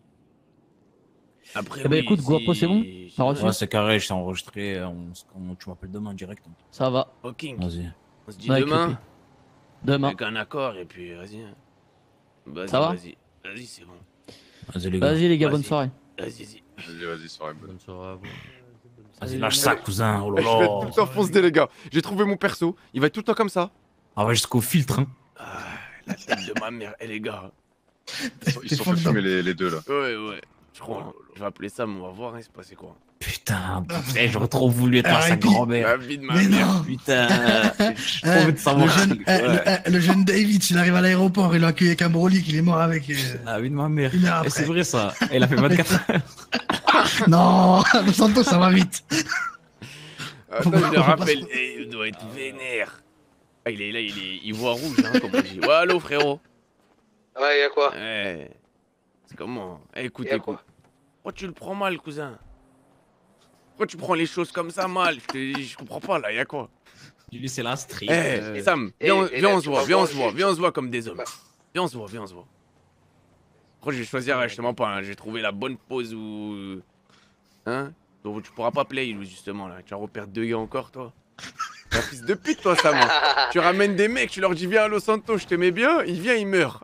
Après, Eh ben, oui, écoute, Guapo, c'est bon? T'as reçu? Ouais, c'est carré, je t'ai enregistré. On, s- on- tu m'appelles demain direct. Ça va. Ok, King. Vas-y. On se dit Ouais, demain. Creepy. Demain. Avec un accord, et puis vas-y. hein. Vas-y, Ça va? vas-y. Vas-y, c'est bon. Vas-y, les gars. Vas-y, les gars, Vas-y. bonne soirée. Vas-y, vas-y. Vas-y, vas-y, soirée bonne. Bonne soirée à vous. Vas-y, lâche ça, cousin. Oh là Je vais être tout là. le temps foncé, les gars. J'ai trouvé mon perso. Il va être tout le temps comme ça. Ah ouais, jusqu'au filtre, hein. Ah, la tête de ma mère. Eh, les gars. Ils sont, ils sont fait fumer les, les deux là. Ouais, ouais. Je crois. hein. Je vais appeler Sam, on va voir, hein, il s'est passé quoi. Putain, eh, j'aurais trop voulu être à sa Arrête, grand-mère. La vie de ma Mais mère. non. Putain, j'ai trop Eh, envie de savoir. le, jeune, eh, le- Ouais. eh, le jeune David, il arrive à l'aéroport, il l'a accueilli avec un brolique, il est mort avec. euh, La vie de ma mère. Une heure Eh, après. c'est vrai ça. Elle a fait vingt-quatre heures. Non, le Santos, ça va vite. Attends, je le rappelle. Eh, il doit être vénère. Ah, il est là, il est. Il voit rouge, hein, comme on dit. Ouais, allô, frérot. Ouais, y'a quoi? Ouais. C'est comment? Eh, écoute, Y'a écoute. Pourquoi tu le prends mal, cousin? Pourquoi tu prends les choses comme ça mal? Je te dis, je comprends pas là, y'a quoi? Julie, c'est la street. Eh, Euh, Sam, Eh, viens, on- et viens, là, on tu se voit, vas viens, on voir, se voit, je- viens, on se voit comme des hommes. Viens, on se voit, viens, on se voit. Après, je vais choisir, euh, justement pas, hein, j'ai trouvé la bonne pose où... Hein? Donc tu pourras pas play, justement, là. Tu vas reperdre deux gars encore, toi. T'es un fils de pute, toi, Sam. hein. Tu ramènes des mecs, tu leur dis, viens à Los Santos, je t'aimais bien, il vient, il meurt.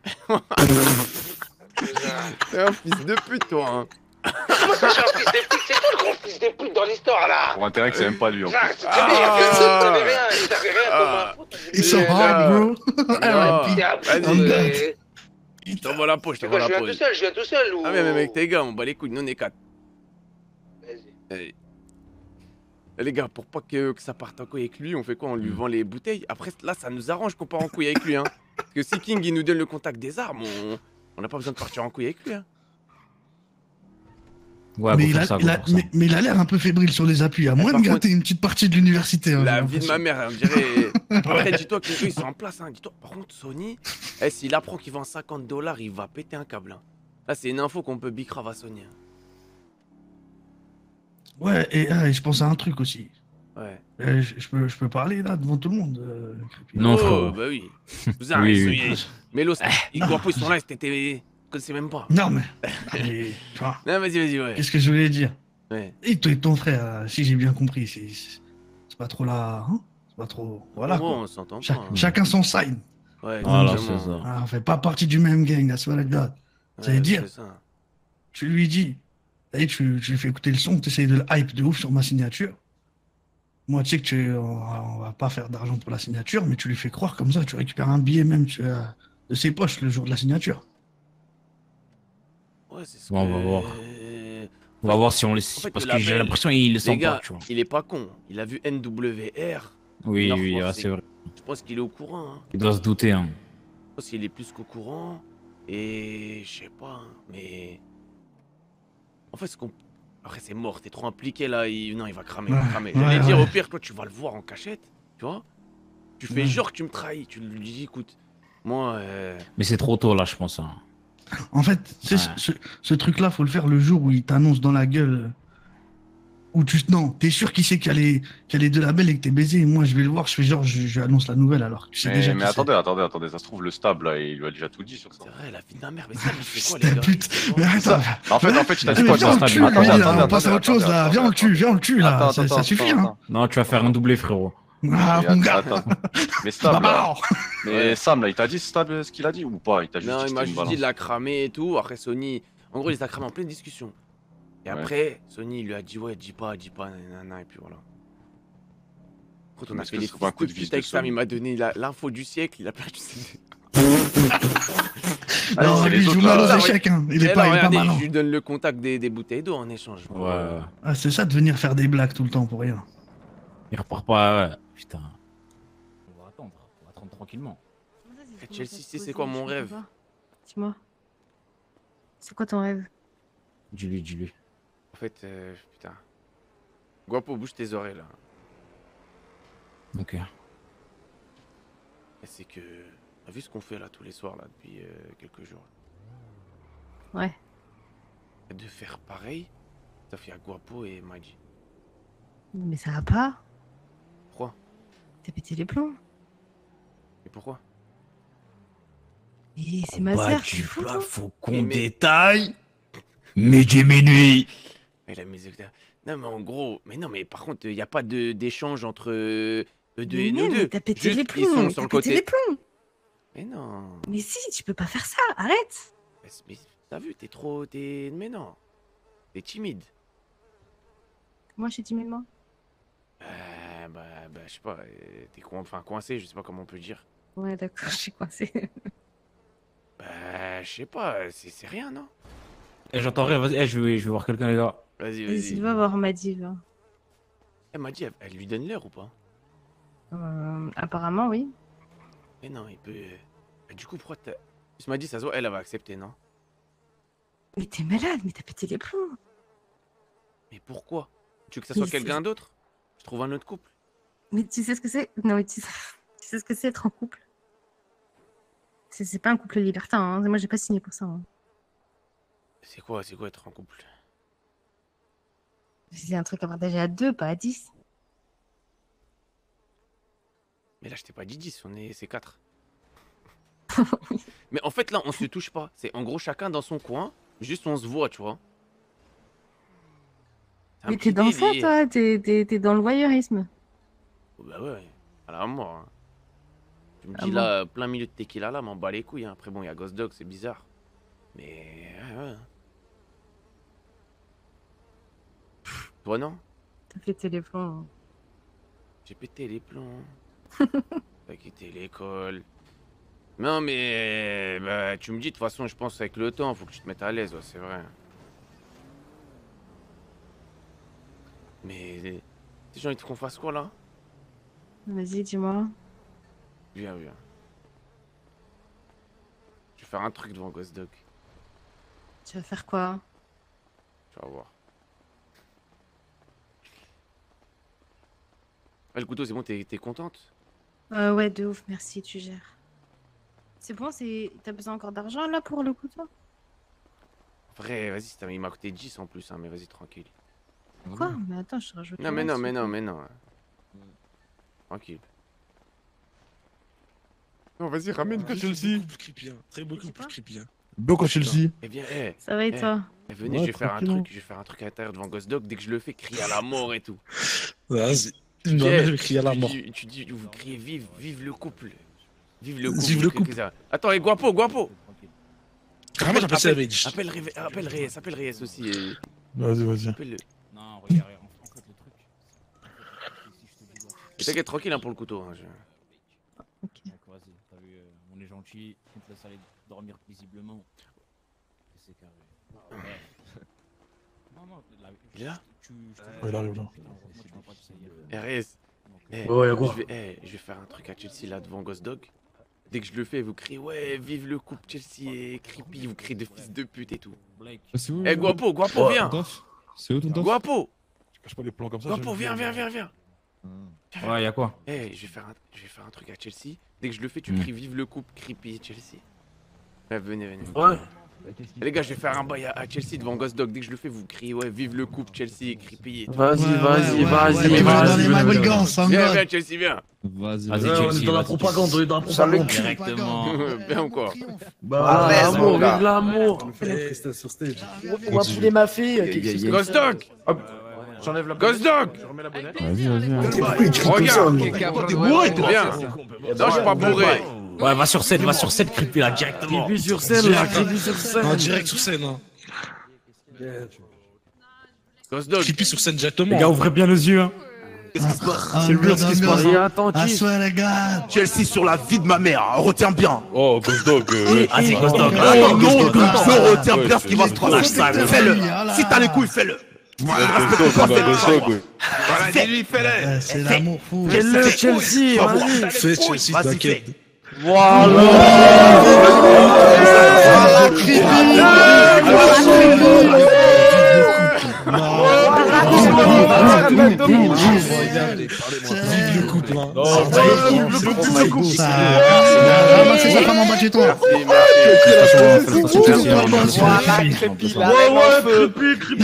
T'es un fils de pute, toi, hein. Comment ça, je suis un fils de pute? C'est toi le gros fils de pute dans l'histoire, là. Pour intérêt que c'est même pas lui en Ah, plus. tu savais rien, tu savais rien, tu savais rien, Ah. Thomas. Ils sont hard, bro. Ah, T'es un vas-y. peu, euh, Je t'envoie la poche, je C'est quoi, t'envoie je la viens tout poche. seul, je viens tout seul ou... Ah, mais même avec tes gars, on bat les couilles, nous on est quatre. Vas-y. Allez. Eh, les gars, pour pas que, que ça parte en couille avec lui, on fait quoi? On lui vend les bouteilles. Après, là, ça nous arrange qu'on part en couille avec lui. Hein. Parce que si King il nous donne le contact des armes, on on n'a pas besoin de partir en couille avec lui. Hein. Ouais, mais, go il faire a, ça, go il a- faire ça. mais, mais il a l'air un peu fébrile sur les appuis. À moins de par gâter une petite partie de l'université. hein, La j'ai vie de ma mère, on dirait. Après, dis-toi qu'ils ils sont en place. Hein. Dis-toi, par contre, Sony, eh, s'il apprend qu'il vend cinquante dollars, il va péter un câble. Hein. Là, c'est une info qu'on peut bicrave à Sony. Hein. Ouais, et, ah, et je pense à un truc aussi. Ouais. Euh, je, je peux, je peux parler là devant tout le monde. euh, Crépy. Non, oh, frérot. bah oui. Cousin, Oui, ils oui. sont- ils- Mélos, ils croient pas, ils sont là, c'était. Je connaissais même pas. Non, mais. mais, tu vois, Non, vas-y, vas-y, ouais. qu'est-ce que je voulais dire? Ouais. Et toi et ton frère, euh, si j'ai bien compris, c'est c'est pas trop là. Hein, c'est pas trop. Voilà. Bon, quoi. on s'entend Cha- pas. hein. Chacun son sign. Ouais, Voilà, exactement. c'est ça. Ah, on fait pas partie du même gang, that's what I got. Ça veut Ouais, dire, c'est ça. tu lui dis, et tu, tu lui fais écouter le son, tu essayes de le hype de ouf sur ma signature. Moi, tu sais que tu, on, va- on va pas faire d'argent pour la signature, mais tu lui fais croire comme ça, tu récupères un billet même tu, euh, de ses poches le jour de la signature. Ouais, c'est ce Bon, on que- va voir. On va voir si on les. En fait, Parce le que j'ai label, l'impression qu'il le les sent gars, pas, tu vois. il est pas con. Il a vu N W R. Oui, Nord oui, France, ouais, c'est vrai. Je pense qu'il est au courant. Hein. Il doit se douter, hein. Je pense qu'il est plus qu'au courant. Et je sais pas, hein, mais. En fait, ce qu'on. Après, c'est mort, t'es trop impliqué là. Il... Non, il va cramer, il va Ouais, cramer. ouais, J'allais dire, ouais. au pire, toi, tu vas le voir en cachette. Tu vois? Tu fais Ouais. genre que tu me trahis. Tu lui dis, écoute, moi. Euh... Mais c'est trop tôt, là, je pense. Hein. En fait, tu sais, Ouais. ce, ce truc-là, faut le faire le jour où il t'annonce dans la gueule. euh, Où tu. Non, t'es sûr qu'il sait qu'il y, a les- qu'il y a les deux labels et que t'es baisé. Et moi, je vais le voir, je fais genre, je, je lui annonce la nouvelle alors que tu sais Mais, déjà. mais qui c'est. attendez, attendez, attendez, ça se trouve, le stable, là, il lui a déjà tout dit sur ça. C'est vrai, la vie de ma mère. Mais ça, il fait quoi, Putain, les gars? pute. Il fait Mais quoi attends. En fait, en fait, tu t'as dit Mais quoi, viens, on toi le tue, lui, Attendez, là, attendez, on passe à autre chose là. attendez, Viens, on le tue, viens, on le tue là. Attends, Ça, attends, ça suffit, attends, hein. attends. Non, tu vas faire un doublé, frérot. Ah, Mais mon gars. attends, attends. Mais Stab, là, Baba. mais Ouais. Sam, là, il t'a dit Stab euh, ce qu'il a dit ou pas? Il t'a juste Non, dit il que m'a c'était une juste dit de balance. la cramer et tout. Après, Sony. En gros, il les a cramés en pleine discussion. Et Ouais. après, Sony il lui a dit, ouais, dis pas, dis pas, nanana, et puis voilà. Quand on Mais a est-ce fait que les ce serait pas un fils coup de de vis pute de avec Sam, Sony il m'a donné la- l'info du siècle, il a perdu ses. Ah, Non, c'est lui, les il joue autres, mal là. aux échecs, hein. Il est Eh pas, non, il est pas regardez, malin. je lui donne le contact des, des bouteilles d'eau en échange. Ouais. Ah, c'est ça de venir faire des blagues tout le temps pour rien. Il repart pas, ouais. Putain. On va attendre. On va attendre tranquillement. Eh, Chelsea, c'est c'est quoi mon rêve? Dis-moi. C'est quoi ton rêve? Dis-lui, dis-lui. En fait, euh, putain. Guapo, bouge tes oreilles là. Ok. Et c'est que. T'as vu ce qu'on fait là tous les soirs là depuis euh, quelques jours? Ouais. De faire pareil, sauf qu'il y a Guapo et Maji. Mais ça va pas. Pourquoi? T'as pété les plombs. Et pourquoi? Et c'est ma sœur, tu fous toi. faut Mais- mais- détaille. Midi, minuit. Et la musique là. Non mais en gros, mais non mais par contre, il n'y a pas de- d'échange entre euh, eux deux et Mais nous non, deux. mais t'as pété Juste, les ils sont plombs. sur T'as le pété les côté. plombs. Mais non. Mais si, tu peux pas faire ça. Arrête. Mais, mais t'as vu, t'es trop, t'es, mais non. T'es timide. Moi, je suis timide, moi. Euh, bah, bah, je sais pas. euh, T'es coin... enfin, coincé, je sais pas comment on peut dire. Ouais, d'accord, je suis coincée. Bah, je sais pas. C'est c'est rien, non? Eh, j'entends rien, vas-y. Eh, je vais, je vais voir quelqu'un, les gars. Vas-y, Vas-y, vas-y. va voir ma diva. Elle m'a dit, elle, elle lui donne l'heure ou pas? Euh, apparemment, oui. Mais non, il peut. euh, Du coup, pourquoi t'as. Tu m'as dit, ça se voit, elle, elle va accepter, non? Mais t'es malade, mais t'as pété les plombs. Mais pourquoi? Tu veux que ça Mais soit c'est- quelqu'un d'autre? Je trouve un autre couple. Mais tu sais ce que c'est? Non, mais tu sais... tu sais ce que c'est être en couple? C'est c'est pas un couple libertin, hein. Moi, j'ai pas signé pour ça. Hein. C'est quoi, c'est quoi être en couple? C'est un truc à partager à deux, pas à dix. Mais là, je t'ai pas dit dix, on est c'est quatre. Mais en fait, là, on se touche pas. C'est en gros chacun dans son coin. Juste, on se voit, tu vois. Mais t'es dans ça, toi? T'es dans le voyeurisme. Oh, bah ouais, à la mort. Hein. Tu me Ah dis bon. là, plein milieu de tequila là, m'en bats les couilles. Hein. Après, bon, il y a Ghost Dog, c'est bizarre. Mais. Ouais, ouais. Pff, toi, non? T'as pété les plombs. J'ai pété les plombs. T'as quitté l'école. Non, mais. Bah, tu me dis, de toute façon, je pense avec le temps, faut que tu te mettes à l'aise, ouais, c'est vrai. Mais. T'es envie qu'on fasse quoi là? Vas-y, dis-moi. Viens, viens. Je vais faire un truc devant Ghost Dog. Tu vas faire quoi? Tu vas voir. Ouais, le couteau, c'est bon, t'es contente? Euh, ouais, de ouf, merci, tu gères. C'est bon, c'est... T'as besoin encore d'argent, là, pour le couteau? Vrai, vas-y, ça- il m'a coûté dix en plus, hein, mais vas-y, tranquille. Quoi? Mais attends, je te rajoute... Non, mais non, mais non, mais non. Tranquille. Non, vas-y, ramène-toi, Chelsea. Plus creepy, hein. Très beaucoup plus creepy. Hein. Bloque Chelsea. Eh bien, eh. Ça va et eh, toi? eh, venez, Ouais, je vais faire un tranquillement. truc, je vais faire un truc à l'intérieur devant Ghost Dog. Dès que je le fais, crier à la mort et tout. Vas-y. Tu Non, dis, mais je eh, vais crier à la tu mort. dis- Tu dis, vous criez vive, vive le couple. Vive le couple. Vive le vous criez couple. ça. Attends, et Guapo, Guapo. Carrément, j'appelle ça Appelle- Rage. Appelle Ré- appelle Reyes, appelle Reyes aussi. et- Vas-y, vas-y. Appelle-le. Non, regarde, regarde, en fait, le truc. Et T'inquiète, tranquille hein, pour le couteau. Hein, je- Ok, vas-y, t'as vu, euh, on est gentil, on te laisse aller dormir paisiblement. Et c'est carré. Ouais. Non, non, la- Il est là? tu- je te- Ouais, il arrive là. Eh, Reyes. Eh, Ouais, y'a quoi? je, vais, eh, je vais faire un truc à Chelsea là devant Ghost Dog. Dès que je le fais, vous criez ouais, vive le couple Chelsea et Creepy, vous criez de fils de pute et tout. C'est où? Eh, Guapo, Guapo, Ouais. viens. Ton taf C'est où ton taf? Guapo, Tu caches pas les plans comme ça. Guapo, j'aime viens, bien. viens, viens, viens. Ouais, y'a quoi? Eh, je vais faire un, je vais faire un truc à Chelsea. Dès que je le fais, tu Hmm. cries vive le couple Creepy et Chelsea. Ouais, venez, venez. Ouais. Eh, les gars, je vais faire un bail à, à Chelsea devant Ghost Dog. Dès que je le fais, vous criez ouais, vive le couple Chelsea et Creepy et tout. Vas-y, Ouais, vas-y, ouais, vas-y, ouais, ouais, vas-y. dans les manigances, en Viens, mode. viens, Chelsea, viens. Vas-y, Vas-y, Ouais, on Chelsea, est dans la vas-y, propagande, on est dans la propagande. Directement. Bien ou quoi? Bah, Ah, ouais, l'amour, mon gars. vive l'amour. sur stage. On va pouler ma fille. Ghost Dog. J'enlève la Ghost Dog. Vas-y, vas-y. Regarde. T'es bourré, t'es bien. Non, je suis pas bourré. Ouais, va sur scène, va sur scène, Creepy là, directement. Creepy sur scène, là, creepy sur scène. En direct sur scène. Hein. Ghost Dog. Creepy sur scène directement. Les gars, ouvrez bien les yeux, hein. Qu'est-ce qui se passe? C'est le mur, ce qui se passe. Et attends, Ah, qui soit les gars. Chelsea sur la vie de ma mère, retiens bien. Oh, Ghost Dog. euh, Ah, c'est Ghost Dog. Oh non, Ghost Dog. non, retiens Ouais, bien c'est- ce qui va se passer. Fais-le. Si t'as les couilles, fais-le. Voilà, Ghost respecte Dog, pas, on va fais-le. Ghost Dog, ouais. Voilà, dis-lui, fais-le. Ouais, C'est l'amour fou. Fais-le, Chelsea, vas-y. Fais Chelsea, Vas-y, t'inquiète. fais. Voilà. Voilà, Creepy. Voilà, Creepy. Vive le couple. Hein. C'est beau, ça. Ramassez sa femme en bas de chez toi. Ouais, ouais, creepy, creepy,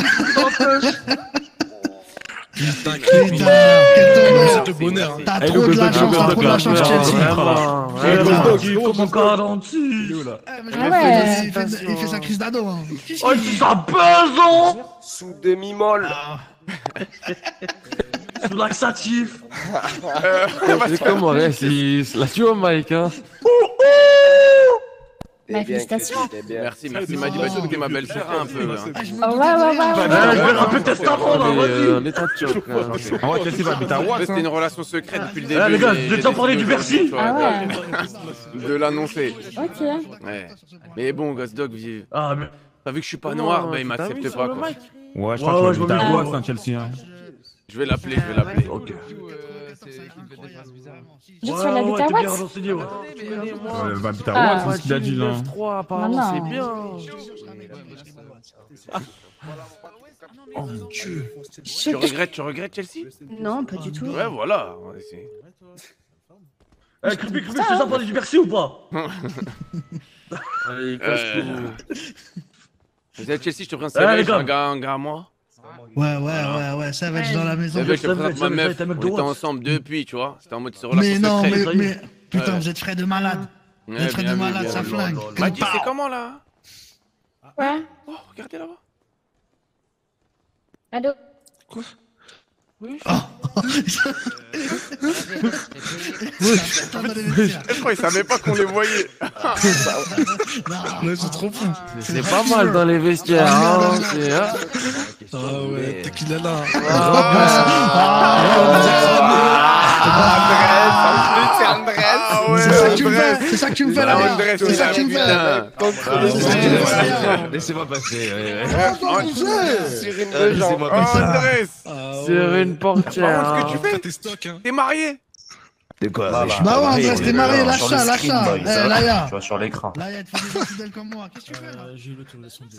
Putain, Putain, creepy. quel C'est le bonheur. Hein. T'as trop de la chance, t'as trop de la chance, Chelsea. Vraiment. Ghost Dog, il faut mon quarante-six. Ah ouais. Il fait, il fait sa crise d'ado. Hein. Oh, ça pèse, hein. Sous demi-molle. Sous laxatif. C'est comment, ouais, c'est là, tu vois, Mike, hein. Bah, félicitations. Merci, merci. M'a dit, bah, écoutez ma belle-sœur un peu. hein. Oh, ouais, ouais, ouais, ouais. Je vais rappeler testament, là, vas-y. On est en choc. Ah ouais, Chelsea va habiter à Ouais, Watts. C'était une relation secrète depuis le début. Eh, les gars, mais j'ai j'ai déjà parlé décidé du Bercy. aujourd'hui, tu vois, Ah de- De l'annoncer. Ok. Ouais. Mais bon, Ghost Dog, vu Ah, mais. vu que je suis pas Comment, noir, bah tu il t'as m'accepte mis sur pas le quoi. mic Ouais, je Ouais, crois ouais, qu'il je va habiter à vois Watts, hein, Chelsea. hein. Je vais l'appeler, je vais l'appeler. Ok. Juste Ouais, sur la ouais, bite à t'es bien Watts. renseigné, ouais. Ouais, elle va habiter à Ah. Watts, c'est ce qu'il a dit là. trois, apparemment, Non, c'est non. bien. Oh mon dieu. Tu regrettes, tu regrettes Chelsea? Non, pas du tout. Ouais, voilà. on va essayer. Eh, creepy, creepy, je t'ai déjà parlé du Bercy ou pas? Allez, Euh, casse-tout. Vous êtes Chelsea, je te prends un Eh, les C V, gars. un gars, un gars à moi. Ouais, ouais, ouais, ouais, ça va être dans la maison. Eh ben, je te présente ma meuf. On était ensemble depuis, tu vois. C'était en mode se relation Mais non, mais, secrète. mais putain, Ouais. vous êtes frais de malade. Vous Ouais, êtes frais de bien vu, malade, bien ça vu. flingue. Bah, dis, c'est comment là? Ouais. Oh, regardez là-bas. Allô? Quoi? Oui. Je crois qu'il savait pas qu'on les voyait. Non, ils sont trop fous. C'est pas mal dans les vestiaires, hein. c'est, hein. Ah ouais, t'es qu'il est là. C'est Andrés. Ah ouais, C'est ça que tu me fais, c'est ça que tu me fais là. Andrés, C'est ça que tu me fais. Laissez-moi passer. Cyril Dejean. Andrés. Sur une portière. Qu'est-ce que tu fais? Tes stocks, hein. T'es marié? De quoi? Bah ouais, Andrés, t'es marié, lâche ça, lâche ça. Eh, Laïa. Tu vois sur l'écran. Laïa, tu fais des fidèles comme moi. Qu'est-ce que tu fais là? J'ai eu l'autorisation de.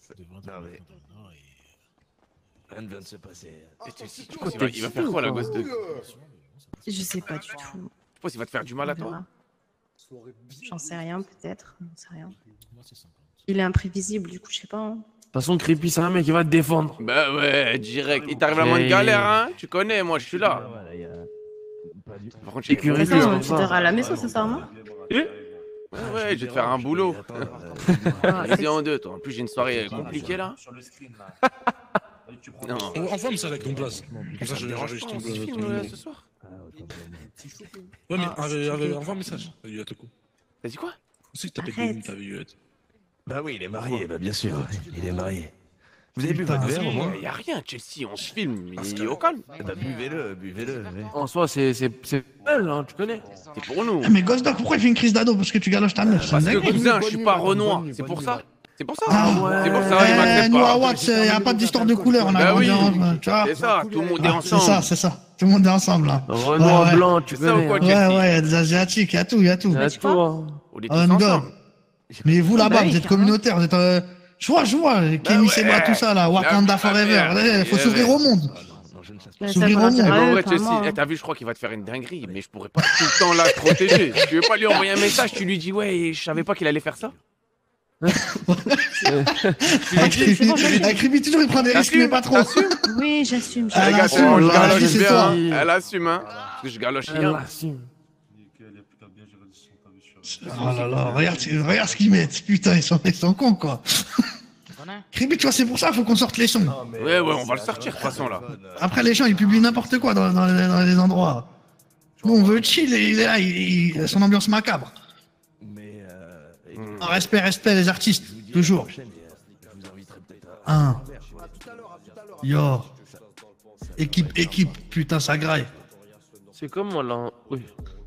Rien ne vient de se passer. Tu penses qu'il va- il va faire quoi la gosse de. Je sais pas du tout. Tu penses qu'il va te faire du mal à On toi? verra. J'en sais rien, peut-être. J'en sais rien. Il est imprévisible, du coup, je sais pas. hein. De toute façon, Creepy, c'est un mec qui va te défendre. Bah ouais, direct. Il t'arrive à moins de Et- galère, hein? Tu connais, moi je suis là. Par contre, j'ai Écurie, cru. Attends, tu dors à la maison ce soir, non? Ouais, ouais, je vais te faire un boulot. Vas-y en deux, toi. En plus, j'ai une soirée compliquée là. Non. On envoie ça avec ton place. Comme ça, je dérange j'enregistre pas, ton on se place. filme, euh, ce soir. Ouais, mais avec- avec- envoie un message. T'as eu à coup. T'as dit quoi? Si t'as Arrête. payé, t'avais eu à Bah oui, il est marié, bah bien sûr. Il est marié. Vous avez bu Putain, votre verre au moins? Y'a rien, Chelsea, on se filme. Il est au calme. Bah buvez-le, buvez-le. ouais. En soi, c'est c'est c'est elle, hein, tu connais. C'est pour nous. Eh, mais Ghost Dog, pourquoi il fait une crise d'ado? Parce que tu galoches ta meuf. c'est Parce que une dinguerie. cousin, je suis pas Renoir. C'est pour ça. C'est pour ça. Ah C'est pour ça, il Eh, m'accepte nous à pas. Watts, il n'y a pas d'histoire de couleur. On a Bah grandi oui. en- tu vois. C'est ça, tout le monde est Ah, c'est ensemble. ça, c'est ça. Tout le monde est ensemble là. Renoir, Ouais, ouais. blanc, tu C'est ça ou connais. quoi, hein. Ouais, Chelsea? ouais, il y a des Asiatiques, il y a tout, il y a tout. C'est à toi. On est tous On God. ensemble. Mais vous là-bas, Bah oui, vous êtes carrément. communautaires, vous êtes. euh, Je vois, je vois, Kenny ouais. Seba, tout ça là, Wakanda La- Forever. la merde. Il faut Ouais, s'ouvrir ouais. au monde. Bah, ça S'ouvrir faudra au dire monde. à Mais en eux, vrai, pas à Chelsea, moi, eh, hein. t'as vu, je crois qu'il va te faire une dinguerie, mais je pourrais pas tout le temps la protéger. Tu veux pas lui envoyer un message, tu lui dis, ouais, je savais pas qu'il allait faire ça. Avec Ribi, toujours il prend des risques, mais pas trop. Oui, j'assume. Ah, Les là, gars, assume, on le là, galoche Ribi, c'est bien. toi. hein. Elle assume, hein. Parce que je galoche Elle rien. l'assume. Oh là là, regarde, regarde ce qu'ils mettent. Putain, ils sont, ils sont cons quoi. Ribi, tu vois, c'est pour ça, faut qu'on sorte les sons. Ouais, ouais, on va le sortir de toute façon là. Après, les gens, ils publient n'importe quoi dans, dans les, dans les endroits. Nous, on veut chill et il est là, il, il- son ambiance macabre. Hmm. Respect, respect les artistes, toujours. Un. Yo. Équipe, équipe, putain, ça graille. C'est comment là? Oui.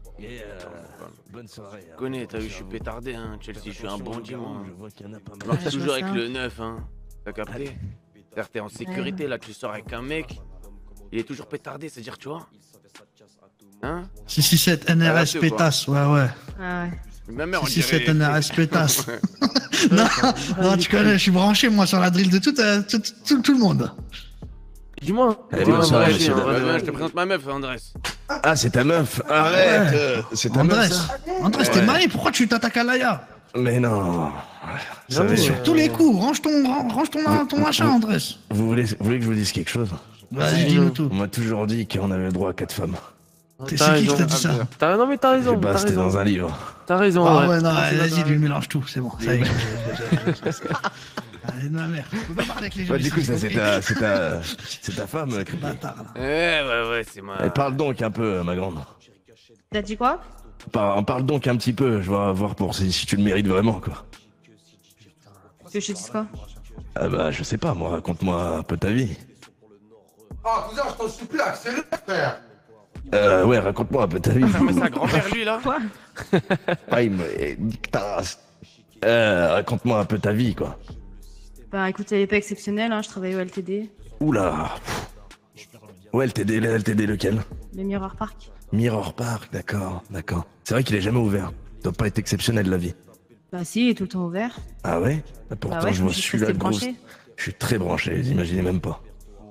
Bonne soirée. Tu connais, t'as vu, je suis pétardé, hein. Chelsea, je suis un bandit, moi. Je vois qu'il y en a pas Je mal. marche toujours avec le neuf, hein. T'as capté? C'est-à-dire, t'es en sécurité, là, tu sors avec un mec. Il est toujours pétardé, c'est-à-dire, tu vois? Hein? six six sept N R S Arrête, quoi. pétasse, ouais, ouais. Ah ouais. Ma mère, on six six sept dirait... N R S pétasse. non, non, tu connais, je suis branché, moi, sur la drill de tout, euh, tout, tout, tout le monde. Dis-moi. Allez, bonne soirée, monsieur. Ouais, ouais, je te présente ma meuf, Andrés. Ah, c'est ta meuf. Arrête. euh, C'est ta Andrés, meuf. ça Andrés, t'es Ouais. marié, pourquoi tu t'attaques à Laïa? Mais non. Vous savez, Sur tous les coups, range ton, range ton, ton machin, Andrés. vous voulez, vous voulez que je vous dise quelque chose? Vas-y, dis-nous tout. On m'a toujours dit qu'on avait le droit à quatre femmes. T'es T'as c'est qui qui raison. t'a dit ça? T'as- Non mais t'as raison. Eh ben, T'as c'était raison. dans un livre. T'as raison. Ah ouais. ouais, non, vas-y, lui mélange tout, c'est bon, ça y est. Allez, de ma mère. Faut pas parler avec les gens. Bah, du ici, coup, ça, c'est ok ta, c'est ta, c'est ta femme, Creepy. Bâtard, là. Ouais, ouais, ouais, c'est ma... Elle parle donc un peu, ma grande. T'as dit quoi? Par- Parle donc un petit peu, je vais voir pour si, si tu le mérites vraiment, quoi. Que je te dise quoi? Ah bah, je sais pas, moi, raconte-moi un peu ta vie. Ah, cousin, je t'en supplie, accélère, frère. Euh, ouais, raconte-moi un peu ta vie. Ah, mais c'est un grand-père, lui, là. Quoi? Ah, il me... eh, nique ta race. Euh, raconte-moi un peu ta vie, quoi. Bah écoute, elle est pas exceptionnelle, hein, je travaille au L T D. Oula. Ouais, L T D, L T D lequel? Le Mirror Park. Mirror Park, d'accord, d'accord. C'est vrai qu'il est jamais ouvert. Doit pas être exceptionnel, la vie. Bah si, il est tout le temps ouvert. Ah ouais? Bah, pourtant, Bah ouais, je faut vois juste celui-là rester grosse. branché. Je suis très branché, vous imaginez même pas.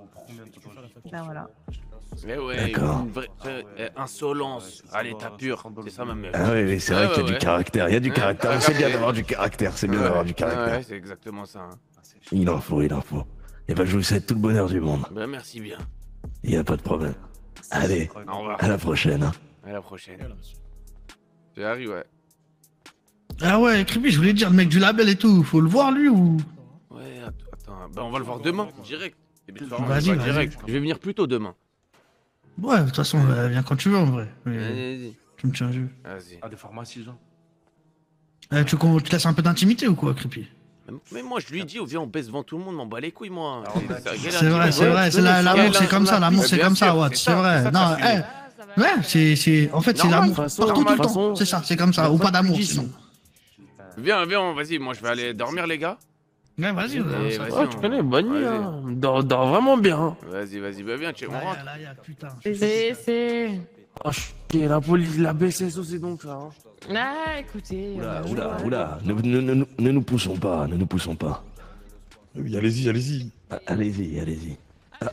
Bah voilà. Mais ouais, D'accord. une vraie euh, euh, insolence à l'état pur. C'est ça, ma meuf. Ah oui, oui, c'est vrai Ouais, qu'il y a ouais, du ouais. caractère. Il y a du Hein, caractère. t'as C'est bien capté. d'avoir du caractère. C'est bien Ouais, d'avoir du ouais, caractère. Ouais, c'est exactement ça. hein. Il en faut, il en faut. Eh ben, je vous souhaite tout le bonheur du monde. Bah, merci bien. Il n'y a pas de problème. Allez, Au revoir. à la prochaine. hein. À la prochaine. C'est Harry, ouais. Ah ouais, Creepy, je voulais dire, le mec du label et tout, faut le voir lui ou. Ouais, att- attends, bah on va le voir demain, direct. Eh ben, on Vas-y, va vas-y. direct. Je vais venir plus tôt demain. Ouais, de toute façon, euh, viens quand tu veux en vrai. Mais, Vas-y. tu me tiens un jeu. Vas-y. Ah, des pharmacies, genre. Euh, tu, veux qu'on te laisse un peu d'intimité ou quoi, Creepy? Mais moi, je lui dis, oh, viens, on baisse devant tout le monde, m'en bat les couilles, moi. C'est vrai, c'est vrai, c'est la- l'amour, c'est comme ça, l'amour, c'est comme ça, Watt, c'est vrai. Non, eh, ouais, c'est, c'est, en fait, c'est Normal, l'amour de toute façon, partout, tout le de toute temps. façon. C'est ça, c'est comme ça, ou pas d'amour, sinon. Viens, viens, vas-y, moi je vais aller dormir, les gars. Ouais, vas-y, Et vas-y. vas-y, Ouais, tu on- connais, bonne nuit, vas-y. hein. Dors, dors vraiment bien. Vas-y, vas-y, bah viens, tu- on rentre. C'est, c'est... Oh, chier, la police, la B C S O, c'est donc ça. Hein. Ah, écoutez... Oula, euh, oula, je- oula, ne, ne, ne, ne nous poussons pas, ne nous poussons pas. Oui, allez-y, allez-y. Ah, allez-y, allez-y. Ah.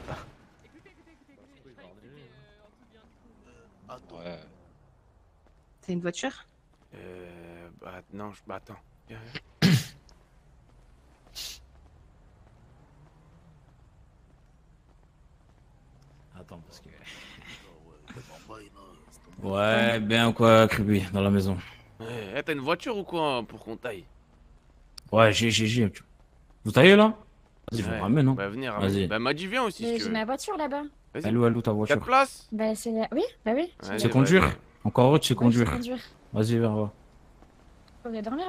Ouais. C'est une voiture? Euh. Bah, non, je. Bah, attends. Viens, viens. Attends, parce que. Ouais, bien ou quoi, Creepy, dans la maison. Ouais, eh, t'as une voiture ou quoi pour qu'on taille? Ouais, j'ai, j'ai, j'ai. Vous taillez là? Vas-y, je vous Ouais, ramène, hein. Bah, venez, Vas-y. ramène. Bah, Maddy, viens aussi Mais si tu j'ai veux. ma voiture là-bas. Vas-y. Elle où, elle où ta voiture? Quatre places? Bah, c'est la... Oui, bah oui. Vas-y, C'est conduire? vas-y. Encore heureux, tu sais Ouais, je sais conduire. conduire. Vas-y, viens, va. Vous allez dormir?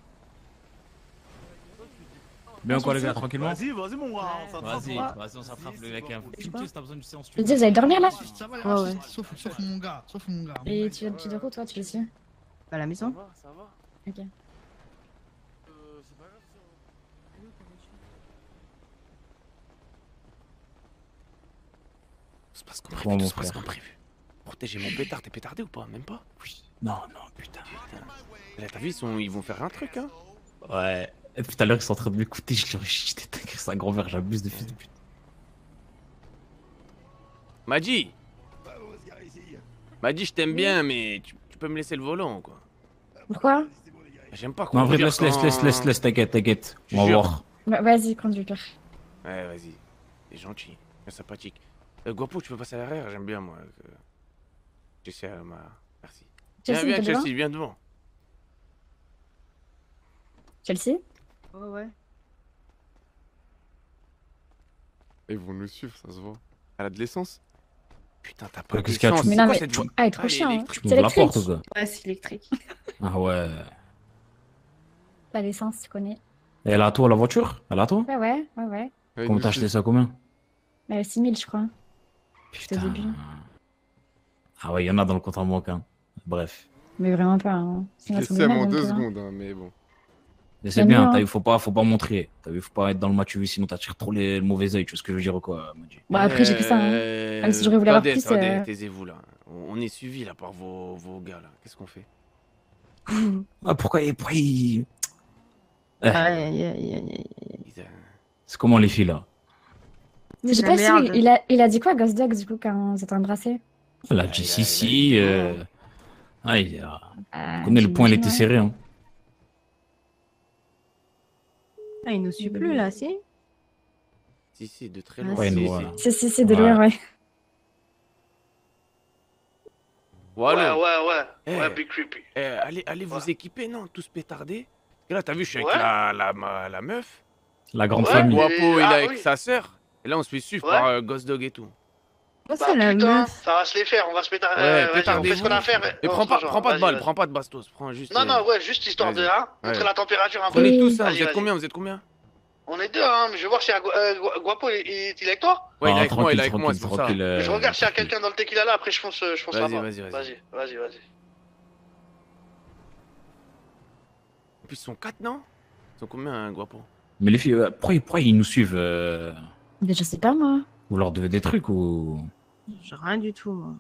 Bien ou quoi, les gars, tranquillement? Vas-y, vas-y, mon gars. on s'attrape. Vas-y, vas-y, on s'attrape le mec. Hein. Tu me dis si t'as besoin du séance. Je dis, vous allez dormir là? Ça va, Ouais, ouais. sauf, sauf mon gars, sauf mon gars. Et tu tu dors où toi? Tu es ici? À la maison? Ça va? Ok. Tout se passe comme Bon, prévu, tout mon se passe frère. comme prévu. Protéger mon pétard, t'es pétardé ou pas? Même pas? Oui. Non, non, putain. Là, t'as vu, ils, sont... ils vont faire un truc, hein? Ouais. Et tout à l'heure, ils sont en train de m'écouter. Je leur ai dit, j'étais c'est un grand verre, j'abuse de fils de pute. Maddy! Maddy, je t'aime bien, mais tu, tu peux me laisser le volant, quoi. Pourquoi? J'aime pas qu'on Non, en vrai, regarde laisse, laisse, quand- laisse, laisse, laisse, t'inquiète, t'inquiète. Je On va jure. voir. Bah, vas-y, conduis, pire. Ouais, vas-y. T'es gentil, t'es sympathique. Euh, Guapo, tu peux passer à l'arrière, j'aime bien, moi. Que... Chelsea, euh, ma... merci. Chelsea, viens, viens, t'es devant? Chelsea, viens devant. Chelsea? Ouais, ouais. Ils vont nous suivre, ça se voit. Elle a de l'essence? Putain, t'as pas Ouais, de qu'est-ce qu'il y a, chance. tu- Mais C'est non, quoi mais... cette voie? Ah, elle est trop Ah, chiant, hein. l'électrique. Tu C'est m'ouvres la porte ou électrique. quoi? Ouais, c'est électrique. Ah ouais. Pas l'essence, tu connais. Et elle a à toi la voiture? Elle a à toi? Ouais, ouais, ouais, ouais. Ouais, Comment nous t'as acheté suivre. ça combien? Bah, six mille, je crois. C'était au Putain. début. Ah ouais, il y en a dans le compte en banque, hein. Bref. Mais vraiment pas, hein. Je Sinon, les elles sont sème bien, en donc, deux euh, secondes, hein, mais bon. Mais c'est Mais bien, non. t'as vu, faut pas, faut pas montrer. T'as vu, faut pas être dans le match vu, sinon t'attires trop les, le mauvais oeil, tu vois ce que je veux dire ou quoi, Maddy? Bon, après, j'ai que ça, hein. Euh, Même si j'aurais voulu avoir attendez, plus, attendez, euh, taisez-vous là. On on est suivi là par vos, vos gars là. Qu'est-ce qu'on fait? Ah, pourquoi, pourquoi il... Eh, Aïe, aïe, aïe, aïe, aïe. c'est comment les filles là? Mais j'ai La pas merde. su, il a, il a dit quoi, Ghost Dog, du coup, quand vous êtes embrassés? Elle a dit si, si. Euh... Ah, il a... Euh, Tu connais le point, il était j'imagine, serré. Hein. Ah, il nous suit plus là, si? Si, si, de très Ah, loin. Ouais, si, nous, si. voilà. Si, si, si, de loin, ouais. Voilà. Ouais, ouais, ouais. Eh, Ouais, Big Creepy. eh, allez, allez vous équiper, non? Tous pétardés. Et là, t'as vu, je suis avec Ouais. la, la, ma- la meuf. La grande Ouais, famille. Guapo, il est ah, avec oui. sa sœur. Et là, on se fait suivre Ouais. par euh, Ghost Dog et tout. Oh, Bah c'est la putain, meuf. ça va se les faire, on va se péter. Ouais, euh, vas-y, on pétardez-vous. fait ce qu'on a à faire. Mais on prends se pas, rejoint. prends pas de Vas-y, balles, vas-y. prends pas de bastos. Prends juste. Non, euh, non, ouais, juste histoire de, vas-y. hein, montrer Ouais. la température un peu. Prenez tous, hein. Vas-y, Vous êtes vas-y. combien? Vous êtes combien? On est deux, hein, mais je vais voir si Gu- euh, Gu- Guapo, il, il- il est avec toi? Ouais, il est Ah, avec moi, il est avec tranquille, moi, c'est pour ça. tranquille, euh, Je regarde s'il y a tranquille. quelqu'un dans le tequila là, après je fonce, euh, je fonce Vas-y, là-bas. vas-y, vas-y. Vas-y, vas-y, vas-y. En plus, ils sont quatre, non? Ils sont combien, hein, Guapo? Mais les filles, euh, pourquoi, ils- pourquoi ils nous suivent euh... Mais je sais pas, moi. Vous leur devez des trucs ou... J'ai rien du tout, moi.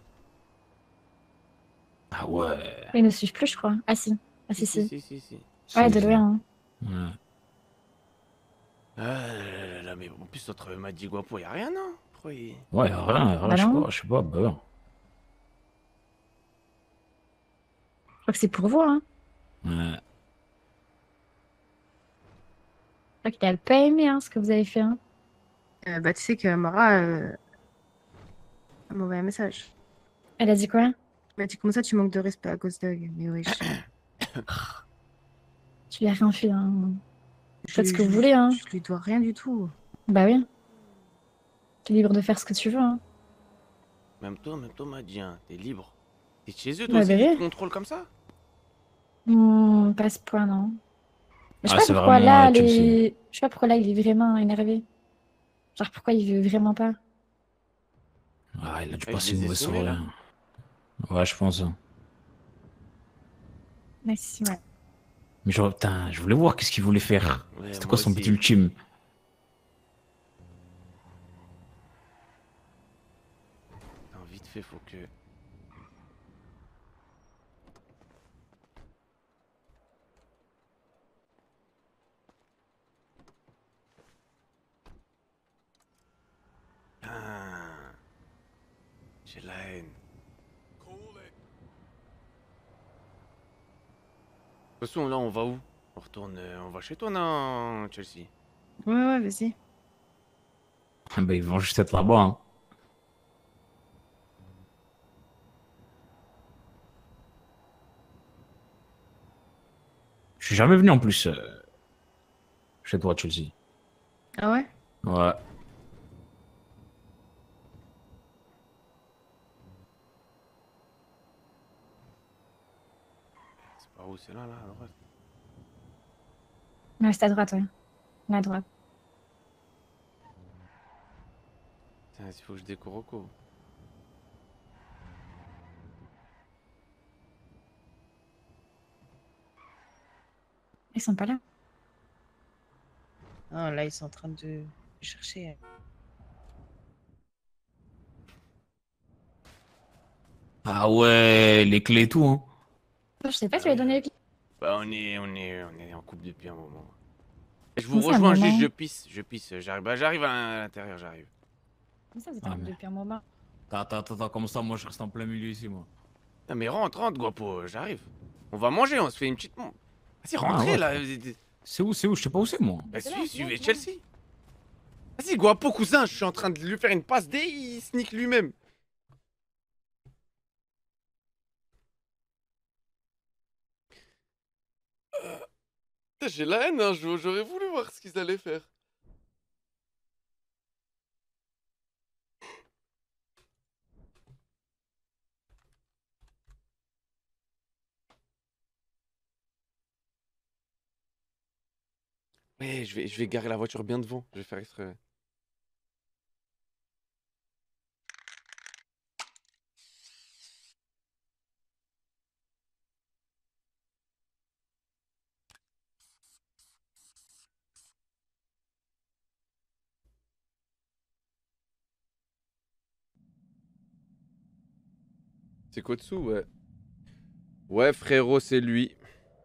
Ah ouais. Ils ne suivent plus, je crois. Ah, si. Ah, si, si. Si, si, si. Ouais, Si, de si. loin, hein. Ouais. Ah là là là, mais en plus, entre Maddy et Guapo, y'a rien, non? Pourquoi il... Ouais, rien, rien, Bah je sais non. pas, je sais pas, bah non. Je crois que c'est pour vous, hein. Ouais. Je crois qu'il a pas aimé, hein, ce que vous avez fait, hein. Euh, bah, tu sais que Mara euh, elle m'a envoyé un message. Elle a dit quoi? Elle m'a dit comment ça tu manques de respect à Ghost Dog. Mais oui, je... Tu lui as rien fait, hein. je, Faites ce que je- vous voulez, hein. je lui dois rien du tout. Bah oui. T'es libre de faire ce que tu veux, hein. Même toi, même toi, Madien, t'es libre. T'es chez eux, toi Bah, aussi, bah ils oui. te contrôlent comme ça? Hmm, pas à ce point, non. Mais je Ah, sais c'est pas pourquoi vraiment là, euh, Chelsea. les... je sais pas pourquoi là, il est vraiment énervé. Genre, pourquoi il veut vraiment pas? Ah, il a dû Ah, je passer les une ai mauvaise semés, soirée. là. Ouais, je pense. hein. Merci, ouais. Mais genre, putain, je voulais voir qu'est-ce qu'il voulait faire. Ouais, C'était moi quoi son but aussi. ultime? Attends, vite fait, faut que... Ah, j'ai la haine. De toute façon, là, on va où? On retourne... euh, On va chez toi, non, Chelsea? Ouais, ouais, vas-y. Ah bah, ils vont juste être là-bas. hein. Je suis jamais venu en plus euh, chez toi, Chelsea. Ah ouais? Ouais. C'est par où? C'est là, là, à droite. Ouais, c'est à droite, ouais. À droite. Tiens, il faut que je découvre Rocco. Ils sont pas là. Ah, là, ils sont en train de chercher. Ah ouais, les clés et tout. Hein. Je sais pas, tu lui as donné les clés. Bah, on est, on est, on est en couple depuis un moment. Et je vous Comment ça, un rejoins juste, moment je pisse, je pisse, j'arrive, bah, j'arrive à l'intérieur, j'arrive. Comment ça, vous êtes Ah, en couple mais- depuis un moment? Attends, attends, attends, comme ça, moi je reste en plein milieu ici, moi. Non mais rentre, rentre, guapo, j'arrive. On va manger, on se fait une petite... Vas-y, Ah, rentrez, ouais, là. frère. C'est où, c'est où? Je sais pas où c'est, moi. Bah, suis, suivez Chelsea. Vas-y, guapo, cousin, je suis en train de lui faire une passe dès il sneak lui-même. Euh, putain, j'ai la haine, hein, j'aurais j'aurais voulu voir ce qu'ils allaient faire. Ouais, je vais, je vais garer la voiture bien devant, je vais faire exprès. C'est Kotsu, ouais. Ouais, frérot, c'est lui.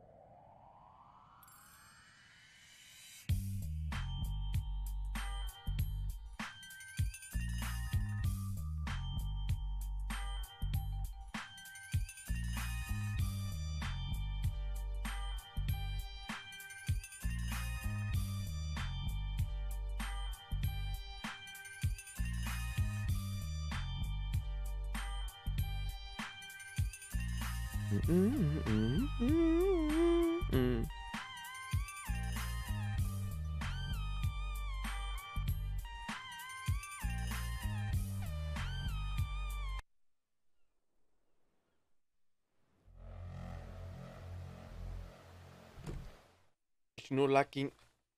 No lacking.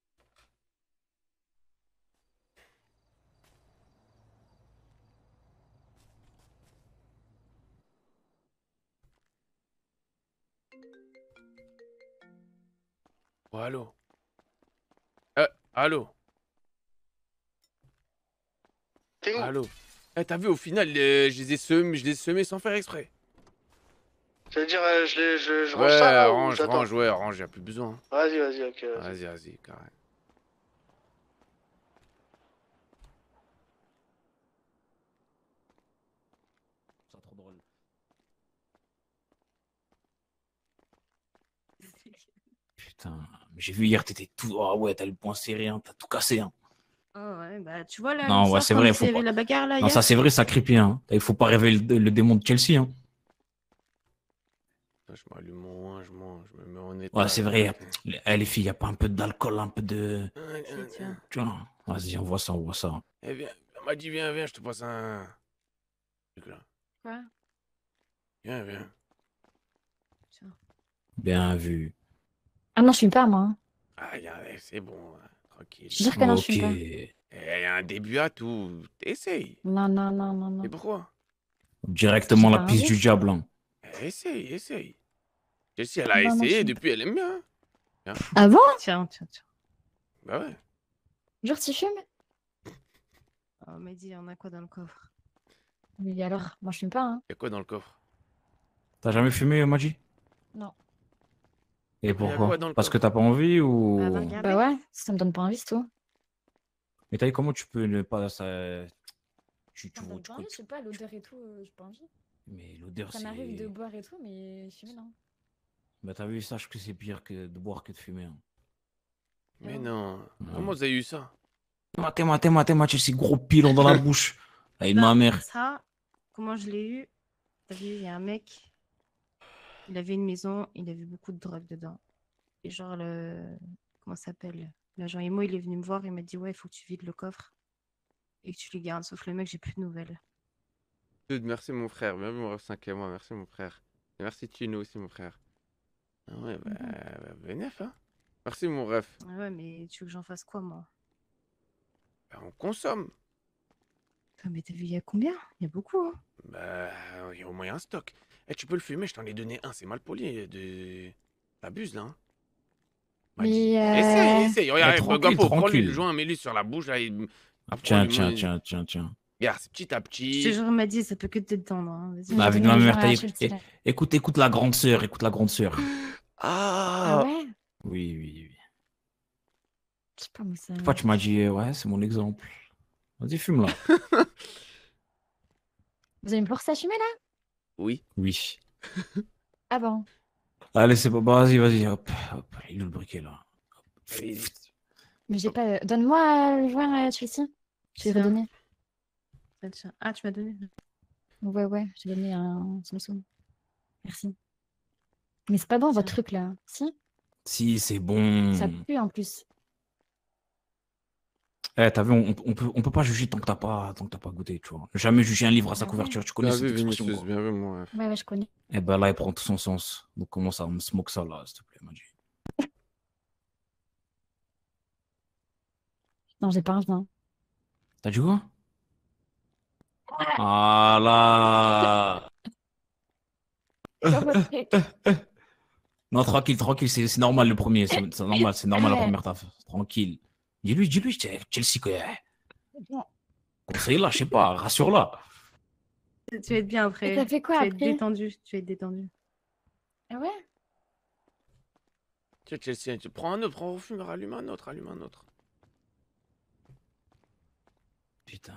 Oh, allô? Euh, allô? T'es où? Allô? Eh, t'as vu, au final, euh, je les ai semés, je les ai semés sans faire exprès. Ça veut dire, euh, je, les- je, je range Ouais, ça là ou range, j'attends? range, ouais, range, y'a plus besoin. Vas-y, vas-y, ok. vas-y. Vas-y, vas-y, carré. C'est trop drôle. Putain, mais j'ai vu hier, t'étais tout. Ah ouais, t'as le point serré, hein, t'as tout cassé. Hein. Oh ouais, bah tu vois là, Non, le ouais, soir, c'est quand vrai, il faut y avait pas. la bagarre là Non, hier. ça c'est vrai, ça creepy. Hein. Il faut pas rêver le, le démon de Chelsea. Hein. Je m'allume moins, je mange, je me mets en état. Ouais, c'est vrai. Les, eh, les filles, y a pas un peu d'alcool, un peu de. Si, tiens. Tu vois. Vas-y, on voit ça, on voit ça. Eh viens, elle m'a dit viens, viens, je te passe un truc là. Quoi? Viens, viens. Bien vu. Ah non, je fume pas, moi. hein. Ah, y a- c'est bon, hein, tranquille. Je te jure que non, je Ok. fume pas. Il y a un début à tout. Essaye. Non, non, non, non, non. Et pourquoi? Directement J'ai la pas piste envie. du diable. Hein. Eh, Essaye, essaye. Jessie, elle a Non, non, je essayé, fume pas. depuis elle aime bien. Viens. Ah bon? Tiens, tiens, tiens. Bah ouais. Genre, tu fumes? Oh, Mehdi, on a quoi dans le coffre? Mais alors, moi, je fume pas, hein. Y'a quoi dans le coffre? T'as jamais fumé, Maji? Non. Et Y a pourquoi? quoi dans le Parce que t'as pas envie ou. Bah, va regarder. Bah ouais, ça me donne pas envie, c'est tout. Mais t'as vu comment tu peux ne pas. Ça... Tu, tu Ça me vois, donne tu pas crois envie, je sais pas, l'odeur et tout, euh, j'ai pas envie. Mais l'odeur, Ça c'est. m'arrive de boire et tout, mais fumer, non. Bah t'as vu, sache que c'est pire que de boire que de fumer. Hein. Mais non. Ouais. Comment vous avez eu ça? Maté, maté, maté, maté, ces gros pilons dans la bouche. Avec ma mère. Ça, comment je l'ai eu? T'as vu, il y a un mec, il avait une maison, il avait beaucoup de drogue dedans. Et genre, le. Comment ça s'appelle? L'agent Imo, il est venu me voir, il m'a dit ouais, il faut que tu vides le coffre et que tu les gardes. Sauf le mec, j'ai plus de nouvelles. Dude, merci mon frère. Bienvenue mon ref cinq et moi. Merci mon frère. Et merci Tino aussi mon frère. Ah ouais, bah, bah bénef, hein. Merci mon ref. Ah ouais, mais tu veux que j'en fasse quoi, moi? Bah, on consomme. Ah, mais t'as vu, il y a combien? Il y a beaucoup, hein. Bah, il y a au moins un stock. Eh, tu peux le fumer, je t'en ai donné un. C'est mal poli. De... T'abuses là, hein. Mais. euh, Essaye, essaye. Regarde, tranquille, Gapo, prends-lui tranquille. le joint, mets-lui sur la bouche. Là, il... Tiens, Prends-lui, tiens, moi, tiens, tiens, tiens. Regarde, c'est petit à Je te petit. jure, il m'a dit, ça peut que te détendre. Hein. Vas-y. Bah, avec donner ma le mère, joint t'as à dit- Chelsea, là. é- Écoute, écoute la grande sœur, écoute la grande sœur. Ah Ah, ouais? Oui, oui, oui. Je sais pas, moi, ça. Toi, tu m'as dit, euh, ouais, c'est mon exemple. Vas-y, fume là. Vous allez me forcer à fumer, là? Oui. Oui. Ah bon? Allez, c'est bon. Bah, vas-y, vas-y, hop, hop. Il est où le briquet là? Mais j'ai pas. euh, Donne-moi euh, le joint à Chelsea. Je vais Tiens. redonner. Ah, tiens. Ah, tu m'as donné. Ouais, ouais, j'ai donné un Samsung. Merci. Mais c'est pas bon, votre truc, là. Si? Si, c'est bon. Ça pue, en plus. Eh, t'as vu, on, on peut, on peut pas juger tant que t'as pas, tant que t'as pas goûté, tu vois. Jamais juger un livre à sa Ah ouais. couverture, tu connais Bien cette vu, expression, Vinicius, quoi. bien vu, mon ref. Ouais, ouais, je connais. Eh ben là, il prend tout son sens. Donc commence à me smoke ça là, s'il te plaît, Maji. Non, j'ai pas envie. hein. T'as dit quoi? Ah là. Sur votre truc. Non, tranquille, tranquille, c'est c'est normal le premier, c'est c'est normal, c'est normal la Ouais. première taf. Tranquille. Dis-lui, dis-lui, c'est Chelsea, quoi. Conseille-la, je sais pas, rassure-la. Tu vas être bien après. Et t'as fait quoi Tu vas être après? détendu. Tu vas être détendu. Ah ouais? Tiens, Chelsea, tu prends un autre, prends, fume, rallume un autre, allume un autre. Putain.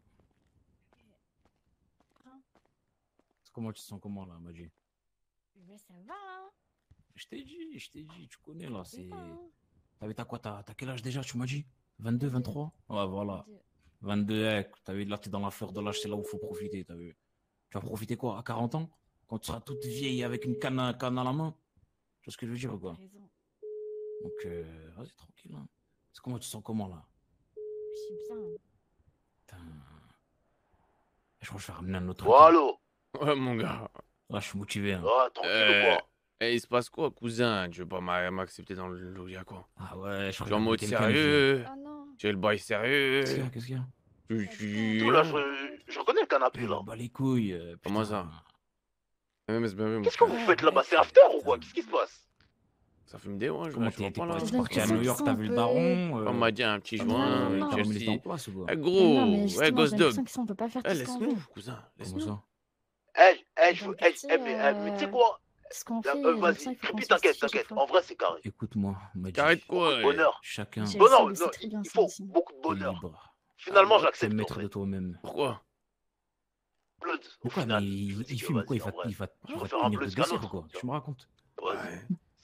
Comment tu te sens comment là, Maji? Ouais, ça va, hein? Je t'ai dit, je t'ai dit, tu connais là, c'est. va, hein. T'as vu, t'as quoi? T'as t'as quel âge déjà, tu m'as dit? vingt-deux, vingt-trois? Ouais, voilà. vingt-deux, eh, t'as vu, là, t'es dans la fleur de l'âge, c'est là où il faut profiter, t'as vu? Tu vas profiter quoi? À quarante ans? Quand tu seras toute vieille avec une canne à, canne à la main? Tu vois ce que je veux dire ou quoi? Donc, euh, vas-y, tranquille. Hein. C'est comment tu te sens comment là? Je suis bien. Putain. Je crois que je vais ramener un autre. Oh, allô? Ouais, mon gars. Ah, je suis motivé. Hein. Ah, tranquille ou quoi? Eh, il se passe quoi, cousin? Tu veux pas m'a- m'accepter dans le lot, y'a quoi? Ah ouais, je crois Tu es que en j'ai mode quelqu'un, sérieux? Oh non. Tu es le bail sérieux? Qu'est-ce qu'il y a? Qu'est-ce qu'il y a? Tu, tu... Tout là, je, je reconnais le canapé là. Bah les couilles. euh, Comment putain. ça? Eh, mais c'est bien vu, mon Qu'est-ce que frère. vous faites là-bas? C'est after ou quoi? Qu'est-ce qui se passe? Ça fume des oranges, Comment ouais, je vois t'es t'es pas là. pas- Je t'es parti à donne New York, l'impression t'as vu le que- daron? euh, On m'a dit un petit Non, joint, non, une non. t'as remis les Chelsea. en place ou quoi? Eh, Mais gros, non, mais ouais, justement, gosse j'ai dog. l'impression qu'on peut pas faire Eh, tout ce qu'on veut. laisse-nous, cousin, Comment laisse-nous. ça? Eh, eh, je Dans veux. le Eh, quartier, eh, mais, eh, mais tu sais euh, quoi? Ce qu'on Là, fait, euh, j'ai l'impression Vas-y, qu'il faut et qu'on puis se t'inquiète, justifie à chaque t'inquiète. fois. En vrai, c'est carré. Écoute-moi, Maji. T'arrêtes quoi? Beaucoup de eh bonheur. Chacun J'ai Non, essayé, non, mais c'est non, très il bien il ça faut aussi. beaucoup de est bonheur. libre. Finalement, Ah, Tu es j'accepte en maître de fait. toi-même. Pourquoi? Blood, au Pourquoi? Mais final. Je me il, dis il que fume quoi? vas-y, Il en va, vrai. il va, Je il va te préfère un punir de plus te qu'un dessert ou autre. quoi? tu Tu me racontes? vois. Ouais. Vas-y.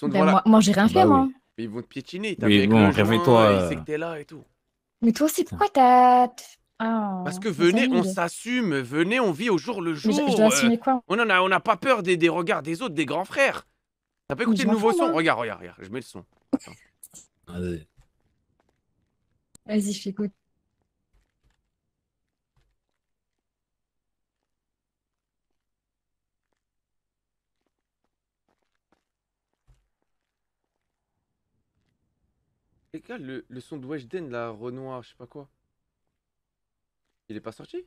sont Ben, devant la- moi- moi, j'ai rien fait, Bah moi. oui. Mais ils vont te piétiner. T'as Oui, vu avec bon, le joint, réveille-toi, Ils euh. savent que t'es là et tout. Mais toi aussi, pourquoi t'as. Ah, Parce que mais venez, on Camille. s'assume. Venez, on vit au jour le Mais jour. je- je dois euh, assumer quoi? On en a, on n'a pas peur des, des regards des autres, des grands frères. T'as pas Mais écouté je le m'en nouveau fous, son? moi. Regarde, regarde, regarde. Je mets le son. Attends. Vas-y. Vas-y, je t'écoute. Les gars, le, le son de Weshden, là, Renoir, je sais pas quoi. Il est pas sorti?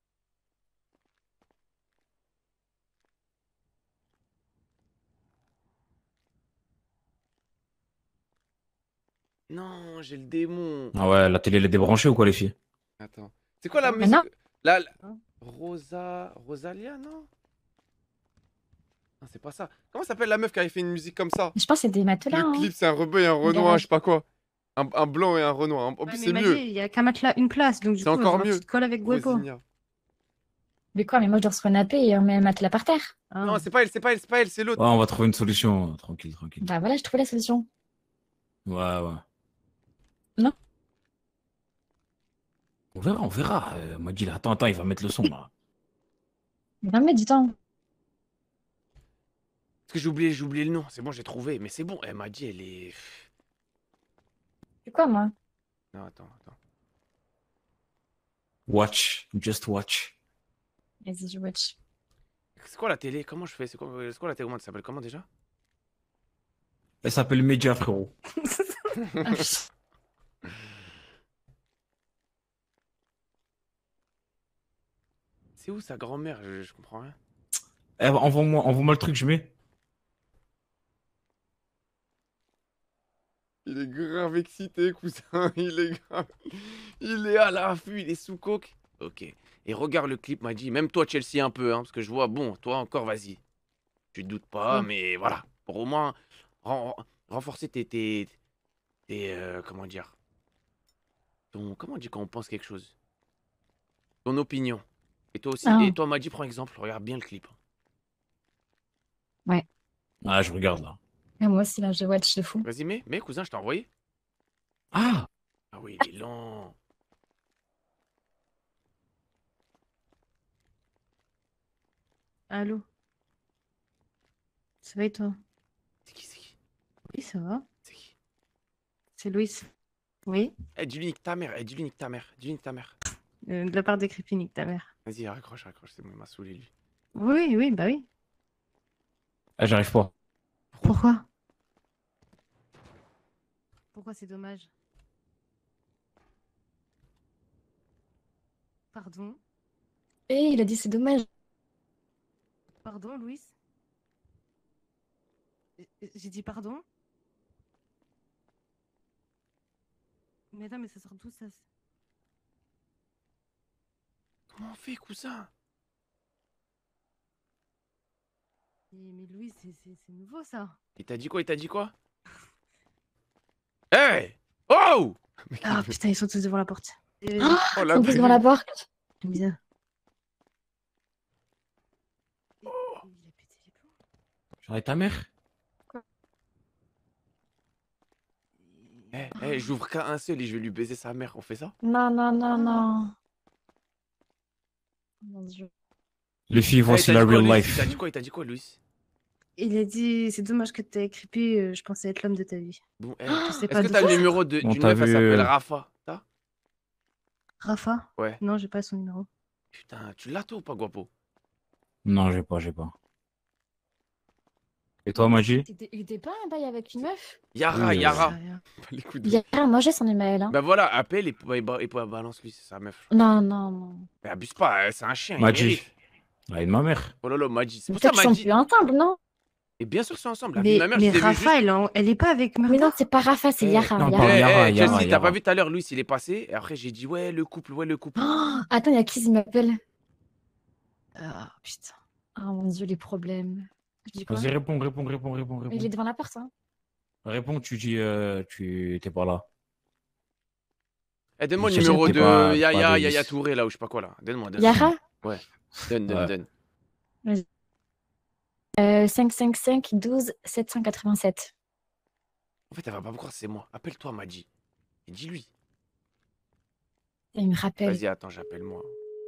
Non, j'ai le démon. Ah ouais, la télé elle est débranchée ou quoi, les filles? Attends. C'est quoi la Mais musique? non. La, la- Rosa... Rosalia, non? Non, c'est pas ça. Comment s'appelle la meuf qui avait fait une musique comme ça? Je pense que c'est des matelas. Le Hein. clip, c'est un rebeu et un Garage. renoir, je sais pas quoi. Un, un blanc et un renoir. En Ouais, plus, mais c'est il m'a mieux. dit, il y a qu'un matelas, une place, donc du C'est coup, encore genre, mieux. tu te colles avec Guepo. Rosinia. Mais quoi, mais moi je dois se renaper et on met un matelas par terre. Ah. Non, c'est pas elle, c'est pas elle, c'est pas elle, c'est l'autre. Ouais, on va trouver une solution. Tranquille, tranquille. Bah voilà, je trouvais la solution. Ouais, ouais. Non. On verra, on verra. Euh, m'a dit là, attends, attends, il va mettre le son là. Il va me mettre du temps. Parce que j'ai oublié, j'ai oublié le nom. C'est bon, j'ai trouvé. Mais c'est bon, elle m'a dit, elle est... C'est quoi, moi? Non, attends, attends. Watch, just watch. Vas-y, je watch. C'est quoi la télé? Comment je fais? C'est quoi, c'est quoi la télé? Comment ça s'appelle? Comment déjà? Elle s'appelle Media, frérot. C'est où sa grand-mère? je, je comprends rien. Eh, envoie-moi, envoie-moi le truc, je mets. Il est grave excité, cousin. Il est grave. Il est à l'affût, il est sous coke. Ok. Et regarde le clip, m'a dit. Même toi, Chelsea, un peu, hein, parce que je vois, bon, toi encore, vas-y. Tu te doutes pas, Mm. mais voilà. Pour au moins ren- renforcer tes. tes, tes, euh, comment dire? Ton, comment on dit quand on pense quelque chose? Ton opinion. Et toi aussi. Ah. Et toi, m'a dit, prends exemple, regarde bien le clip. Ouais. Ah, je regarde là. Et moi aussi, là, je watch de fou. Vas-y, mets, mets, cousin, je t'ai envoyé. Ah! Ah oui, il est lent. Allô? Ça va et toi? C'est qui, c'est qui? Oui, ça va. C'est qui? C'est Louis. Oui? Eh, dis-lui nique ta mère, eh, dis-lui nique ta mère, dis-lui nique ta mère. Euh, de la part des Creepy, nique ta mère. Vas-y, raccroche, raccroche, c'est bon, il m'a saoulé lui. Oui, oui, bah oui. Ah, j'arrive pas. Pourquoi? Pourquoi c'est dommage? Pardon? Eh, il a dit c'est dommage. Pardon, Louis? J'ai dit pardon? Mais non, mais ça sort d'où ça? Comment on fait, cousin? Mais, mais Louis, c'est c'est- c'est nouveau ça. Il t'a dit quoi? Il t'a dit quoi? Hey! Oh! Ah putain, ils sont tous devant la porte. Euh, Ah, Oh, la ils sont tous devant la porte. Bizarre. J'arrête ta mère. Eh, eh, j'ouvre qu'à un seul et je vais lui baiser sa mère, on fait ça? Non, non, non, non. Mon Dieu. Les filles, Eh, voici il t'a la dit quoi, real Louis? life. Il t'a dit quoi? Il t'a dit quoi, Louis? Il a dit, c'est dommage que t'aies Creepy, euh, je pensais être l'homme de ta vie. Bon, eh, Je sais est-ce pas que de t'as le quoi. numéro de- On d'une t'a meuf, elle vu, s'appelle euh, Rafa? T'as? Rafa? Ouais. Non, j'ai pas son numéro. Putain, tu l'as toi ou pas, Guapo? Non, j'ai pas, j'ai pas. Et toi, Magie? Il était- Il était pas un bail avec une meuf? Yara, Oui, Yara. Rien. Les coups de- Yara, moi j'ai son email. Hein. Bah voilà, appelle et, et, et, et balance lui, c'est sa meuf. Non, non, non. Mais abuse pas, hein, c'est un chien, il Magie. mérite. La vie de ma mère. Oh là là, Magie. C'est Mais pour ça, peut-être qu'ils sont Magie. plus ensemble, non? Et bien sûr, ils sont ensemble. La vie de Mais, ma mère, mais je t'ai vu Rafa, juste- elle, en- elle est pas avec Mais Murda. non, c'est pas Rafa, c'est Eh, Yara. non, Yara. pardon, Eh, Yara, eh, Yara, Chelsea, t'as Yara. pas vu tout à l'heure, Louis, il est passé. Et après, j'ai dit, ouais, le couple, ouais, le couple. Oh, attends, il y a qui qui m'appelle? Ah putain. Oh mon Dieu, les problèmes. Je dis quoi? Vas-y, réponds, réponds, réponds, réponds, Il est réponds. devant la porte, hein. Réponds, tu dis, euh, tu t'es pas là. Eh, donne-moi le Je sais numéro que de t'es pas- t'es Yaya, pas Yaya Louis. Touré, là, ou je sais pas quoi, là. Donne-moi, donne Yara? Ouais. Donne, donne, Ouais. donne. Vas-y. Euh, cinq cinq cinq douze sept cent quatre-vingt-sept. En fait, elle va pas me croire, c'est moi. Appelle-toi, Magie. Et dis-lui. Il me rappelle. Vas-y, attends, j'appelle moi.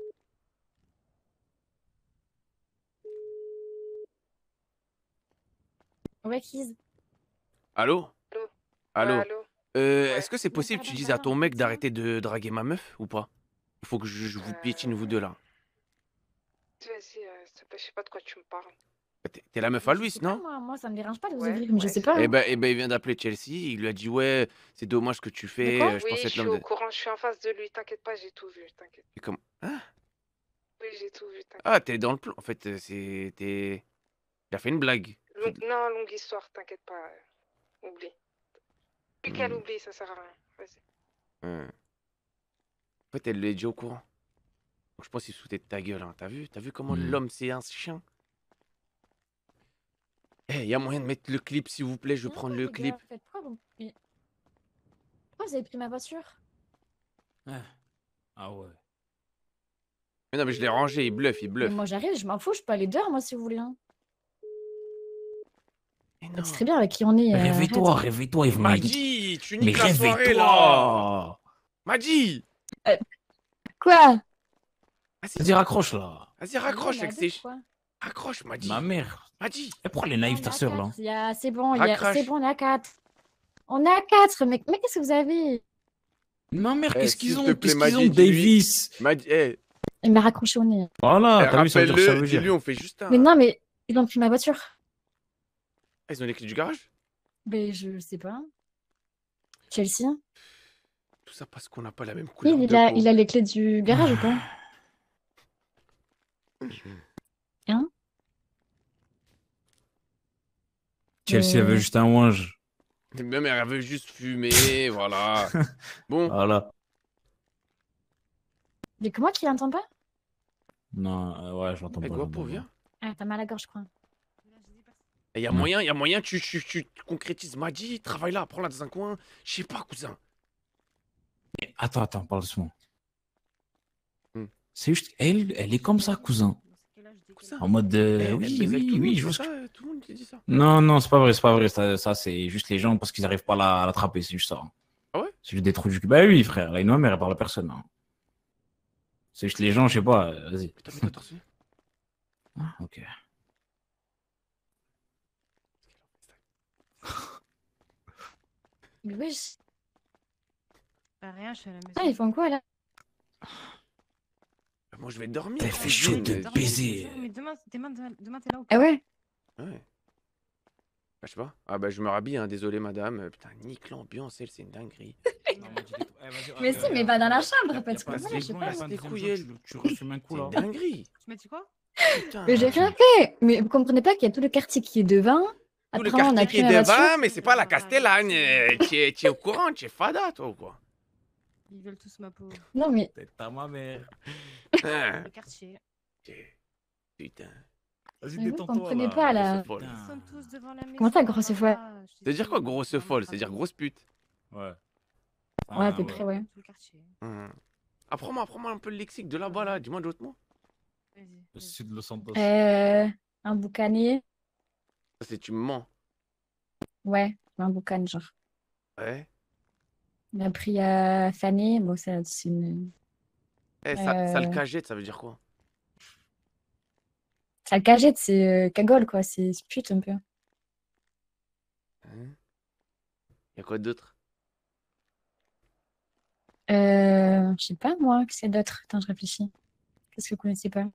Ouais, Kiz. Allô? Allô? Ouais, allô Euh, Ouais. Est-ce que c'est possible que tu dises à ton mec d'arrêter de draguer ma meuf ou pas? Il faut que je, je vous piétine, vous deux, là. Vas-y, euh, s'il te plaît, je sais pas de quoi tu me parles. T'es t'es la meuf à Louis, non? Moi, moi, ça me dérange pas de vous Ouais, ouvrir, mais je ouais, sais c'est pas. Eh hein. ben, eh ben, il vient d'appeler Chelsea, il lui a dit ouais, c'est dommage ce que tu De fais, quoi euh, je Oui, pensais je être suis l'homme au de... courant, je suis en face de lui, t'inquiète pas, j'ai tout vu, t'inquiète. Et comme... Hein? Oui, j'ai tout vu, t'inquiète. Ah, t'es dans le plan, en fait, euh, c'est... t'es... Il a fait une blague. Long- Non, longue histoire, t'inquiète pas. euh, Oublie. Plus qu'elle Hmm, oublie, ça sert à rien. Vas-y. ouais. En fait, elle lui est déjà au courant. Donc je pense qu'il se foutait de ta gueule, hein. T'as vu? T'as vu comment Hmm. l'homme c'est un chien? Eh, y a moyen de mettre le clip, s'il vous plaît, je veux Non, prendre les le gars, clip. en fait, pourquoi vous... mais- pourquoi vous avez pris ma voiture? Ouais. Ah ouais. Mais non, mais je l'ai rangé, il bluffe, il Mais bluffe. moi, j'arrive, je m'en fous, je peux aller dehors, moi, si vous voulez. Hein. Mais On non. sait très bien avec qui on est. Mais euh, réveille-toi, arrête. réveille-toi, Yves Malik. Madji, tu Mais niques la soirée, là. réveille-toi. Madji, Euh, Quoi? Vas-y, raccroche là. vas-y, Mais non, raccroche mais avec à ces... deux, quoi. Raccroche, Madji. Ma mère. Madji, Et pourquoi elle est Non, naïve, on est ta à sœur là? quatre. Il y a... C'est bon, il y a... c'est raccroche. bon, on est à quatre. On est à quatre, mec. Mais qu'est-ce que vous avez? Ma mère, Eh, qu'est-ce qu'ils s'il te ont? plaît, Qu'est-ce qu'ils ont, Madji, dis-lui. Davis? Madji, eh, Il m'a raccroché au nez. Voilà, eh, t'as vu, ça veut dire, ça rappelle-le, veut dis-lui, dire. on fait juste un... Mais non, mais ils ont pris ma voiture. Ah, ils ont les clés du garage? Mais je sais pas. Chelsea? Tout ça parce qu'on n'a pas la même Oui, couleur il de a, peau. il a les clés du garage ou pas? Hein? Chelsea, elle veut Mais- juste un ouange. Ma mère, elle veut juste fumer, voilà. Bon, Voilà. Mais que moi qui l'entends pas? Non, euh, ouais, je l'entends eh, pas. Guapo, j'entends pas. viens. Ah, t'as mal à la gorge, je crois. Il y a Non. moyen, il y a moyen, tu, tu, tu concrétises. Madji, travaille là, prends-la dans un coin. Je sais pas, cousin. Mais attends, attends, parle doucement. Hmm. C'est juste, elle, elle est comme ça, cousin. Cousin. En mode, euh, Eh, elle oui, baise avec oui, tout le oui, monde, je c'est vois ce ça, que... euh, tout le monde qui dit ça. Non, non, c'est pas vrai, c'est pas vrai. Ça, ça, c'est juste les gens parce qu'ils arrivent pas à la- à l'attraper, c'est juste ça. Ah ouais? C'est juste des trous du cul. Bah oui, frère, la mère, elle parle à personne. hein. C'est juste les gens, je sais pas, euh, vas-y. Putain, mais t'as tordu. Ah, ok. Mais wesh. Bah, rien, je suis à la maison. Ah, ils font quoi là? Bah, moi, je vais dormir. T'as fait tranquille, chaud de mais- baiser. Mais demain, demain, demain, demain, t'es là ou pas? Ah ouais? Ouais. Bah, je sais pas. Ah, bah, je me rhabille, hein. Désolé, madame. Euh, Putain, nique l'ambiance, elle, c'est une dinguerie. Mais si, mais va dans la chambre, parce que pas voilà, si je sais bon, pas. il y a des couilles, elle. Tu refumes un coup C'est là. une dinguerie. Tu m'as dit quoi? Putain. Mais j'ai rien fait. Mais vous comprenez pas qu'il y a tout le quartier qui est devant. Tout le Après, on a quartier pris qui est ma voiture. devant, mais c'est pas la Castellane. Euh, Tu es, tu es au courant, tu es fada, toi, ou quoi? Ils veulent tous ma peau. Non, mais T'es ta ma mère. Hein. Le quartier. Putain. Vas-y, Mais vous détends-toi. comprenez là. pas, là. Grosse folle. Ils sont tous devant la maison. comment ça, grosse là, fois? là, je Ça veut dire t'explique, quoi, grosse vraiment folle? pas C'est-à-dire bien. grosse pute. Ouais. Ouais, à peu près, ouais. Tout le quartier. Hum. Apprends-moi, apprends-moi un peu le lexique de là-bas, là. Dis-moi d'autres mots. Vas-y. Le sud de Los Santos. Euh, un boucanier. Ça, c'est tu me mens. Ouais, un boucan, genre. Ouais. On a pris à Fanny. Bon, ça, c'est une. Eh, ça, ça le Euh. cagette, ça veut dire quoi? Ça le cagette, c'est euh, cagole, quoi. C'est c'est pute un peu. Hein? Y a quoi d'autre? Euh, je sais pas, moi, qu'est-ce qu'il y a d'autre? Attends, je réfléchis. Qu'est-ce que vous connaissez pas?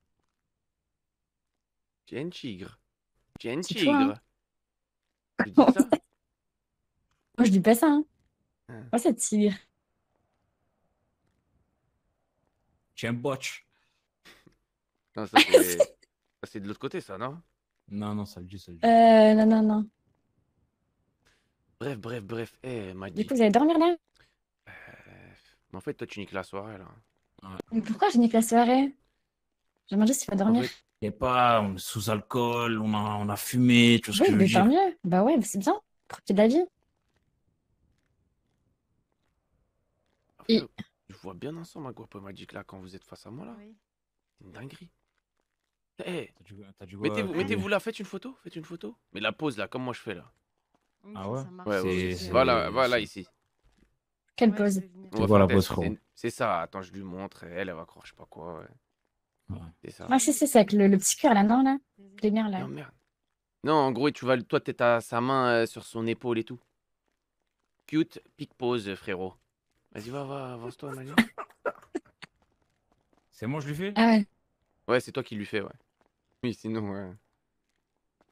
Tu es un tigre. Tu es un C'est tigre. toi, hein. Tu dis ça? Moi, je dis pas ça, hein. Hein. Moi, c'est tigre. Tu es un botch. Non, ça c'est... ça, c'est de l'autre côté, ça, non? Non, non, ça le dit, ça le dit. Euh, non, non, non. Bref, bref, bref. Eh, m'a Du dit. coup, vous allez dormir là? Mais en fait, toi, tu niques la soirée, là. Mais pourquoi je nique la soirée? J'ai mangé s'il faut dormir. Et pas on est sous alcool, on a, on a fumé, tu vois ce que Oui, je veux mais dire. tant mieux. Bah ouais, c'est bien. Profitez de la vie. Et- Je vois bien ensemble, ma guapo magique, là, quand vous êtes face à moi, là. C'est une dinguerie. Eh, T'as du- t'as du quoi, mettez-vous, euh, mettez-vous là, faites une photo, faites une photo. Mais la pose, là, comme moi je fais, là. Ah ouais? Ouais, ouais, C'est- ouais. c'est- Voilà, voilà, c'est- ici. Quelle pause? On C'est va quoi la faire pause, test. frérot? C'est- C'est ça, attends, je lui montre. Elle, elle va croire, je sais pas quoi. Ouais. C'est ça. Ah, si, si, c'est avec le, le petit cœur là, non, là? Les miens, là. Non, merde. Non, en gros, tu vas, toi, t'as sa main euh, sur son épaule et tout. Cute, pique pose, frérot. Vas-y, va, va, avance-toi, Manu. C'est moi, je lui fais? Ah ouais. Ouais, c'est toi qui lui fais, ouais. Oui, sinon, ouais.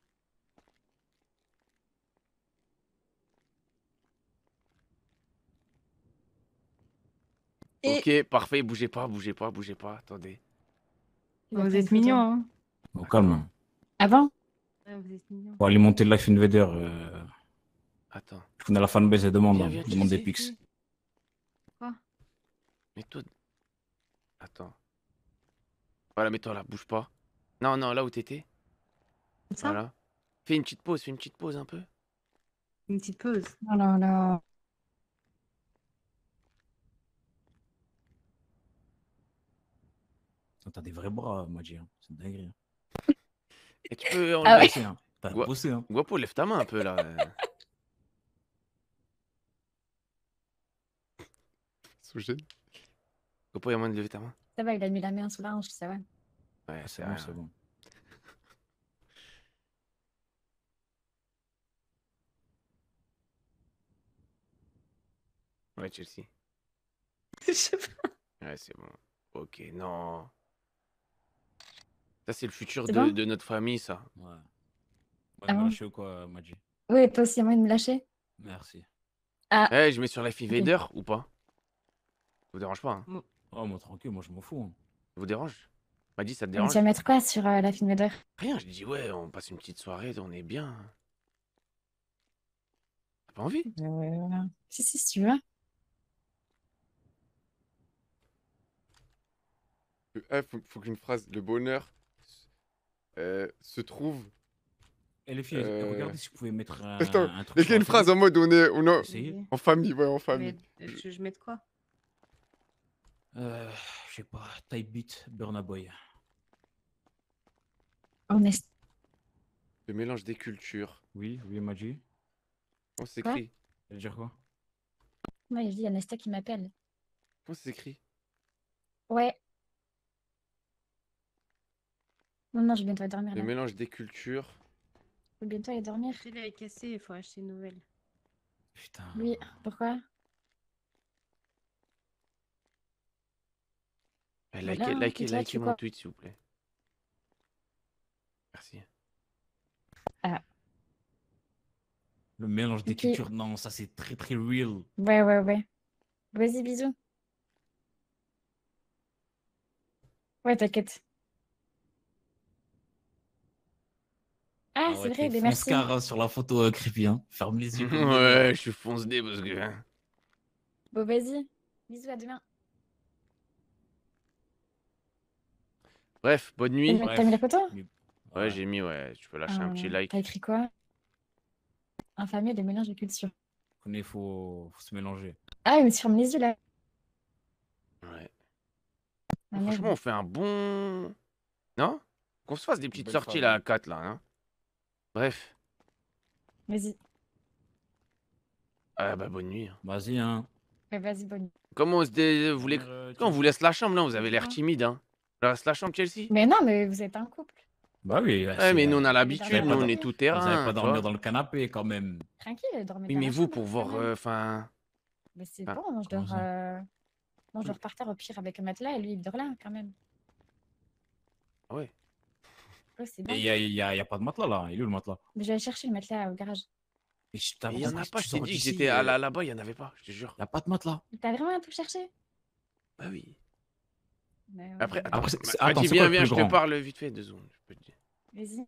Ok, parfait, bougez pas, bougez pas, bougez pas, attendez. Vous êtes mignon, hein. Au calme. Ah bon? Ouais, vous êtes mignon. Pour alimenter le Life Invader. Euh... Attends. Je connais la fanbase et demande, Viens, hein, viens, tu demande sais. des pics. Quoi? Mets-toi. Attends. Voilà, mets-toi là, bouge pas. Non, non, là où t'étais. Ça? Voilà. Fais une petite pause, fais une petite pause un peu. Une petite pause. Oh là là. T'as des vrais bras, Madji. Hein. C'est une dinguerie. Et tu peux enlever. Ah ouais. Bossé, hein. T'as Gua- bossé, hein. Guapo, lève ta main un peu là. euh. Sous gêne. Guapo, il y a moyen de lever ta main. Ça va, il a mis la main sous la hanche, ça va. Ouais, C'est c'est bon, vrai. c'est bon. Ouais, Chelsea. Je sais pas. Ouais, c'est bon. Ok, non. Ça, c'est le futur C'est de, bon? de notre famille, ça. Ouais. Ouais, Ah me bon? lâcher ou quoi, Madji? Oui, toi aussi, il y a moyen de me lâcher? Merci. Ah, Eh, je mets sur Life ok. Invader ou pas? Ça vous dérange pas, hein? Oh, moi, tranquille, moi, je m'en fous. Hein. Ça vous dérange? M'a dit, ça te Mais dérange? tu vas mettre quoi sur euh, la film d'heure? Rien, je dis, ouais, on passe une petite soirée, on est bien. T'as pas envie? Euh... Si, si, si tu veux. Eh, faut, faut qu'une phrase. Le bonheur euh, se trouve. Et les filles, Euh, regardez si vous pouvez mettre un, Attends, un truc est-ce qu'il y sur a la une phrase télé. en mode on est, on est Essayez. en famille, ouais, en famille. Mais, euh, tu veux que je mette quoi? Euh, je sais pas, Type Beat, Burna Boy. Honest. Le mélange des cultures. Oui, oui, Madji. Comment ça s'écrit? Ça veut dire quoi? Ouais, je dis, il y a Nesta qui m'appelle. Comment ça s'écrit? Ouais. Non, non, je vais bientôt aller dormir Le là. mélange des cultures. Je vais bientôt aller dormir. Il est cassé, il faut acheter une nouvelle. Putain. Oui, pourquoi? Eh, Voilà, likez, hein, likez, et toi, likez tu mon quoi? tweet, s'il vous plaît. Merci. Ah, Le mélange des ok. cultures, non, ça c'est très très real. Ouais, ouais, ouais. Vas-y, bisous. Ouais, t'inquiète. Ah, Ah c'est ouais, vrai, t'es mais merci. fonce-car hein, sur la photo euh, creepy, hein. Ferme les yeux. comme des Ouais, verres. je suis fonce-dé parce que. hein. Bon, vas-y. Bisous, à demain. Bref, bonne T'as nuit. mis, t'as mis la photo? Ouais, Ouais. j'ai mis, ouais, tu peux lâcher un petit Euh, like. T'as écrit quoi? Infamé de mélange de culture. Il faut, faut se mélanger. Ah, il me ferme les yeux là. Ouais. Ah, Franchement, merde. on fait un bon. Non? Qu'on se fasse des petites Belle sorties femme. là à quatre là, hein. Bref. Vas-y. Ah bah bonne nuit. hein. Vas-y, hein. Ouais, vas-y, bonne nuit. Comment on se dé... vous voulez... Euh, Quand on vous laisse la chambre là, vous avez l'air Ouais. timide, hein. On laisse la chambre, Chelsea? Mais non, mais vous êtes un couple. Bah oui, Ouais, mais nous on a Vous l'habitude, avez nous pas on dor- est tout vous terrain. allez pas tu dormir vois. dans le canapé quand même. Tranquille, dormez Oui, dans mais la vous chambre, pour quand voir. même. Enfin. Mais c'est Enfin, bon, je comment dors, ça euh... non, je dors par terre au pire avec un matelas et lui il dort là quand même. Ah ouais. Ouais, c'est Et bon. il y a, y a- y a pas de matelas là. Il est où le matelas? Mais je vais aller chercher le matelas au garage. Et je Mais il y en a t'avance, pas, tu je t'ai sors dit, d'ici, j'étais à euh, là- là-bas, il y en avait pas, je te jure. Y a pas de matelas. T'as vraiment tout cherché? Bah oui. Bah ouais, Après, bah, attends, Après, c'est- ma- c'est- ma- attends, dis, c'est quoi viens, le viens, plus je te grand? parle vite fait, deux secondes, je peux te dire. vas-y.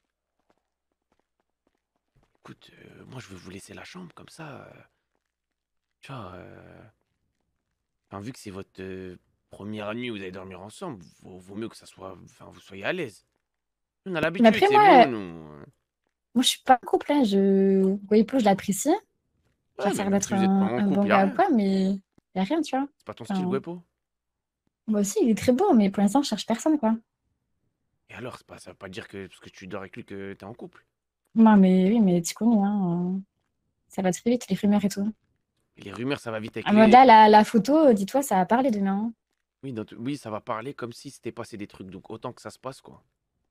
Écoute, euh, moi je veux vous laisser la chambre comme ça. euh, Tu vois, euh, enfin, vu que c'est votre euh, première nuit, vous allez dormir ensemble, vaut, vaut mieux que ça soit, enfin, vous soyez à l'aise. On a Mais l'habitude, après, c'est moi, bon, nous. moi je suis pas en couple là. Je... Waypo, je l'apprécie. Ouais, Ça a mais l'air même d'être si vous êtes pas un, en un bon couple, y a gars ou rien. quoi, mais y a rien, tu vois. C'est pas ton style, Enfin, Guepo? moi aussi, il est très beau, mais pour l'instant, je cherche personne, quoi. Et alors, c'est pas, ça veut pas dire que parce que tu dors avec lui que t'es en couple. Non, mais oui, mais tu connais, hein. euh, Ça va très vite, les rumeurs et tout. Et les rumeurs, ça va vite avec Ah, moi, les. là, la, la photo, dis-toi, ça a parlé demain. hein. Oui, dans t- oui, ça va parler comme si c'était passé des trucs, donc autant que ça se passe, quoi.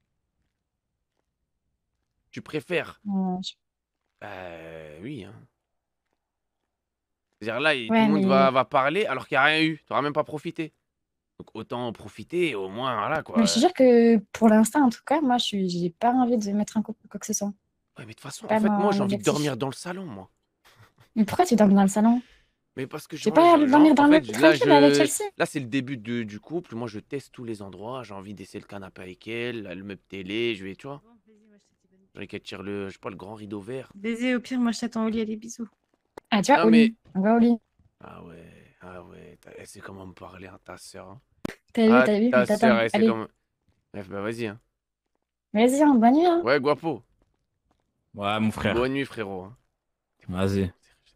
Tu préfères? Ouais, je- Euh, oui, hein. C'est-à-dire là, il- tout Ouais, le monde mais va, va parler alors qu'il n'y a rien eu. Tu n'auras même pas profité. Donc autant en profiter, au moins, voilà, quoi. mais je te jure que pour l'instant, en tout cas, moi, je suis, j'ai pas envie de mettre un couple ou quoi que ce soit. Ouais, mais de toute façon, Pas en fait, moi, mon j'ai envie de objectif. dormir dans le salon, moi. Mais pourquoi tu dors dans le salon? Mais parce que J'ai genre, pas je- dormir genre, dans en le fait, mec là, tranquille avec je... Chelsea. là c'est le début de- du couple. Moi, je teste tous les endroits. J'ai envie d'essayer le canapé avec elle, le meuble télé. Je vais, tu vois. J'ai envie qu'elle tire le, je sais pas, le grand rideau vert. Baiser, au pire, moi je t'attends au lit, allez, bisous. Ah, tu vois, Non, au mais- lit. On va au lit. Ah ouais, ah ouais. t'as- Elle sait comment me parler, hein, ta sœur. Hein. T'as vu, Ah, t'as vu, ta il t'attend. sœur, elle sait Allez. comment. Bref, bah vas-y. Hein. Vas-y, hein, bonne nuit. Hein. Ouais, guapo. Ouais, mon frère. Bonne nuit, frérot. Hein. Vas-y.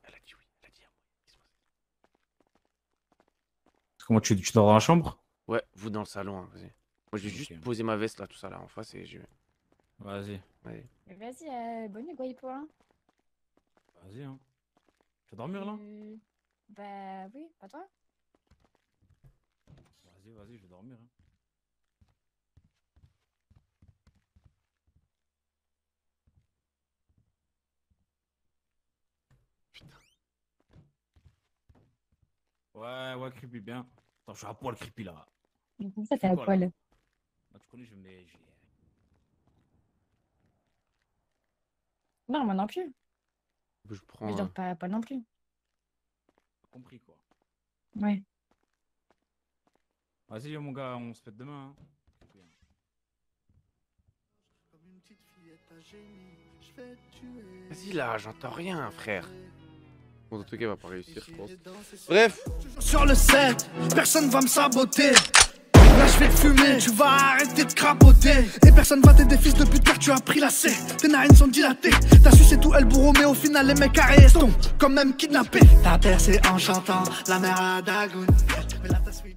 Comment tu, tu dors dans la chambre? Ouais, vous dans le salon, hein, vas-y. Moi, je vais juste poser ma veste là, tout ça là en face et je vais. Vas-y. Allez. Vas-y, euh, bonne nuit, Guaipo. Hein. Vas-y, hein. Tu vas dormir là? Euh, Bah oui, pas toi. Vas-y, vas-y, je vais dormir. Hein. Ouais, ouais, creepy bien. Attends, je suis à poil creepy là. Comment ça fait à Voilà. poil? Ah, tu connais, je me mets. j'ai- Non, moi non plus. Je prends. Mais je euh, dors pas à poil non plus. Compris quoi. Ouais. Vas-y, mon gars, on se fait demain. Hein. Vas-y là, j'entends rien, frère. Bon, en tout cas, il va pas réussir, je pense. Bref. Sur le set, personne va me saboter. Là je vais te fumer, tu vas arrêter de crapoter. Et personne va t'aider fils de pute car tu as pris la C. Tes narines sont dilatées, t'as su c'est tout elle bourreau. Mais au final les mecs arrêtent, quand même kidnappés. T'as percé en chantant la mère à Dagoun. Mais là t'as suivi